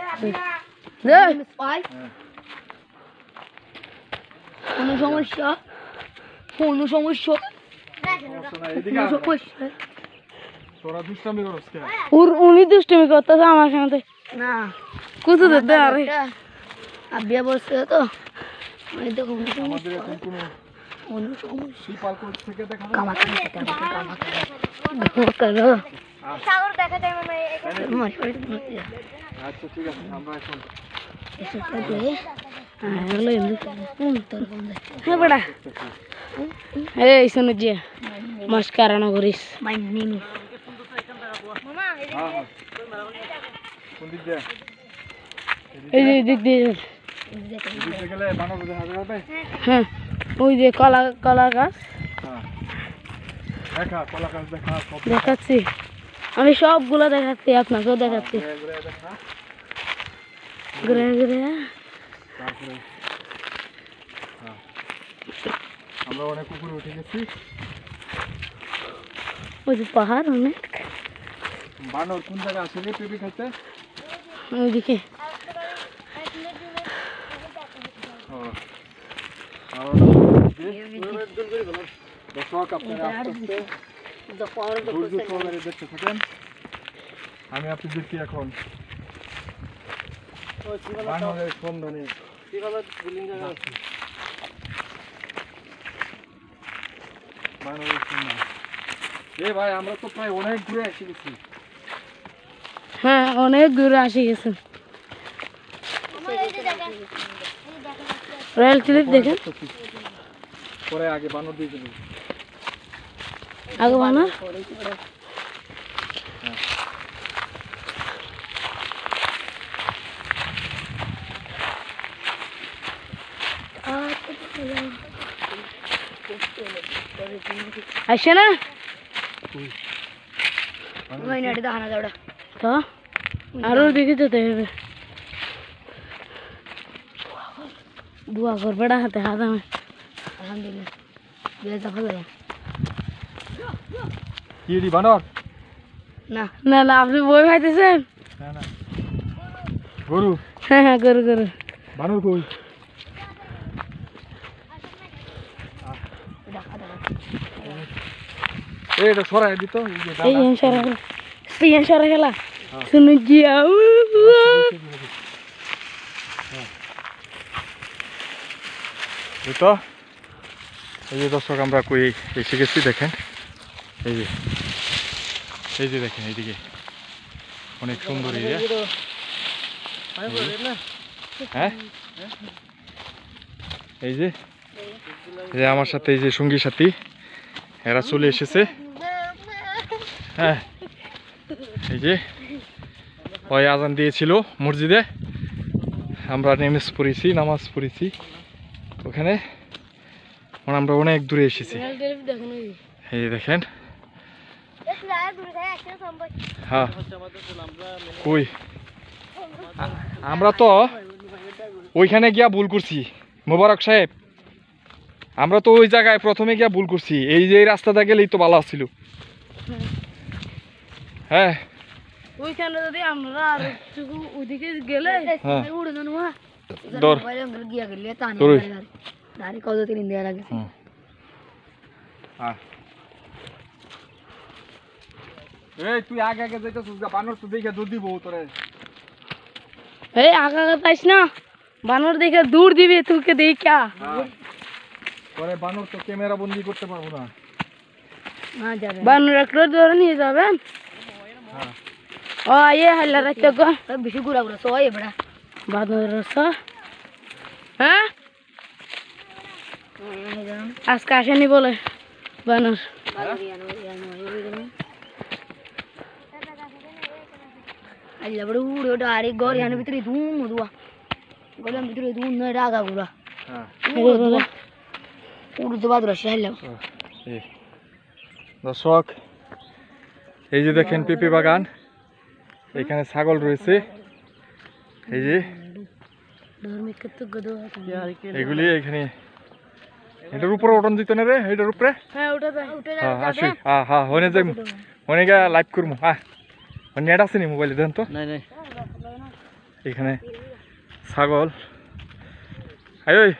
কোনো সমস্যা কোনো সমস্যা শোনা এদিকে আয়। তোরা দুষ্টামি করছ কেন? ওর উনি দুষ্টুমি করতেছে আমার সাথে না কুতু দিতে আরে আবিয়া বসে তো আমি তো কোনো আমাদের এখন কোনো কোনো সমস্যা শিপাল কোর্ট থেকে দেখা যায় কামা কামা কামা কামা করো সাগর দেখা যায় মানে মাছ পড়ে আচ্ছা ঠিক আছে আমরা এখন এসে দে আলো এমনি কোন তোর কোন হ্যাঁ বড়া এই শুনো জি নমস্কার না করিস মাই নেম মামা হ্যাঁ হ্যাঁ কোন দিক দিয়ে এই যে দিক দিয়ে দিক দিয়ে গেলে বানর দেখা যাবে হ্যাঁ ওই যে কলা কলা গাছ হ্যাঁ দেখা কলা গাছ দেখা সব দেখাচ্ছি আমি সবগুলো দেখাচ্ছি আপনাকেও দেখাচ্ছি ঘুরে ঘুরে দেখা ঘুরে ঘুরে তারপরে হ্যাঁ আমরা অনেক উপরে উঠে গেছি ওই যে পাহাড় অনেক বানর কোন জায়গায় আসে রে পেঁপে খাইতে ওইদিকে ও আর দর্শক আপনারা আস্তে আস্তে ধৈর্য সহকারে দেখতে থাকেন। আমি আপনাদেরকে এখন বানরের সন্ধানে যাচ্ছি। বানরের সন্ধান এ ভাই আমরা তো প্রায় অনেক দূরে এসে গেছি। হ্যাঁ অনেক দূরে আসি গেছেন রয়্যাল টিলিপ দেখেন পরে আগে বানর দিয়ে দেবো আগে বানা আসে না তো আরো দিকে যেতে হবে দুয়া কর বড়া হাতে হাত আমি আলহামদুলিল্লাহ বেজা ভালো কি রে বানর না না না আপনি বই খাইতেছেন না না গরু হ্যাঁ হ্যাঁ গরু গরু বানর কই এই এটা সরাই দিত এই যে এই ডানা। ইনশারা এই ইনশারা খেলা শুনুন জি আউ এই তো এই যে দর্শক আমরা কই এসে গেছি দেখেন এই যে এই যে দেখেন এইদিকে অনেক সুন্দর এরিয়া হ্যাঁ এই যে এই যে আমার সাথে এই যে সঙ্গী সাথী এরা চলে এসেছে হ্যাঁ এই যে ওই আজান দিয়েছিল মসজিদে আমরা নেমেজ পড়েছি নামাজ পড়েছি ওখানে মানে আমরা অনেক দূরে এসেছি এই যে দেখেন হ্যাঁ কই আ- আমরা তো ওইখানে গিয়া ভুল করছি মোবারক সাহেব আমরা তো ওই জায়গায় প্রথমে গিয়া ভুল করছি এই যে এই রাস্তাটা গেলেই তো ভালো ছিল হ্যাঁ ওইখানে যদি আমরা আর একটু ওদিকে গেলে হ্যাঁ উড়ে জানো হ্যাঁ দর গিয়া গেলে তানি তোর দাঁড়ি কত তিন দেওয়া লাগে হুম হ্যাঁ এই তুই আগে আগে যাইতেছিস গা বানর তো দেখে দুধ দিব তোরে এই আগা গাতাইস না, বানর দেখে দূর দিবে তোকে দেখা। হ্যাঁ। পরে বানর তো ক্যামেরা বন্দি করতে পারবো না। বানর একটা ধরে নিয়ে যাবেন। হ্যাঁ। ও ইয়ে হাল্লা রাখতে গো বেশি ঘুরা ঘুরা সবাই এবার বানর রসা। হ্যাঁ আজকে আসেনি বলে বানর। আল্লাহ বড় উড়ে ওটা আরে ঘর ইয়ানের ভিতরে ধুম দুয়া গলার ভিতরে ধুম নয় রাগা গুড়া হ্যাঁ। উড়ে তো বাদরা শাইলাম এই দর্শক, এই যে দেখেন পেঁপে বাগান, এখানে ছাগল রয়েছে। এই যে এগুলি এখানে, এটার উপরে ওটন দিত না রে, এটার উপরে। হ্যাঁ ওটা হ্যাঁ আসি, হ্যাঁ হ্যাঁ হনে যাই, হনে গা লাইভ করবো। হ্যাঁ নেট আছে নি মোবাইলে দেন তো। নাই নাই এখানে ছাগল, আয় ওই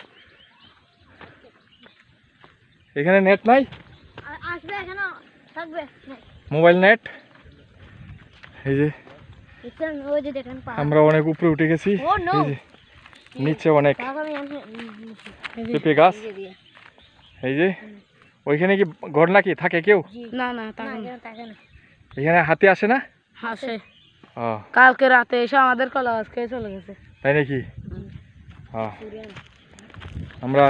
এখানে নেট নাই, আসবে এখানে থাকবে মোবাইল নেট। এই যে দেখেন ওই যে দেখেন পা আমরা অনেক উপরে উঠে গেছি। ও নো এই যে নিচে অনেক আমি পেঁপে গাছ। এই যে ওইখানে কি ঘর নাকি থাকে কেউ? না না তা না। থাকে না এখানে হাতি আসে না? আসে, ও কালকে রাতে এসে আমাদের কলা গাছ খেয়ে চলে গেছে। তাই নাকি? হ্যাঁ আমরা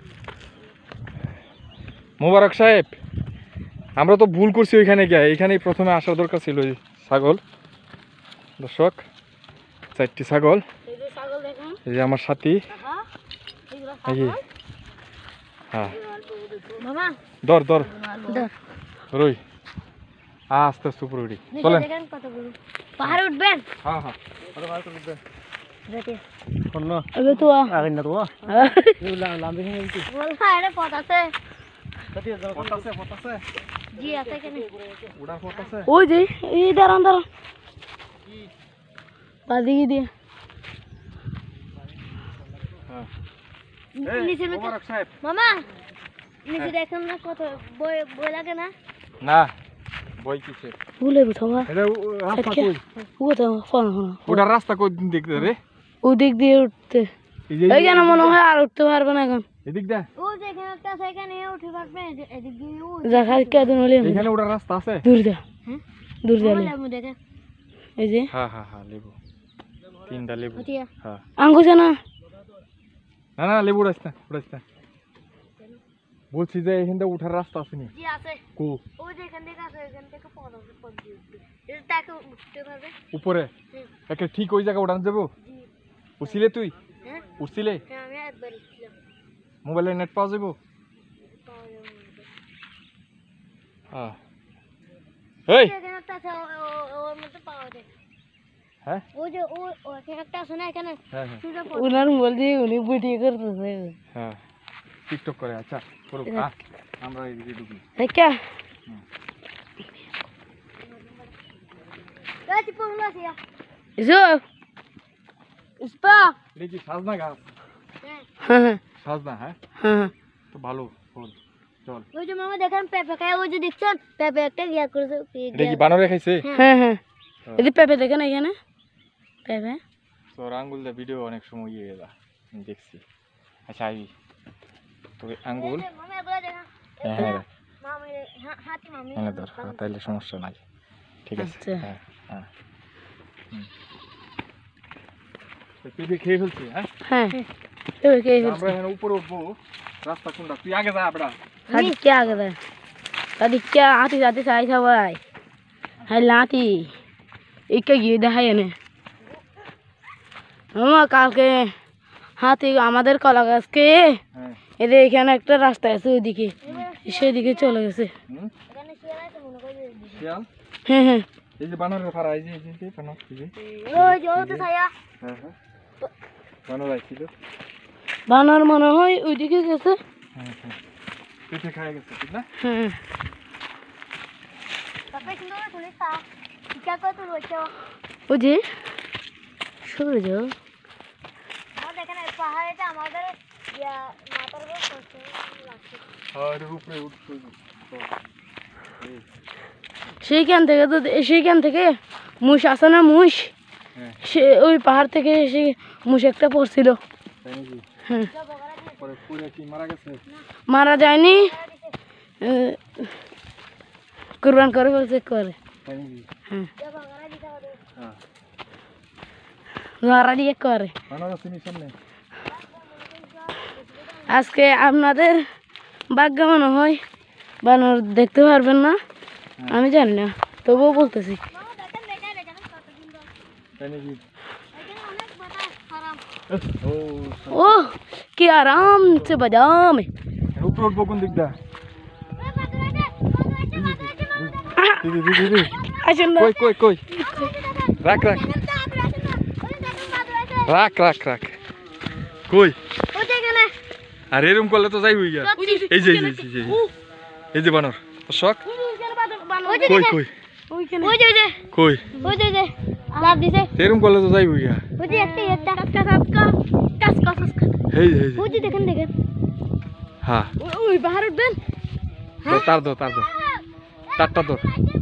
মোবারক সাহেব, আমরা তো ভুল করছি ওইখানে গিয়ে, এইখানেই প্রথমে আসার দরকার ছিল। ওই ছাগল দর্শক, চারটি ছাগল। এই যে ছাগল দেখুন, এই যে আমার সাথী। এই যে, হ্যাঁ মামা দর দর ধর রই আস্তে আস্তে উপরে উঠি, চলেন। দেখেন কত বড় পাহাড়ে উঠবেন হ্যাঁ হ্যাঁ দেখে শোন এবে তো আগে না তো লাম্বি হয়ে গেছি বলছা এটা পথ আছে পথ আছে, পথ আছে, জি আছে কেন উড়ার পথ আছে। ওই যে এই দাঁড়ান দাঁড়ান পাদিকে দিয়ে হ্যাঁ নিচে নিচে মোবারক সাহেব, মামা নিচে দেখেন না কত বই বই লাগে না না বই কিসে ভুলে বুঝাবা এটা উ- রাস্তা কই? ও তো ফোন ফোন ওটার রাস্তা কই দেখতে রে? ওদিক দিয়ে উঠতে এই যে এইখানে মনে হয় আর উঠতে পারবে না এখন। এদিক দা, ও যেখানে একটা আছে এখানে উঠে পারবে এদিক দিয়ে ও দেখা কেদিন হলে এখানে ওটার রাস্তা আছে। দূর যা হ্যাঁ দূর যালে আমি দেখে এই যে হ্যাঁ হ্যাঁ হ্যাঁ লেবু, তিনটা লেবু। ওটিয়া হ্যাঁ আঙ্গুছে না না না লেবু উড়াইস না, উড়াইস না, বলছি যে এখানটা উঠার রাস্তা আছে নি? জি আছে কো ও যেখান থেকে আছে এখান থেকে পথ আছে পথ দিয়ে উঠবে এটা তাকে উঠতে পারবে উপরে হুম। একটা ঠিক ওই জায়গা উড়ান যাবো। জি উঠছিলে তুই? হ্যাঁ উঠছিলে? হ্যাঁ আমি একবার উঠছিলাম মোবাইলে নেট পাওয়া যাবো? পাওয়া যাবে না। হ্যাঁ এই এখানে একটা আছে ও- ও- ওর মধ্যে পাওয়া যায় হ্যাঁ ওই যে ও ওখানে একটা আছে না এখানে হ্যাঁ হ্যাঁ সোজা পথ। উনার বলছি উনি ভিডিও করতেছে হ্যাঁ টিকটক করে। আচ্ছা করুক, আহ, আমরা এদিকে ঢুকি। দেখা এই চিপো গুলো আছে ইয়া। এসো ইস্পা এটা কি সাজনা গাছ? হ্যাঁ হ্যাঁ হ্যাঁ সাজনা, হ্যাঁ হ্যাঁ তো ভালো ফুল। চল, ওই যে মামা দেখেন পেঁপে খায় ওই যে দেখছেন পেঁপে একটা ইয়া করেছে এটা কি বানরে খাইছে? হ্যাঁ হ্যাঁ এই যে পেঁপে দেখেন এখানে পেঁপে তোর আঙ্গুল দিয়ে ভিডিও অনেক সময় ইয়ে গেলা, আমি দেখছি। আচ্ছা আইবি তোকে আঙ্গুল, মামা এগুলো দেখেন হ্যাঁ হ্যাঁ মামি হা- হাতি মামি এনে ধর, হ্যাঁ, তাইলে সমস্যা নাই, ঠিক আছে। আচ্ছা। হ্যাঁ হ্যাঁ হুম। তো পেঁপে খেয়ে ফেলছি, হ্যাঁ হ্যাঁ পেঁপে কে আমরা এখানে উপরে উঠবো। রাস্তা কোনটা? তুই আগে যা আপনা। সাদি কে আগে দেয় সাদি কে আতি সাদি সাই সবাই হাই লাতি একে গিয়ে দেখাই এনে মামা কালকে হাতি আমাদের কলা গাছকে হ্যাঁ এদের এখানে একটা রাস্তা আছে ওইদিকে সেদিকে চলে গেছে। হুম এখানে শিয়াল আছে মনে করি শিয়াল, হ্যাঁ হ্যাঁ এই যে বানরের ফাড়া, এই যে এই যে, এই যে বানর, এই যে, ওই যে ওই তো ছায়া হ্যাঁ হ্যাঁ বানর আইছিল। বানর মনে হয় ওইদিকে গেছে। হ্যাঁ হ্যাঁ পেঁপে খাই গেছে, ঠিক না? হ্যাঁ তারপরে কিন্তু ওই তুলি তা টিকা করে তো রয়েছে ওই যে সূর্য আমার দেখেন এই পাহাড়েটা আমাদের ইয়া মাথার উপর পড়ছে লাগছে আর উপরে উঠছে। সেইখান থেকে তো সেইখান থেকে মুষ আছে না মুষ হ্যাঁ। সে ওই পাহাড় থেকে এসে মুসে একটা পড়ছিল। তাই নাকি? হ্যাঁ। পরে পরে কি মারা গেছে? মারা যায়নি, কুরবান করে ফেলছে করে। তাই নাকি? হ্যাঁ, হ্যাঁ। লড়া দিয়ে করে। বানর আছে নি সামনে? আজকে আপনাদের ভাগ্য মনে হয় বানর দেখতে পারবেন না, আমি জানি না, তবুও বলতেছি। তাই নাকি? ও কি আরাম সে বাদাম। উপরে উঠবো কোন দিকটা? দিদি দিদি দিদি আসেন না। কই কই কই রাখ রাখ রাখ রাখ রাখ কই? আর এরকম করলে তো যাই হই গা। এই যে এই যে এই যে এই যে বানর শখ কই কই ওইখানে ওই যে ওই যে কই ওই যে ওই যে লাভ দিছে এরকম করলে তো যাই হই গা। ওই যে একটা একটা কাসকা কাসকা কাসকা কাসকা এই যে এই যে ওই যে দেখেন দেখেন হ্যাঁ ওই পাহাড় উঠবেন। তো তার দো তার দো তারটা দো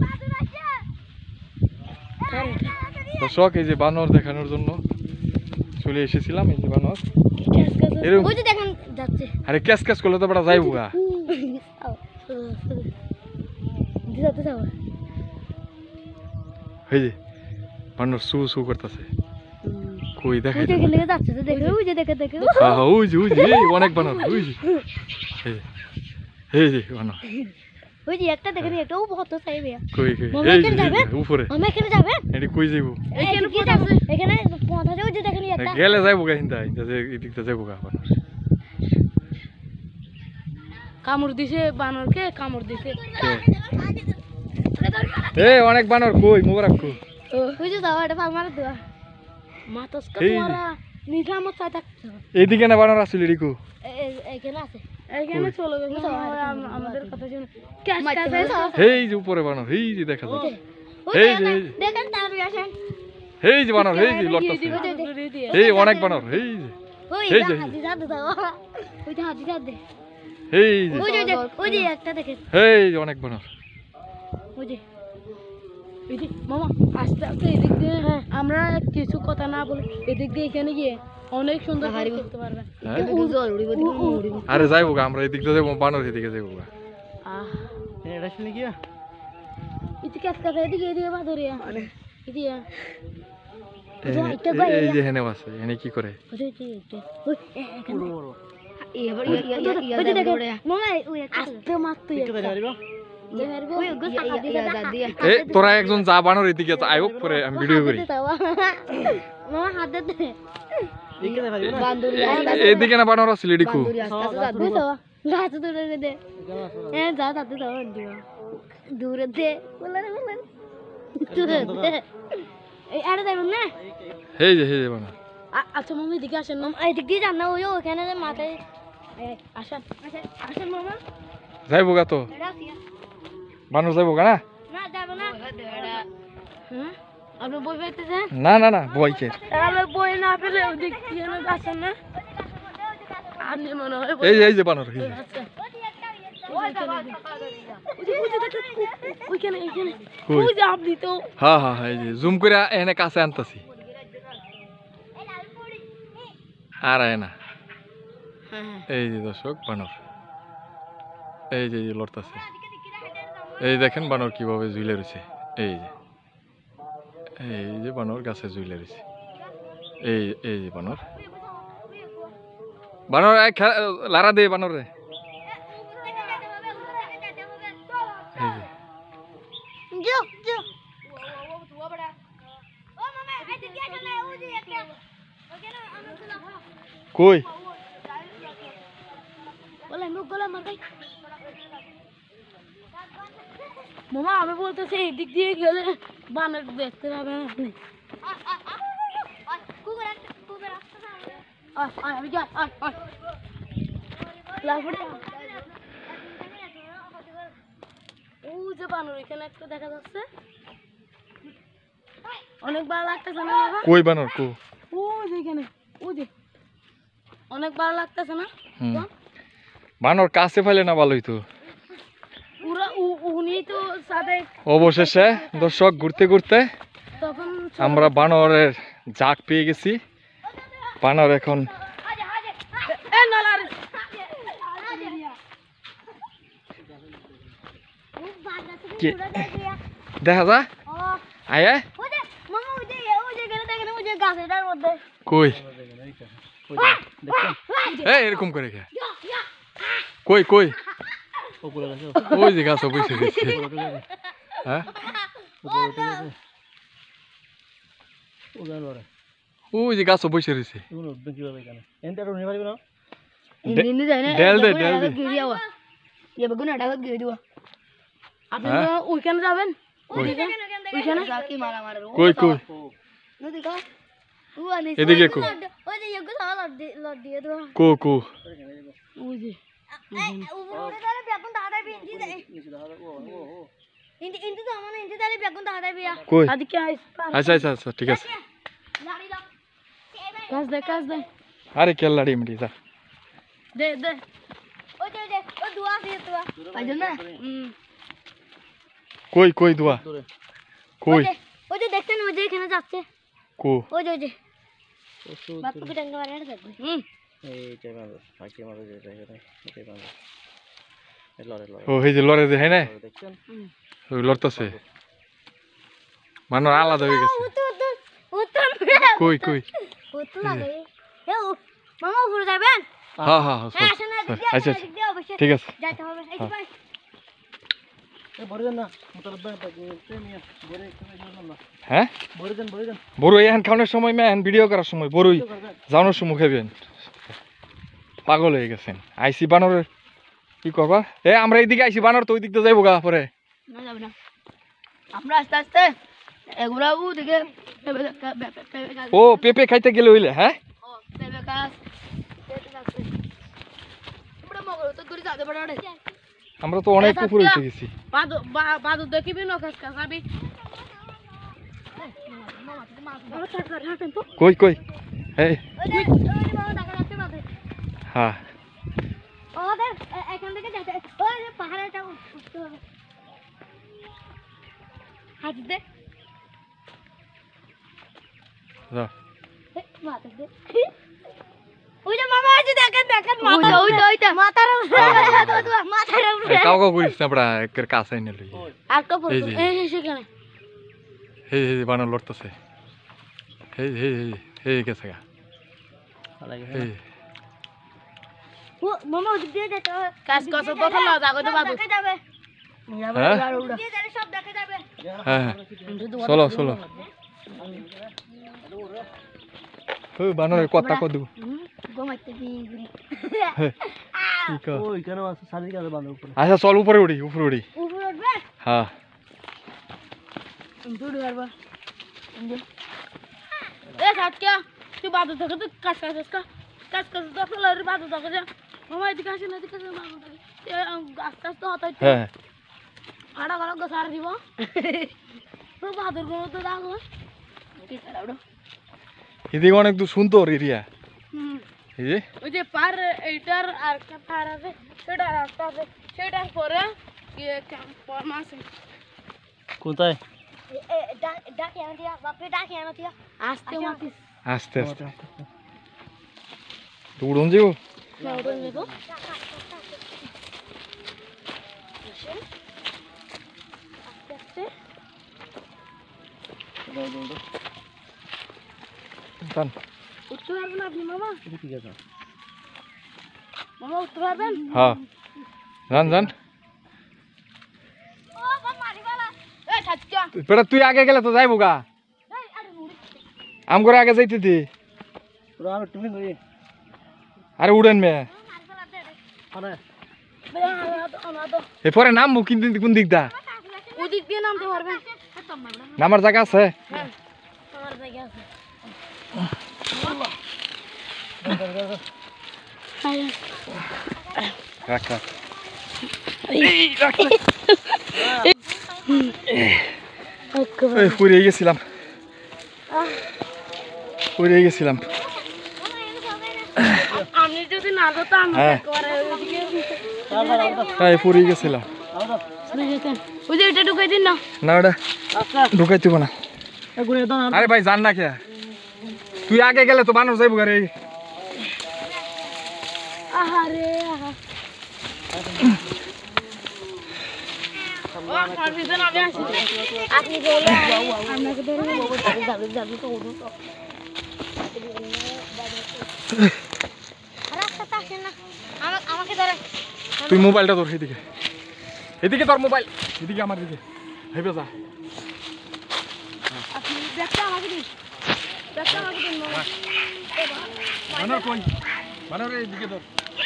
দর্শক এই যে বানর দেখানোর জন্য চলে এসেছিলাম। এই যে বানর এরকম ওই যে দেখেন যাচ্ছে আরে ক্যাস ক্যাস করলে তো বড় যাইবো গা। দিতে যাও এই যে বানর সু সু করতেছে কই ওই দেখাই যে এখানে যাচ্ছে তো দেখো ওই যে দেখে দেখে হ্যাঁ হ্যাঁ ওই যে ওই যে এই অনেক বানর ওই যে এই যে, এই যে বানর ওই যে একটা দেখেন একটা ও বহুত চাইবে কই কই মামা এই যে এখানে যাবে? এই যে, উপরে আমরা এখানে যাবে এটি কই যাইবো? এখানে কি যাবে এখানে পৌঁছা যাবে ওই যে দেখেন একটা গেলে যাইবো গা হিন্দা হিন্দা যে এদিকটা যাইবো গা বানর। কামড় দিছে বানরকে, কামড় দিছে। এ অনেক বানর কই মোবারক কই ওই যে দাও এটা ফাল মারা দাও মাতসকা এই যে। তোমারা নিজামত চাই থাকছো। এইদিকে না বানর আসলে রিকু এখানে আছে এইখানে চলে গেছে বুঝতে মনে হয় আম- আমাদের কথা শুনে ক্যাশ ক্যাশ এই যে উপরে বানর এই যে দেখা যায় ওই এই যে, যে এই যে। দেখেন তার আসেন এই যে বানর এই যে লড়তাছে এই অনেক বানর এই যে ওই এই যে, এই যে। হাতি দাও দাও ওই যে হাতি দাও দে এই যে ওই যে ওই যে ওই যে একটা দেখেন এই যে অনেক বানর ওই যে এদিক মামা আস্তে আস্তে এদিক দিয়ে আমরা কিছু কথা না বলে এদিক দিয়ে এখানে গিয়ে অনেক সুন্দর করে করতে পারবেন। হ্যাঁ? জল উড়িব উড়িব আরে যাইবো গা আমরা এদিকটা যাইবো বানর এদিকে যাইবো গা। আহ এটা শুনে গিয়া ইতি ক্যাশ ক্যাশ এদিকে এদিকে বাদরিয়া এদিকে এই যা, এটা ভাই, এই যে হেনে আছে হেনে কি করে ওই যে একটা ওই এখানে বড় বড় এবার ইয়া ইয়া ইয়া ওই যে দেখেন মামা ওই একটা আস্তে মারতে ঠিক আছে মারিবা ওই গোসা হাতি দাও দিয়া এ তোরা একজন যা বানর এদিকে তো আয়োগ করে আমি ভিডিও করি মামা হাত দে ঠিক আছে মারিবা বান্দুরি এদিকে না বানর আসলে রিকু বান্দুরি আস্তে আস্তে যাবে তো গাছ দূরে দে এ যা তাতে যাও দিও দূরে দে বলে বলে দূরে দে এই আরে যাবেন না এই যে এই যে বানর আ- আচ্ছা মামা এদিকে আসেন না, এই দিক দিয়ে যান না ওই ওখানে যে মাথায় এই, আসেন আসেন মামা। যাইবো গা তো বানর যাইবো গা না না যাবে না হ্যাঁ আপনি বই পাইতেছেন? না না না বইকে তাহলে বই না পেলে ওদিক দিয়ে না আসেন না, আপনি মনে হয় বই এই যে এই যে বানর এই যে। আচ্ছা ওইখানে এইখানে কই? ওই যে আপনি তো হ্যাঁ হ্যাঁ হ্যাঁ এই যে জুম করে এনে কাছে আনতাছি আর আয় না হ্যাঁ এই যে দর্শক বানর এই যে এই যে লড়তাছে এই দেখেন বানর কিভাবে ঝুলে রয়েছে এই যে এই যে বানর গাছে ঝুলে রয়েছে এই এই যে বানর বানর এই খে- লারা দে বানর রে এই যে যো যো ও মামা এই দিক দিয়ে আসেন না ওই যে একটা ওখানে আমরা ছিলাম কই বলে মুখ গলা মার গাই মামা আমি বলতেছি এদিক দিয়ে গেলে বানর দেখতে পাবেন আপনি। কুকুর একটা কুকুর আসছে না আয়, আয়, আমি যাই, আয়, আয়। লাফড়ে আয়। ও যে বানর এখানে একটা দেখা যাচ্ছে, অনেক ভালো লাগতেছে না বাবা? কই বানর কো ও যে এখানে ও যে অনেক ভালো লাগতেছে না? হুম বানর কাছে ফেলে না ভালোই তো পুরা উ- উনি তো সাথে অবশেষে দর্শক ঘুরতে ঘুরতে তখন আমরা বানরের জাক পেয়ে গেছি। বানর এখন কি- দেখা যা আয়া কই এ এরকম করে খা কই কই উপরে গেছে ওই যে গাছ বসে গেছে হ্যাঁ ওজন লড়ে ওই যে গাছ বসে রয়েছে এগুলো উঠবে কিভাবে এখানে এনটা উঠে পারবি না ইন্দিনি যায় না ডেল দে ডেল দে গিয়ে যাওয়া ইয়ে বেগুন আটা গিয়ে দিবা আপনি হ্যাঁ? ওইখানে যাবেন কই ওইখানে কি মারা মারা কই কই নদী কা ও আনি এদিকে কো ওই যে ইয়ে গুলো লট দিয়ে লট দিয়ে দাও কো কো ওই যে উপরে দাঁড়া বেগুন দাঁড়া বিঞ্জি দে ইন্দি ইন্দি তো আমার ইন্দি দাঁড়া বেগুন দাঁড়া বিয়া কই আদিকে আইস আচ্ছা আচ্ছা আচ্ছা ঠিক আছে লাড়ি দাও কাজ দে কাজ দে আরে কেল্লাড়ি মিটি যা দে দে ওই যে ওই যে ওই দুয়া দিয়ে দুয়া পাইজন না হুম কই কই দুয়া দূরে কই ওই যে দেখছেন ওই যে এখানে যাচ্ছে কো ওই যে ওই যে ওষুধ বাপুকে টাঙ্গা মারে আর দেখবে হুম এইটা মারো ফাঁকি মারো যেটা এখানে এটাই মারো এই লড়ে লড়ে ও এই যে লড়ে যে হ্যাঁ না দেখছেন ওই লড়তেছে মানর আলাদা হয়ে গেছে উত্তর উত্তর উত্তর কই কই উত্তর লাগে এ ও মামা উপরে যাবেন হ্যাঁ হ্যাঁ হ্যাঁ হ্যাঁ সব- আসেন না সব- দিদি আচ্ছা আসেন আচ্ছা দিদি অবশ্যই ঠিক আছে যাইতে হবে এই যে ভাই এ বড় দেন না মোতালব ভাই প্রেমিয়া বড় একটু বেশি না হ্যাঁ বড় দেন বড় দেন বড় এখন খাওয়ানোর সময় মেন ভিডিও করার সময় বড়ই যাওয়ানোর সময় খাবেন পাগল হয়ে গেছেন আইসি বানরের কি করবা এ আমরা এইদিকে আইসি বানর তো ওই দিক দিয়ে যাইবো গা পরে না যাবে না আমরা আস্তে আস্তে এগুলা ও দিকে ও পেঁপে খাইতে গেলে হইলে হ্যাঁ পেঁপে গাছ আমরা মগর তো করে যাতে পারে আমরা তো অনেক পুকুরে উঠে গেছি বাদু বাদু দেখিবি না কাজ কাজ আবি কই কই এই ওই যে ওই যে মামা টাকা রাখতে মাঝে হ্যাঁ ওদের এ- এখান থেকে যাইতে ওই যে পাহাড়েটা উঠ- উঠতে হবে হাত দে যাও। এ, মাথা দে ওই যে মামা ওই যে দেখেন দেখেন ওইটা ওইটা ওইটা মাথার উপরে মাথার এই উপরে কাউ কাউ করিস না বড়া একের কাছে এনে লই আর তো এই যে। এই সেখানে এই এই বানর লড়তেছে এই এই এই এই গেছে গা লাগে এই ও মামা ওদিক দিয়ে যেতে হবে কাজ কত তো না যাগো তো বাদু দেখা যাবে হ্যাঁ ওদিক দিয়ে গেলে সব দেখা যাবে হ্যাঁ চলো চলো ওই বানরের কথা কত ঘুমাইতে বিগুড়ি কি কর ও এখানে আছে সারি কাছে বাঁধা উপরে আচ্ছা চল উপরে উঠি উপরে উঠি উপরে উঠবে হ্যাঁ দুড় হারবা এ সাতকা তুই বাদু থেকে তুই কাজ কাজ কাজ কাজ কাজ তো ফেলার বাদু থেকে যা মামা এদিকে আসে না এদিকে আসে বাদু থেকে আস্তে আস্তে হতাই হ্যাঁ ফাড়া ফাড়া গোসার দিব তো বাদুর কোনো তো রাখো কি তাড়াও এদিকে অনেক দূর সুন্দর এরিয়া হুম এই যে ওই যে পার এইটার আর একটা পার আছে সেটার রাস্তা আছে সেটার পরে ইয়ে ক্যাম্প আছে কোথায় এ ডাকি আনা দিয়া বাপরে ডাকি আনা দিয়া আসতে মাতি আস্তে আস্তে তো উড়ন যাবো না ওটা নেব আস্তে আস্তে টান উঠতে পারবেন আপনি মামা ঠিক আছে মামা উঠতে পারবেন হ্যাঁ জান জান ও বাপ মারি বালা এ সাতকা বেটা তুই আগে গেলে তো যাইবো গা এই আরে মুড়ি আম করে আগে যাইতে দি পুরো আমি তুমি করি আরে উড়েন মে মারি বালা দে আরে অনাদ এরপরে নামবো কোন দিক কোন দিক দা ওদিক দিয়ে নামতে পারবেন নামার জায়গা আছে হ্যাঁ আমার জায়গা আছে রাখ রাখ এই পুড়ে গেছিলাম পুড়ে গেছিলাম আমি যদি না যেতাম হ্যাঁ করে ওদিকে তাই পুড়ে গেছিলাম ওই যে এটা ঢুকাই দিন না না ওটা ঢুকাই দিব না এ গুড়ে দাও আরে ভাই জান না কে তুই আগে গেলে তো বানর যাইব রে আহারে আহা আপনি বলে আপনাকে ধরে যাবে যাবে তো উঠো তো রাস্তা আসে না আমা- আমাকে ধরে তুই মোবাইলটা ধর এদিকে এদিকে তোর মোবাইল এদিকে আমার দিকে হেবে যা আপনি ব্যাগটা আমাকে দিন ব্যাগটা আমাকে দিন মামা বানর কই বানর এদিকে ধর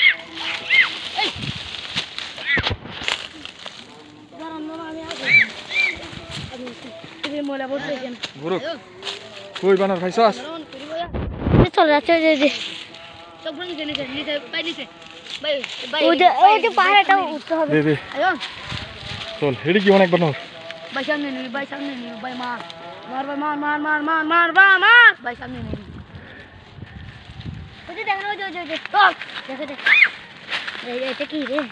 দাঁড়ান মামা আমি আগে আমি তুমি মোলা বসে কেন গুরু কই বানর খাইছস চলে যাচ্ছে যে যে সব নিচে নিচে নিচে বাই নিচে বাই বাই ওই যে ওই যে পাহাড়টা উঠতে হবে দে দে আয়ো চল হেডি কি অনেক বানর বাই সামনে নিবি বাই সামনে নিবি বাই মার মার বাই মার মার মার মার মার বা মার বাই সামনে নিবি ওই যে দেখেন ওই যে ওই যে, ওই যে চল দেখে দেখ এই এটা কি রে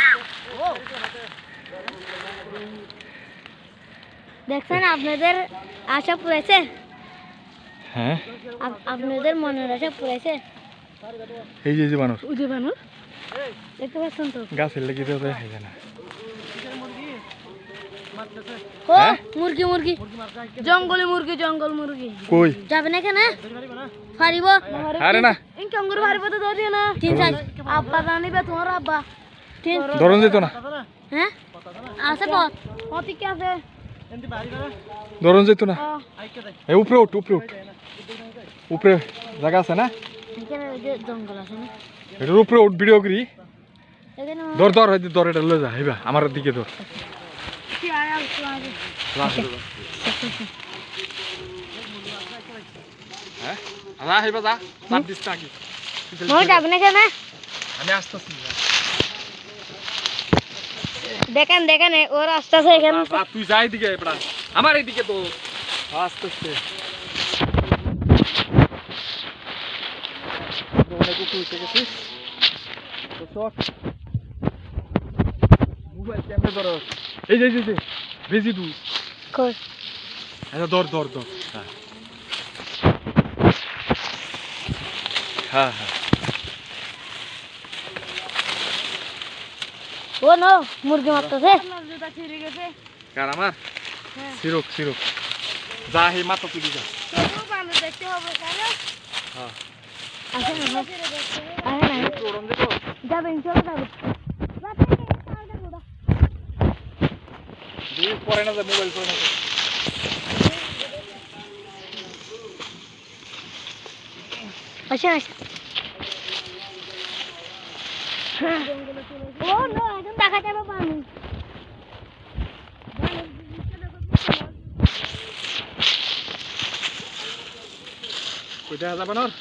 দেখছেন আপনাদের আশা পুরাইছে হ্যাঁ আপ- আপনাদের মনের আশা পুরাইছে এই যে এই যে বানর উজে বানর দেখতে পাচ্ছেন তো গাছের লেগে তো দেখা যায় না ও মুরগি মুরগি জঙ্গলি মুরগি জঙ্গল মুরগি কই যাবে না কেন ফারিব আরে না ইনকে অঙ্গুর ফারিব তো ধরিয়ে না তিন চার আব্বা জানিবে তোমার আব্বা তিন ধরন যেত না হ্যাঁ আছে পথ পথ কি আছে এমনি বাড়ি করে ধরন যেত না ও আইকে দেয় এই উপরে উঠ উপরে উঠ উপরে জায়গা আছে না এখানে ওই যে জঙ্গল আছে না এটার উপরে উঠ ভিডিও করি এখানে ধর ধর হয়তো ধর এটা লয়ে যা হেবা আমার দিকে ধর কি আয়া উঠো আগে হ্যাঁ যা হেবা যা চাপ দিস না কি মই যাবে না কেন আমি আসতেছি দেখেন দেখেন ও রাস্তা আছে এখানে যা, তুই যাই দিকে এবার আমার এইদিকে তো আস্তে আস্তে অনেক উপরে উঠে গেছিস তো শট মোবাইল ক্যামেরা ধরো এই যে এই যে, এই যে বেশি দূর কই আচ্ছা ধর ধর ধর হ্যাঁ হ্যাঁ হ্যাঁ ও নো মুরগি মারতেছে কার আমার সিরক সিরক যা হে মাথা তুলি যা হ্যাঁ আসে না আসে না ওরম দেখো যাবেন চলে যাবে দিয়ে পরে না যা মোবাইল পরে না যা। আসে আসে ও নো এখন দেখা যাবে পানি কই দেখা যাবে না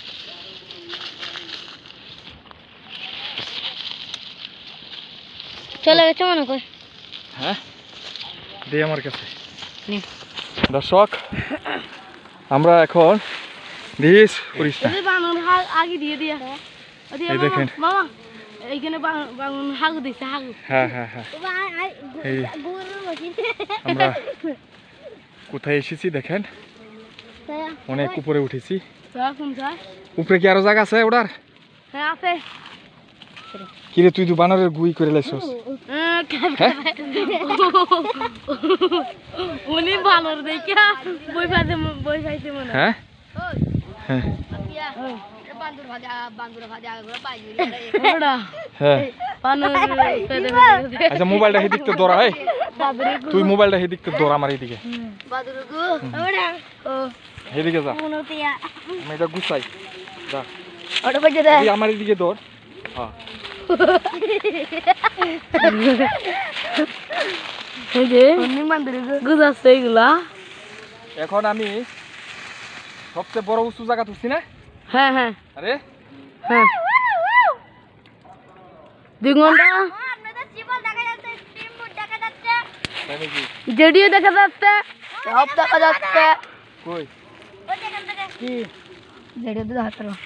চলে গেছে মনে কর হ্যাঁ দে আমার কাছে দর্শক আমরা এখন দিস করিস না এই বানর হাগ আগে দিয়ে দিয়া এই দেখেন। মামা এইখানে বানর হাগু দিছে হাগু হ্যাঁ হ্যাঁ হ্যাঁ এই আমরা কোথায় এসেছি দেখেন অনেক উপরে উঠেছি কোন যায় উপরে কি আরো জায়গা আছে ওটার হ্যাঁ আছে কিরে তুই তো বানরের গুই করে লাইছস উনি বানর দেখে বই পাইছে বই পাইছে মনে হ্যাঁ হ্যাঁ বান্দর ভাজা বান্দর ভাজা ওটা হ্যাঁ বানর পেদে পেদে আচ্ছা মোবাইলটা হেদিক তো ধরা হয় বাদরে তুই মোবাইলটা হেদিক তো ধরা আমার এইদিকে বাদরে গো ওটা ও হেদিকে যা মনতিয়া আমি এটা গুছাই যা ওটা বাজে দে তুই আমার এইদিকে ধর হ্যাঁ এই যে উনি বান্দরে গুজাছে এগুলা এখন আমি সবচেয়ে বড় উঁচু জায়গা তুলছি না হ্যাঁ হ্যাঁ আরে হ্যাঁ দুই ঘন্টা তাই নাকি জেডিও দেখা যাচ্ছে সব দেখা যাচ্ছে কই কি জেডিও তো দেখা যাচ্ছে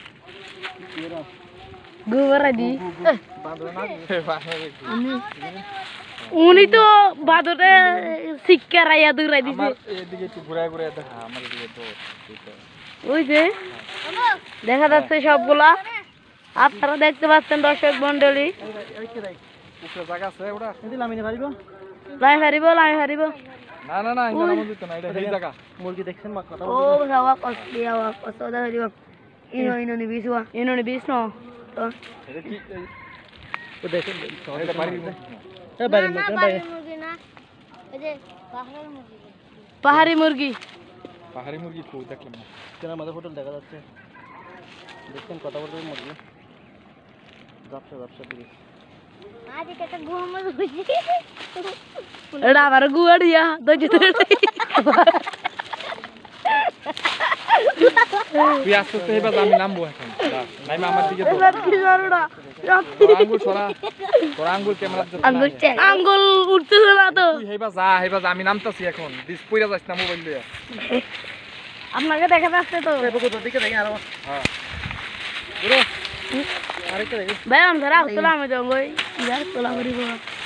গোবর দি বাঁধো না বাঁধো উনি তো বাদরে শিক্ষা রাইয়া দৌড়াই দিছে আমার এদিকে একটু ঘুরে ঘুরে দেখা আমার এদিকে তো ওই যে দেখা যাচ্ছে সবগুলা আপনারা দেখতে পাচ্ছেন দর্শক মন্ডলী উপরে জায়গা আছে ওটা এদিন লামিনে পারিব লাই হারিব লাই হারিব না না না ইন্দা নাম দিত না এটা এই জায়গা মুরগি দেখছেন মা কথা ও হাওয়া কষ্ট হাওয়া কষ্ট দা হারিব ইনো ইনো নি বিসুয়া ইনো নি বিস নো তো এটা কি তো দেখেন এটা বাড়ি এ বাইরে না বাইরে মুরগি না এই যে পাহাড়ের মুরগি পাহাড়ি মুরগি পাহাড়ি মুরগি খুব দেখলাম না কেন আমাদের হোটেল দেখা যাচ্ছে দেখছেন কথা বলতে মুরগি ব্যবসা ব্যবসা দিকে আজ একটা ঘুমে বুঝি এটা আবার গুয়াড়িয়া দইতে তুই আস্তে আস্তে এবার আমি নামবো এখন নাইমা আমার দিকে তো কি জানোড়া তোর আঙ্গুল ছড়া তোর আঙ্গুল ক্যামেরা আঙ্গুল আঙ্গুল উঠতেছে না তো তুই হেবা যা হেবা যা আমি নামতাছি এখন দিস পইরা যাস না মোবাইল দিয়ে আপনাকে দেখা যাচ্ছে তো কোথাও দিকে দেখেন আর হ্যাঁ পুরো আরেকটা দেখি ভাই আমরা তোলা আমি তো গই ইয়ার তোলা করিব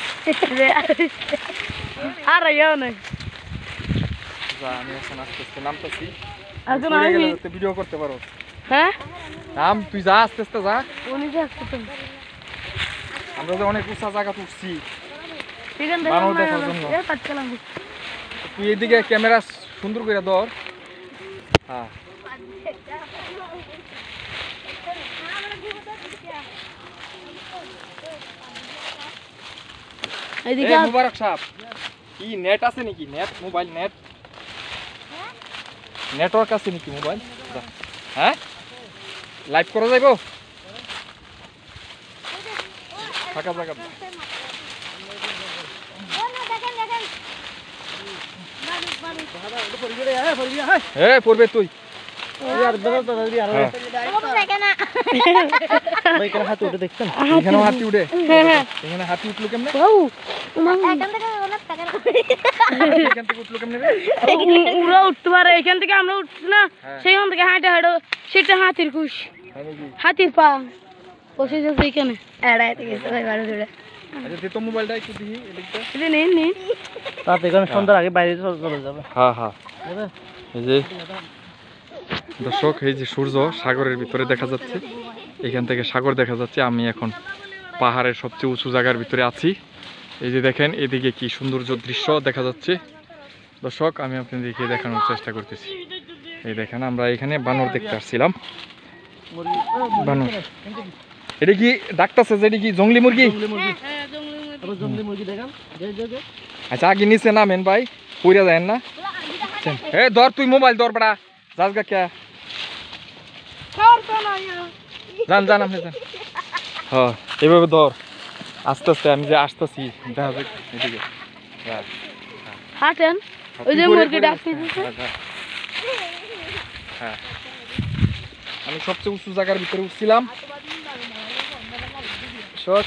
আর ইয়া নাই যা আমি এখন আস্তে আস্তে নামতাছি এখন পইরা আমি গেলে তো ভিডিও করতে পারো হ্যাঁ নাম তুই যা আস্তে আস্তে যা উনি যাচ্ছে তো আমরা তো অনেক উঁচা জায়গা উঠছি এখান বানর দেখার জন্য। থেকে পাচ্ছিলাম তুই এইদিকে ক্যামেরা সুন্দর করে ধর হ্যাঁ এদিকে এই মুবারক সাহেব কি নেট আছে নাকি নেট মোবাইল নেট নেটওয়ার্ক আছে নাকি মোবাইল হ্যাঁ লাইভ করা যাইব ফাঁকা জায়গা ও না দেখেন দেখেন বাড়ি বাড়ি পরিবে রে হ্যাঁ পরিবে হ্যাঁ এ পড়বে তুই আর বেরো তো দাদি আর হ্যাঁ। ও দেখেন না ভাই কেন হাত উঠে দেখছেন এখানেও হাতি উঠে হ্যাঁ হ্যাঁ এখানে হাতি উঠলো কেমনে বাউ এখান থেকে অনেক টাকা এখান থেকে উঠলো কেমনে রে উড়া উঠতে পারে এখান থেকে আমরা উঠছি না হ্যাঁ। সেইখান থেকে হাঁটে হাঁটো সেটা হাতির খুশ তাই নাকি? হাতির পা বসে যাচ্ছে এখানে এড়াই থেকে ভাই বারো জোড়ে আচ্ছা দে তো মোবাইলটা একটু দেখি এদিকটা এটা নিন নিন রাত এখানে সন্ধ্যার আগে বাইরে চলে যাবে হ্যাঁ হ্যাঁ বুঝলে এই যে দর্শক এই যে সূর্য সাগরের ভিতরে দেখা যাচ্ছে এখান থেকে সাগর দেখা যাচ্ছে আমি এখন পাহাড়ের সবচেয়ে উঁচু জায়গার ভিতরে আছি এই যে দেখেন এদিকে কি সৌন্দর্য দৃশ্য দেখা যাচ্ছে দর্শক আমি আপনাদেরকে দেখানোর চেষ্টা করতেছি এই দেখেন আমরা এখানে বানর দেখতে আসছিলাম মুরগি বানর এটা কি ডাকতেছে যে এটা কি জঙ্গলি মুরগি মুরগি আবার জঙ্গলি মুরগি দেখান যে যে যে আচ্ছা আগে নিচে নামেন ভাই পইরা যায় না এ ধর তুই মোবাইল ধর বড়া যাস গা কে যান যান আপনি যান হ্যাঁ এইভাবে ধর আস্তে আস্তে আমি যে আসতেছি দেখা যাক এদিকে হ্যাঁ হাঁটেন ওই যে তুই ঘুরে মুরগি ঘুরে ডাকতে আসতে। দিছে হ্যাঁ, হ্যাঁ। হ্যাঁ আমি সবচেয়ে উঁচু জায়গার ভিতরে উঠছিলাম সব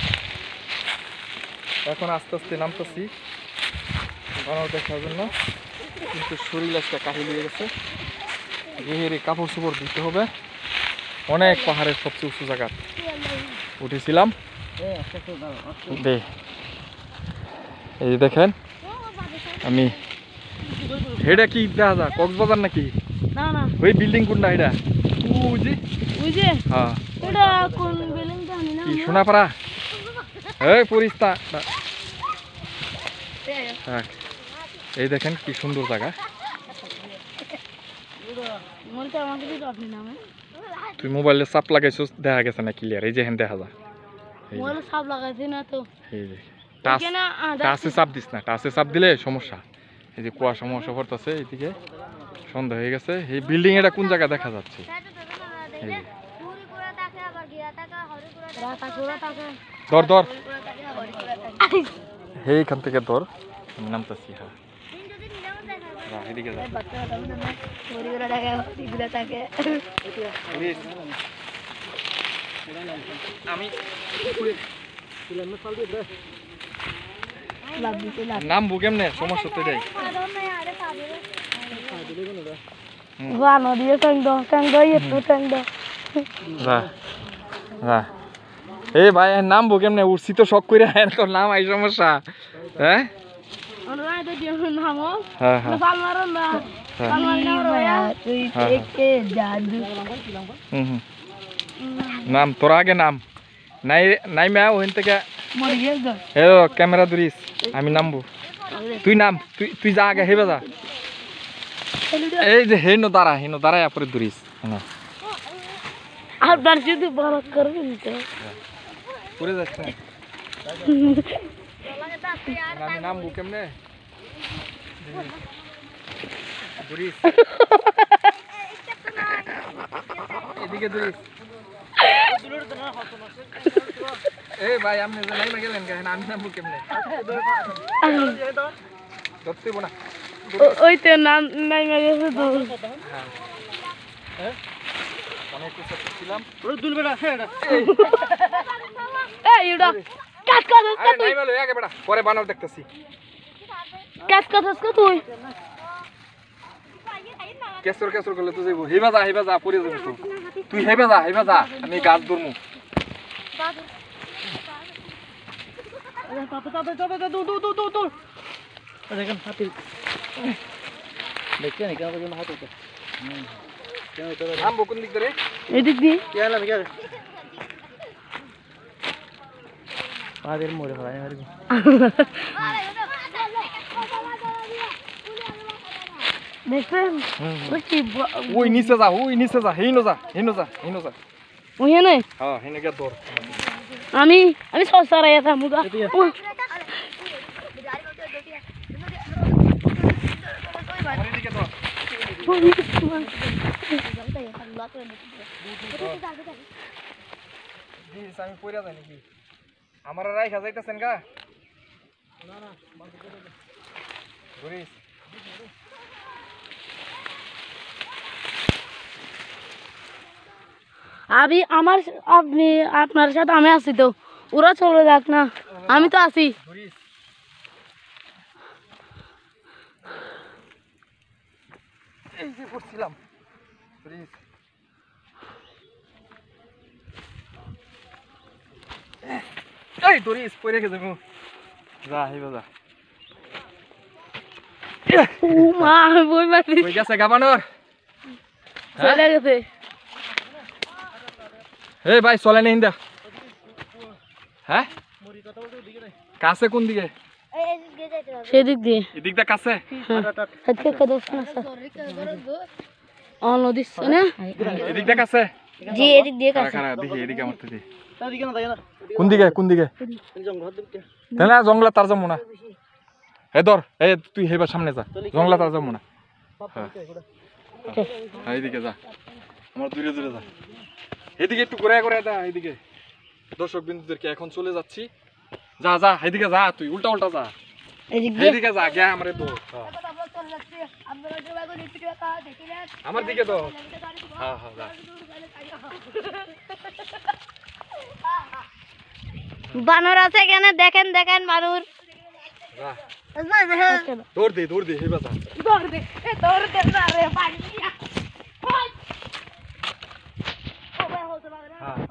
এখন আস্তে আস্তে নামতেছি বানর দেখার জন্য কিন্তু শরীর একটা কাহিল হয়ে গেছে গেহেরে কাপড় চোপড় দিতে হবে অনেক পাহাড়ের সবচেয়ে উঁচু জায়গা উঠেছিলাম এই আস্তে আস্তে দাও আস্তে দে এই যে দেখেন আমি এটা কি দেখা যা কক্সবাজার নাকি না না ওই বিল্ডিং কোনটা এটা ওই যে ওই যে হ্যাঁ এটা কোন বিল্ডিং জানি না কি সোনাপাড়া এই পরিস্তা হ্যাঁ এই দেখেন কি সুন্দর জায়গা মনটা আমাকে দিতে আপনি নামে তুই মোবাইলে চাপ লাগাইছিস দেখা গেছে না ক্লিয়ার এই যে হ্যাঁ দেখা যা এই যে, মোবাইল সাপ লাগাইছি না তো এই যে টাচ এখানে আহ, টাচে চাপ দিস না টাচে চাপ দিলে সমস্যা এই যে কুয়াশা মশা পড়তেছে এইদিকে সন্ধ্যা হয়ে গেছে এই বিল্ডিং এটা কোন জায়গায় দেখা যাচ্ছে এই যে পুরি করে থাকে আবার গিয়া টাকা হরি করে রাতা ঘোরা থাকে ধর ধর করে থাকে হরি করে থাকে এইখান থেকে ধর আমি নামতেছি হ্যাঁ দিন যদি নিলাম দেখা হ্যাঁ, এদিকে যা বাচ্চা দাম না হরি করে থাকে হরি করে থাকে আমি লাভ দিতে লাভ নামবো কেমনে সমস্যা তো এটাই আদর নাই আরে পাবে বানো দিয়ে ট্যাং দাও ট্যাং দাও একটু ট্যাং দাও যা যা এই ভাই এর নামবো কেমনে উঠছি তো শখ করে এর তোর নাম এই সমস্যা হ্যাঁ অনুরাই তো দিয়ে নামো হ্যাঁ হ্যাঁ সালমার না সালমার না রয়া তুই থেকে জাদু হুম হুম নাম তোর আগে নাম নাই নাই মা ওখান থেকে মরে গেল এ ক্যামেরা ধরিস আমি নামবো তুই নাম তুই তুই যা আগে হেবে যা এই যে হেনো দাঁড়া হেনো দাঁড়ায় পরে ধরিস হ্যাঁ আপনার যদি বড় করবেন তো পরে যাচ্ছে আমি নামবো কেমনে ধরিস এদিকে ধরিস এই ভাই আপনি যে নাইমা গেলেন কেন আমি নামবো কেমনে ধরতে না ওই তো নাম নাই গেছে তো হ্যাঁ অনেক কিছু ছিলাম এই ইউডা কাজ কাজ আরে নাই মালো আগে বেটা পরে বানর দেখতেছি কাজ কাজ কাজ তুই কেসর কেসর করলে তো যাইবো হেবা যা হেবা যা পরে যাবি তো তুই হেবা যা হেবা যা আমি গাছ ধরমু দেখেন হাতি দেখছেন কেন পর্যন্ত হাতি নামবো কোন দিক ধরে এদিক দিয়ে পাদের মোড়ে ফেলাই মারবো দেখবেন বুঝছি ওই নিচে যা ওই নিচে যা হেইনো যা হেইনো যা হেইনো যা ওখানে হ্যাঁ হেনে গিয়ে ধর আমি আমি সসারাই था মুগা আমার এদিকে ধর দিস আমি পইরা যাই নাকি আমার রাইখা যাইতেছেন গা না না ধরিস আমি আমার আপনি আপনার সাথে আমি আছি তো ওরা চলে যাক না আমি তো আছি ধরিস এই যে পড়ছিলাম ধরিস এই ধরিস পড়ে গেছে যাবো যা হেবা যা ও মা বই মারছি কই গেছে গাবানোর চলে গেছে এই ভাই চলে নেই দা হ্যাঁ কাছে কোন দিকে সেদিক দিয়ে এদিকটা কাছে আজকে কত অন নদী না এদিকটা কাছে জি এদিক দিয়ে খারা কাছে খারা দেখি এদিকে আমার দিকে তাদিকে না তাই না কোন দিকে কোন দিকে জঙ্গল দিকে তাহলে জঙ্গলা তার যাবো না এ ধর এই তুই হেবার সামনে যা জঙ্গলা তার যাবো না হ্যাঁ হ্যাঁ, এইদিকে যা আমার দূরে দূরে যা এদিকে একটু ঘুরে ঘুরে যা এইদিকে দর্শক বিন্দুদেরকে এখন চলে যাচ্ছি যা যা এইদিকে যা তুই উল্টা উল্টা যা এদিক দিয়ে এইদিকে যা গে আমারে তো আমার দিকে তো হ্যাঁ হ্যাঁ যা বানর আছে এখানে দেখেন দেখেন বানর যা দৌড় দে দৌড় দে হেবা যা দৌড় দে এ দৌড় দে না রে বাড়িয়া হ্যাঁ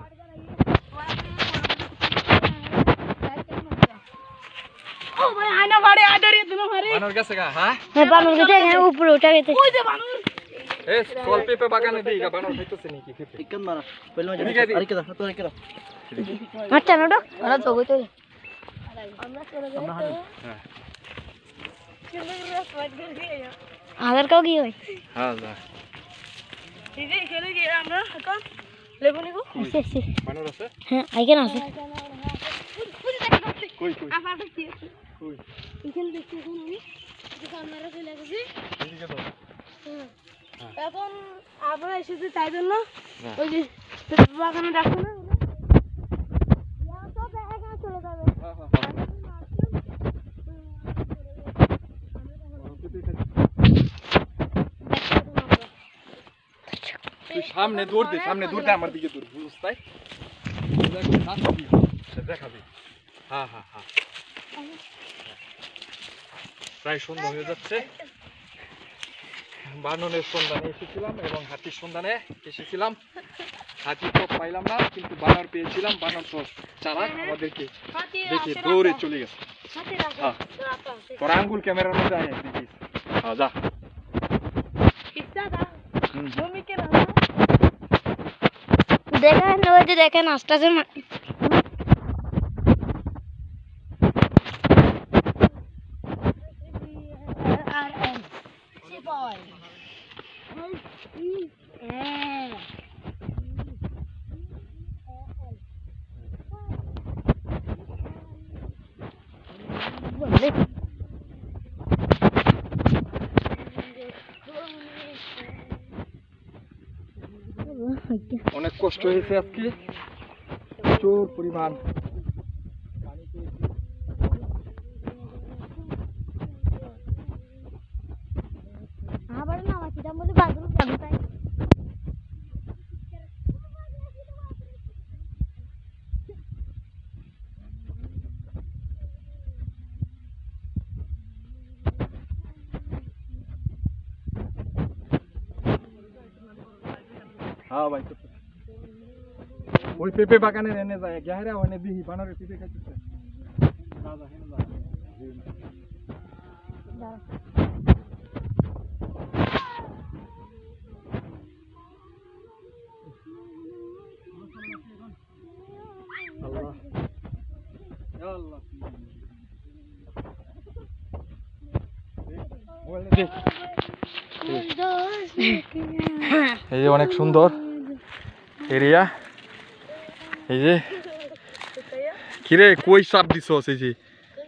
ও ভাই আয়না বাড়ি আডারি দিন মারি বানর গেছে গা হ্যাঁ হ্যাঁ বানর গেছে এখানে উপরে উঠে গেছে ওই যে বানর এ কল পেপে বাগানে দেই গা বানর খাইতেছে নাকি পেপে ইকান মারা পহলে মজা এদিকে দি। আরে কেদা তো আরে কেদা আচ্ছা না ওরা তো গইতে আমরা চলে যাই হ্যাঁ আধার কাও কি হয় হ্যাঁ যা দিদি খেলে গিয়ে আমরা এখন লেবু নিবো আচ্ছা আচ্ছা বানর আছে হ্যাঁ আইকেন আছে কই কই আবার দেখছি কই এখানে দেখছি এখন আমি দেখো আমরা চলে গেছি এদিকে তো এখন আমরা এসেছি তাই জন্য হ্যাঁ। ওই যে বাগানে ডাকছো না তো দেখা চলে যাবে হ্যাঁ হ্যাঁ তুই সামনে দৌড় দে সামনে দৌড় দে আমার দিকে দৌড় বুঝছ তাই দেখাবি হ্যাঁ হ্যাঁ হ্যাঁ প্রায় সন্ধ্যা হয়ে যাচ্ছে বানরের সন্ধানে এসেছিলাম এবং হাতির সন্ধানে এসেছিলাম হাতি তো পাইলাম না, কিন্তু বানর পেয়েছিলাম। বানর তো চালাক, আমাদেরকে দেখে দৌড়ে চলে গেছে। হ্যাঁ, তোর আঙ্গুল ক্যামেরার মধ্যে আয় দেখিস। হ্যাঁ যা। হুম। দেখেন ওই যে দেখেন আস্তে আস্তে মা- আর এন সিপাই হ্যাঁ বলে অনেক কষ্ট হয়েছে আজকে, প্রচুর পরিমাণ। আবার না আমার কিটা বলে বাথরুম যাবে তাই হ্যাঁ ভাই, ওই পেঁপে বাগানে এনে যায় গ্যাহেরা ওনে দিহি বানরের পেঁপে খাইতেছে। যা যা হেন যা। আল্লাহ ইয়া আল্লাহ, মোবাইলে দেখ। এই যে অনেক সুন্দর এরিয়া। এই যে কিরে কই সাপ দিছস? এই যে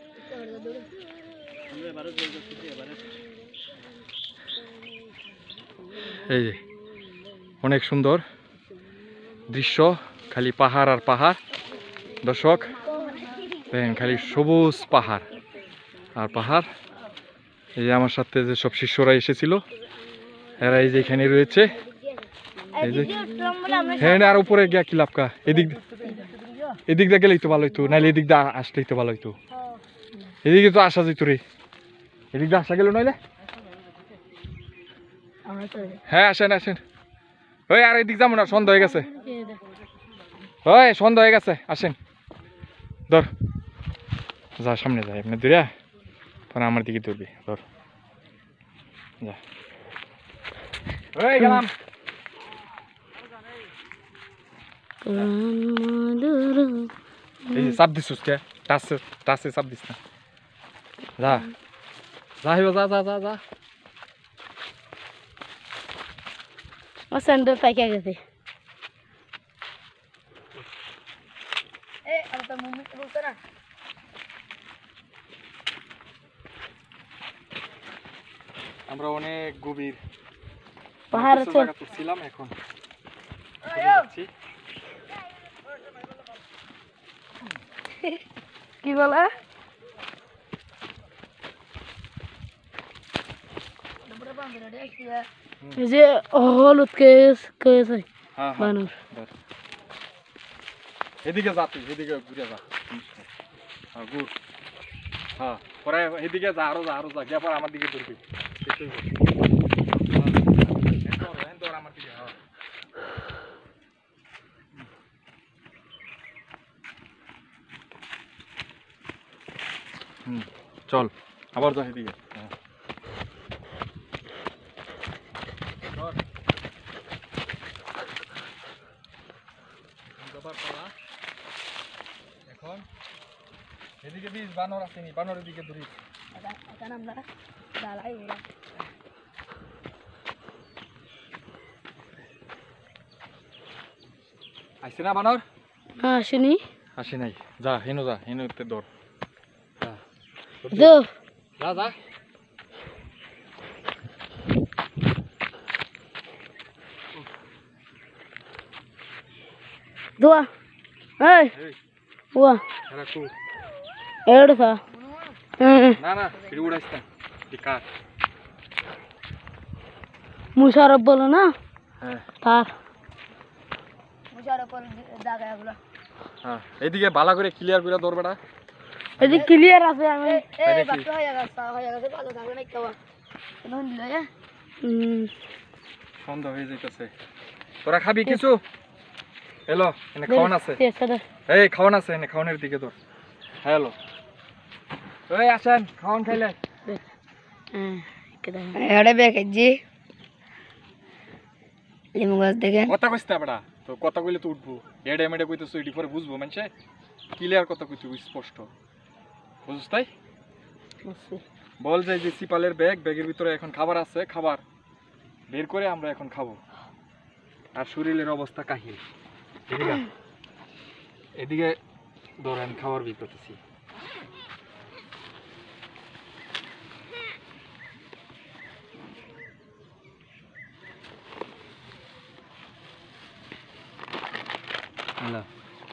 এই যে অনেক সুন্দর দৃশ্য, খালি পাহাড় আর পাহাড়। দর্শক দেখেন, খালি সবুজ পাহাড় আর পাহাড়। এই যে আমার সাথে যে সব শিষ্যরা এসেছিল, এরা এই যে এখানে রয়েছে। এই যে হ্যাঁ, আর উপরে গিয়া কি লাভকা? এদিক এদিক দিয়ে গেলেই তো ভালো হইতো, নাইলে এদিক দিয়ে আসলেই তো ভালো হইতো। এদিকে তো আসা যেত রে, এদিক দিয়ে আসা গেল নাইলে। হ্যাঁ আসেন আসেন। ওই আর এদিক যাবো না, সন্ধ্যা হয়ে গেছে। ওই সন্ধ্যা হয়ে গেছে, আসেন। ধর যা, সামনে যাই আপনি দূরে, তখন আমার দিকে দৌড়বি। ধর যা। ওই গেলাম। এই যে চাপ দিছিস কে? টাচে টাচে চাপ দিস না। যা যা হইব, যা যা যা যা। ও স্যান্ডেল পাইকা গেছে এ আমি তো মুখ বলতে না আমরা অনেক গভীর পাহাড় উঁচু আছে। জায়গাতে ছিলাম, এখন ঘুরে যাচ্ছি। কি বলে এই যে হলুদ কেস কেছে হ্যাঁ হ্যাঁ, বানর ধর। এদিকে যা, তুই এদিকে ঘুরে যা। হ্যাঁ ঘুর। হ্যাঁ পরে এদিকে যা, আরো যা আরো যা, গিয়ে পর আমার দিকে ঘুরবি। দেখতেই হবে। হ্যাঁ, এন ধর, এন ধর আমার দিকে। হ্যাঁ হুম, চল আবার যা এদিকে। হ্যাঁ ধর। যাবার পালা এখন। এদিকে দিস, বানর আসেনি, বানরের দিকে ধরিস। এখন আমরা দালাই ওরা আসছে না বানর? আসেনি আসে নাই, যা হেনো যা, হেনোতে ধর। যা তো যা যা। দোয়া এই এই ওয়া এরা কু এড়ফা হুম না না, এটা উড়াইস না, এটা কাট। মুশারফ বলো না হ্যাঁ তার মুশারফ দাগাগুলো হ্যাঁ, এইদিকে ভালো করে ক্লিয়ার করে ধর বেটা। এদি ক্লিয়ার আছে আমি তাই নাকি? বাচ্চা হয়ে গেছে হয়ে গেছে ভালো থাকবে না কেউ কোন দিলে হুম সন্ধ্যা হয়ে যাইতেছে। তোরা খাবি কিছু? এলো এনে খাওয়ান আছে এই খাওয়ান আছে এনে খাওয়ানের দিকে তোর হ্যালো এই আসেন খাওয়ান খাইলে এড়ে বেক জি লিমু গাছ দেখেন কথা কইতে বড়া তো কথা কইলে তো উঠবো এডে মেডে কইতেছ এডি পরে বুঝবো মানুষে ক্লিয়ার কথা কইতে স্পষ্ট বুঝছ তাই বল যে যে সিপালের ব্যাগ ব্যাগের ভিতরে এখন খাবার আছে খাবার বের করে আমরা এখন খাবো আর শরীরের অবস্থা কাহিল এদিকে এদিকে ধরেন খাবার বের করতেছি হ্যালো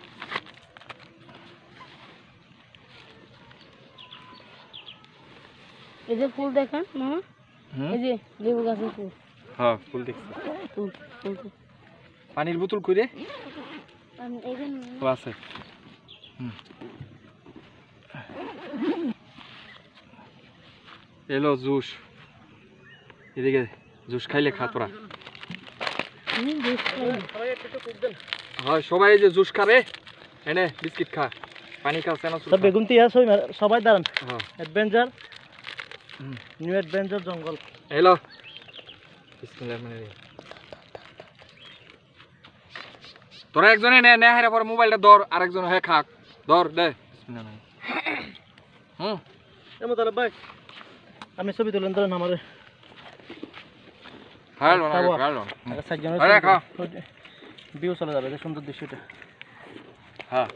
এই যে ফুল দেখেন মামা এই যে লেবু গাছের ফুল হ্যাঁ ফুল দেখছি ফুল ফুল ফুল। পানির বোতল কইরে আমি এইখানে ও আছে হুম এলো জুস এদিকে জুস খাইলে খা তোরা আমি বেশ খাই হয় সবাই এই যে জুস খাবে এনে বিস্কিট খা পানি খা সেনা সব বেগুন তিয়া সবাই সবাই দাঁড়ান হ্যাঁ অ্যাডভেঞ্চার নিউ অ্যাডভেঞ্চার জঙ্গল এলো বিসমিল্লাহির রহমানির রহিম তোরা একজনে নে নে হারে পর মোবাইলটা ধর আরেকজন হে খাক ধর দে বিসমিল্লাহ হুম এমন তাহলে ভাই আমি ছবি তুলেন ধরেন আমারে হ্যালো খাবো। হ্যালো একটা সাইড আরে খা ভিউ চলে যাবে যে সুন্দর দৃশ্যটা হ্যাঁ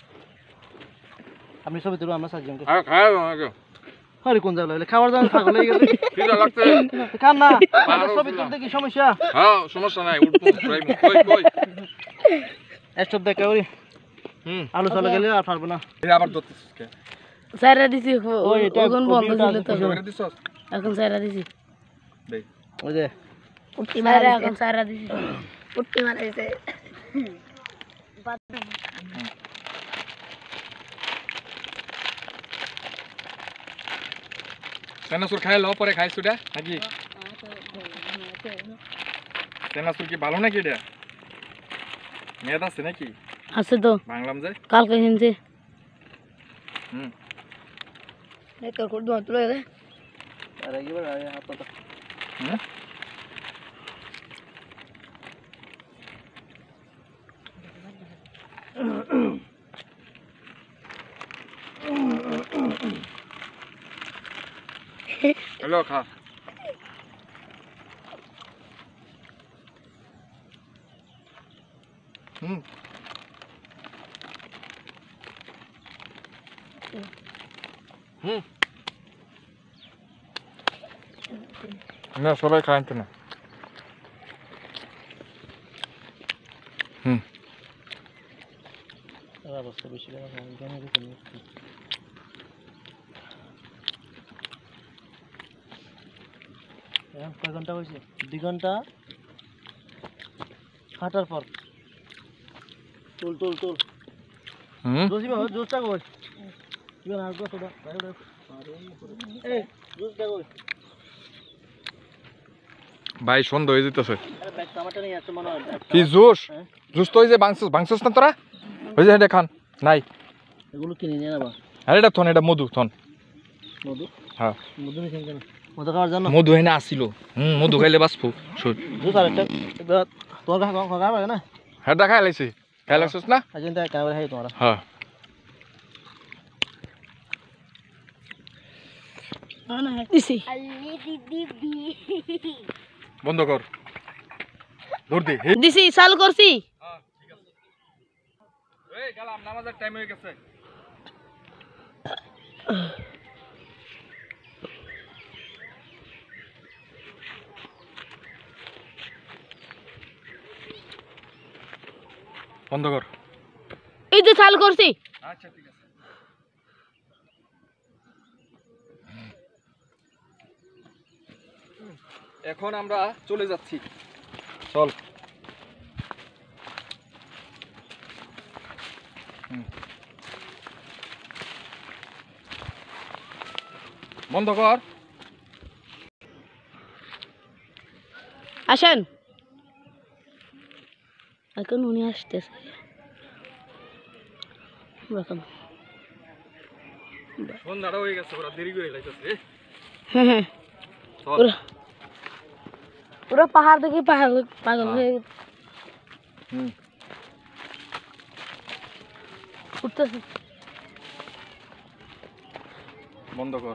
আপনি ছবি তুলুন আমরা সাতজনকে আরে খাও আগে আরে কোন জায়গা লাগলে খাবার দাবার থাকলে গেলে কিটা লাগছে খান না পারো ছবি না। তুলতে কি সমস্যা হ্যাঁ সমস্যা নাই উঠবো কই কই স্টপ দেখে ওই হুম আলু চলে গেলে আর পারবো না এই আবার ধরতেছিস কে সাইরা দিছি ওই এটা ওগুন বন্ধ ছিল তো করে দিছস এখন সাইরা দিছি দেই ওই যে পুট্টি মারা এখন সাইরা দিছি পুট্টি মারা দিছে সেনাসুর খাই লো পরে খাইছু ডা নাকি সেনাসুর কি ভালো নাকি এটা মেদ আছে নাকি আছে তো বাংলাম যে কালকে কিনছে হুম এই তোর কোড দোয়া তুলে দে আর একবার আয় হাত পাতা হুম হ্যালো খা হুম হুম না সবাই খায় তো না হুম আর অবস্থা বেশি করে জানি না এখন কয় ঘন্টা হয়েছে দুই ঘন্টা হাঁটার পর তুল তুল তুল হুম জোসি বাবা জোসটা কই কি না আসবো তোরা এই জোসটা কই ভাই সন্দেহ হয়ে যেতেছে আরে ব্যাগ টমাটো নিয়ে আসছে মনে হয় কি জুস হ্যাঁ? জুস তো ওই যে বাংসুস বাংসুস না তোরা ওই যে এটা খান নাই এগুলো কিনে নিয়ে নেবা আরে এটা থন এটা মধু থন মধু হ্যাঁ মধু নিছেন কেন মধু খাওয়ার জন্য মধু এনে আসিল হুম মধু খাইলে বাঁচবো শুন জুস আর একটা এবার তোমার কাছে খাওয়া খাওয়া না হ্যাঁ খাই লাইছি খাই লাগছিস না আজ কিন্তু ক্যামেরা খাই তোমার হ্যাঁ না দিছি আল্লি দিদি বন্ধ কর দৌড় দে দিছি চালু করছি এই গেলাম নামাজের টাইম হয়ে গেছে বন্ধ কর এই যে চালু করছি আচ্ছা ঠিক আছে এখন আমরা চলে যাচ্ছি চল হুম। বন্ধ কর আসেন এখন উনি আসতেছে দেখুন সন্ধ্যাটা হয়ে গেছে ওরা দেরি করে লাইতেছে হ্যাঁ হ্যাঁ চল পুরো পুরো পাহাড় দেখে পাগল পাগল হ্যাঁ। হয়ে গেছে। হুম উঠতেছে বন্ধ কর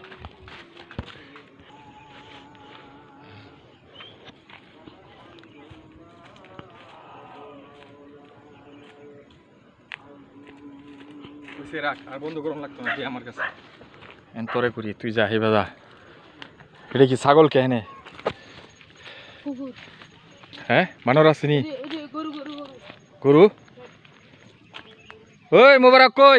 কইছে রাখ আর বন্ধ করুন লাগতো না আমার কাছে এন তোরে করি তুই যা হে বাদা এটা কি ছাগল কে এনে কুকুর হ্যাঁ বানর আসেনি ওই যে- ওই যে গরু গরু গরু গরু ওই মোবারক কই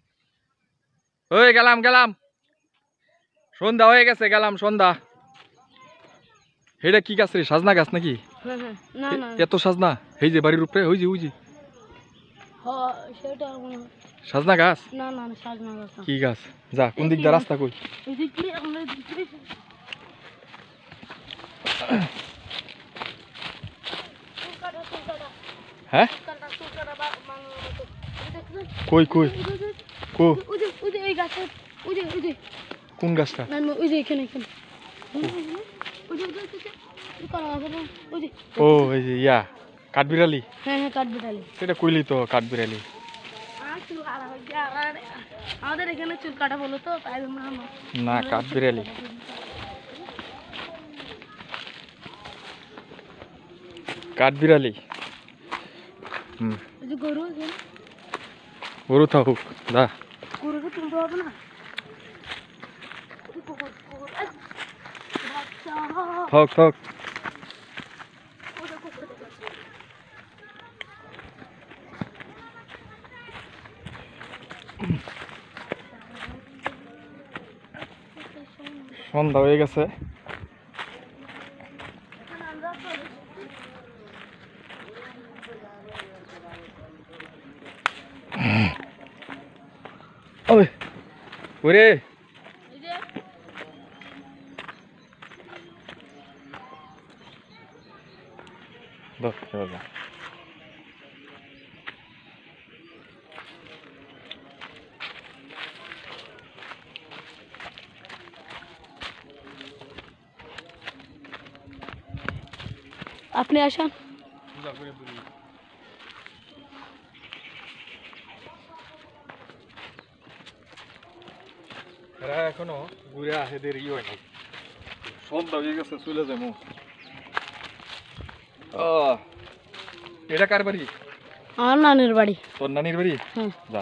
ওই গেলাম গেলাম সন্ধ্যা হয়ে গেছে গেলাম সন্ধ্যা এটা কি গাছ রে সাজনা গাছ নাকি হ্যাঁ হ্যাঁ না না এত সাজনা এই যে বাড়ির উপরে ওই যে ওই যে হ্যাঁ সেটা মনে হয়। সাজনা গাছ না না না সাজনা গাছ না। কি গাছ যা কোন দিক দিয়ে রাস্তা কই এদিক দিয়ে আমরা এদিক দিয়ে চুল কাটা, চুল কাটা, হ্যাঁ চুল কাটা, চুল কাটা বা- বাংলার মতো। এই দেখছেন? কই কই ওই যে- ওই যে- কো ওই যে ওই যে এই গাছে ওই যে ওই যে কোন গাছটা না না, ওই যে এখানে এখানে ওই যে ওই যে ওই যে ওই যে ওই কলা গাছের না, ওই যে ও এই যে ইয়া কাঠবিড়ালি হ্যাঁ হ্যাঁ কাঠবিড়ালি সেটা কইলি তো কাঠবিড়ালি আর চুল কাটা হয়েছে আর আর- আমাদের এখানে চুল কাটা বলো তো তাই জন্য আমার না কাঠবিড়ালি কাঠবিড়ালি হুম ওই যে গরু আছে না, গরু থাকুক দা গরুকে তুলতে হবে না ওই যে কুকুর, কুকুর, এই, বাচ্চা, থাক থাক ওই যে কুকুর। সন্ধ্যা হয়ে গেছে ওই ওরে এই যে ধর এবার যা। আপনি আসেন এরা এখনো ঘুরে আসে দেরি হয় নাই সন্ধ্যা হয়ে গেছে চলে যাবো ও এটা কার বাড়ি আমার নানির বাড়ি তোর নানির বাড়ি হ্যাঁ যা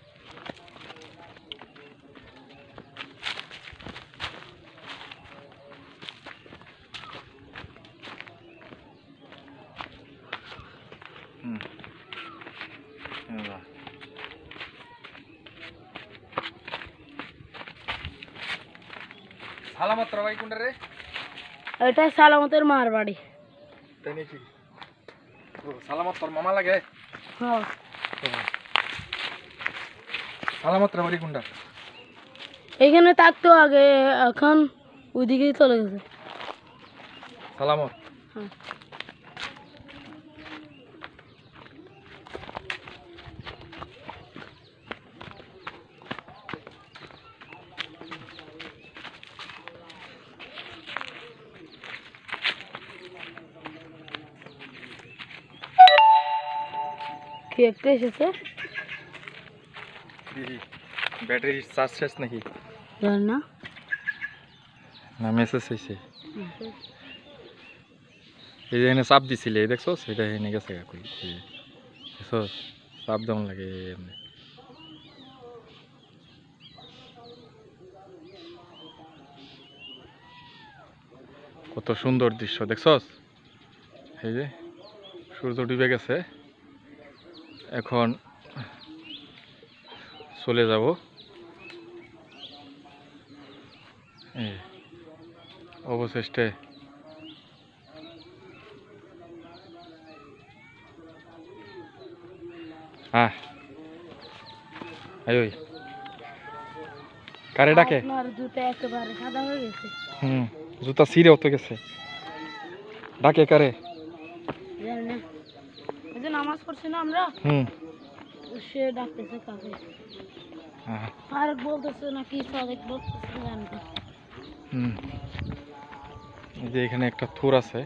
হুম হ্যাঁ, যা। সালামত রাবাই কোনটা রে এটা সালামতের মার বাড়ি তাই নাকি ও সালামত তোর মামা লাগে হ্যাঁ সালামত রাবাড়ি কোনটা এখানে থাকতো আগে এখন ওইদিকেই চলে গেছে সালামত হ্যাঁ কি একটা এসেছে ব্যাটারি চার্জ শেষ নাকি জানি না না মেসেজ হয়েছে এই যে এখানে চাপ দিছিলে এই দেখছো সেটা এনে গেছে কাকুই দেখছো চাপ দেওয়ান লাগে এমনি কত সুন্দর দৃশ্য দেখছস এই যে সূর্য ডুবে গেছে এখন চলে যাব এই অবশেষে হ্যাঁ আয় কারে ডাকে আপনার জুতা একেবারে সাদা হয়ে গেছে হুম জুতা ছিঁড়েও তো গেছে ডাকে কারে জানি না এই যে নামাজ পড়ছি না আমরা, হুম সে ডাকতেছে কাকে, হ্যাঁ আর বলতেছে নাকি সাদেক বলতেছে জানি না। হুম এই যে এখানে একটা থুর আছে,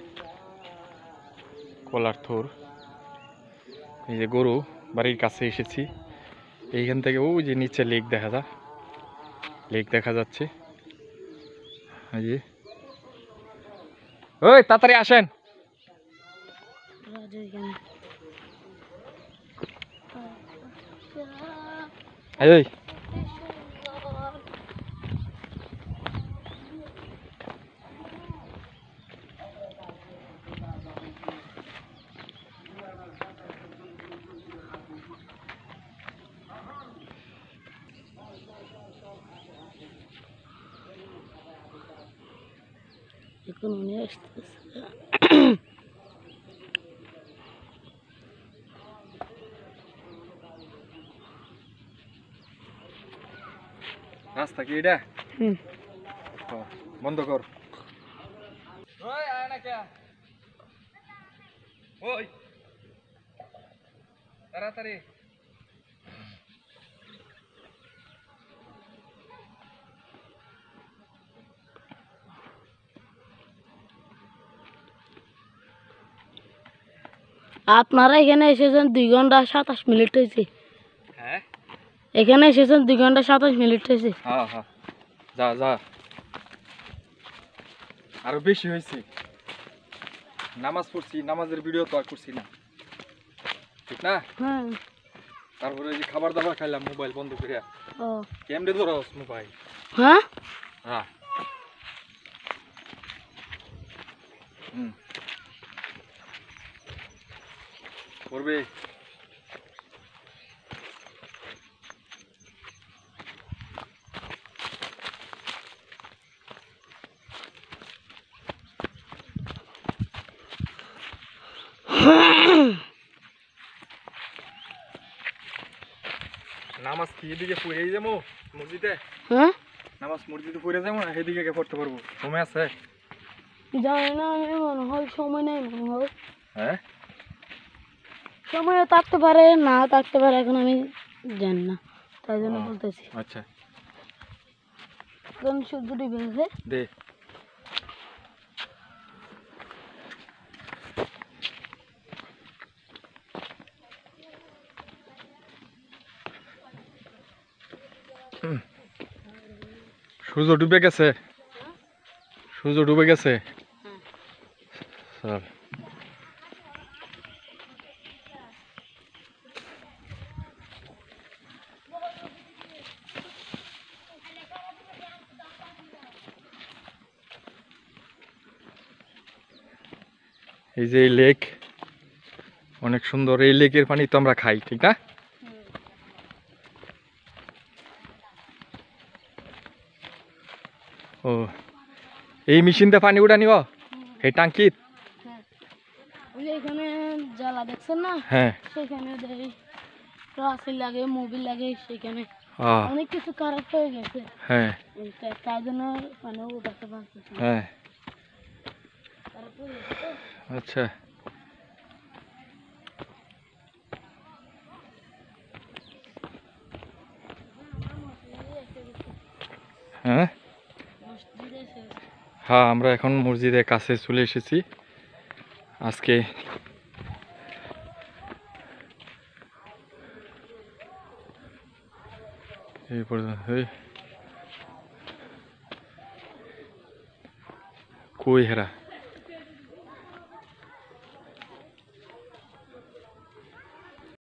কলার থুর। এই যে গরু বাড়ির কাছে এসেছি, এইখান থেকে ওই যে নিচে লেক দেখা যায়, লেক দেখা যাচ্ছে। এই যে ওই তাড়াতাড়ি আসেন। রাজা এখানে এই ওই এখন উনি আসতেছে। রাস্তা কি এটা? হুম বন্ধ কর। ওই আয় না কে? ওই তাড়াতাড়ি। আপনারা এখানে এসেছেন দুই ঘন্টা সাতাশ মিনিট হয়েছে। হ্যাঁ এখানে এসেছেন দুই ঘন্টা সাতাশ মিনিট হয়েছে। হ্যাঁ হ্যাঁ যা যা, আরো বেশি হয়েছে। নামাজ পড়ছি, নামাজের ভিডিও তো আর করছি না, ঠিক না? হ্যাঁ তারপরে যে খাবার দাবার খাইলাম মোবাইল বন্ধ করে। ও কেমনে ধরস মোবাইল? হ্যাঁ হ্যাঁ হুম করবে। নামাজ কি এদিকে পড়ে যাবো মসজিদে? হ্যাঁ নামাজ মসজিদে পড়ে যাবো না সেদিকে কে পড়তে পারবো? সময় আছে? জানি না, আমি মনে হয় সময় নেই, মনে হয় হ্যাঁ সময় থাকতে পারে না থাকতে পারে, এখন আমি জানি না, তাই জন্য ও। বলতেছি। আচ্ছা এখন সূর্য ডুবে গেছে। দে। হুম। সূর্য ডুবে গেছে, সূর্য ডুবে গেছে। চল এই যে এই লেক অনেক সুন্দর, এই লেকের পানি তো আমরা খাই, ঠিক না? ও এই মেশিন দিয়ে পানি উঠা নিব এই টাঙ্কিত? ওই যে এখানে জ্বালা দেখছেন না, হ্যাঁ সেখানে দেয় রাশি লাগে, মোবিল লাগে, সেখানে আহ, অনেক কিছু খারাপ হয়ে গেছে, হ্যাঁ তা- তাই জন্য মানে উঠাতে পারতেছি না। হ্যাঁ খারাপ হয়ে গেছে তো। আচ্ছা হ্যাঁ মসজিদে এসে গেছে। হ্যাঁ আমরা এখন মসজিদের কাছে চলে এসেছি। আজকে এই পর্যন্ত কই হেরা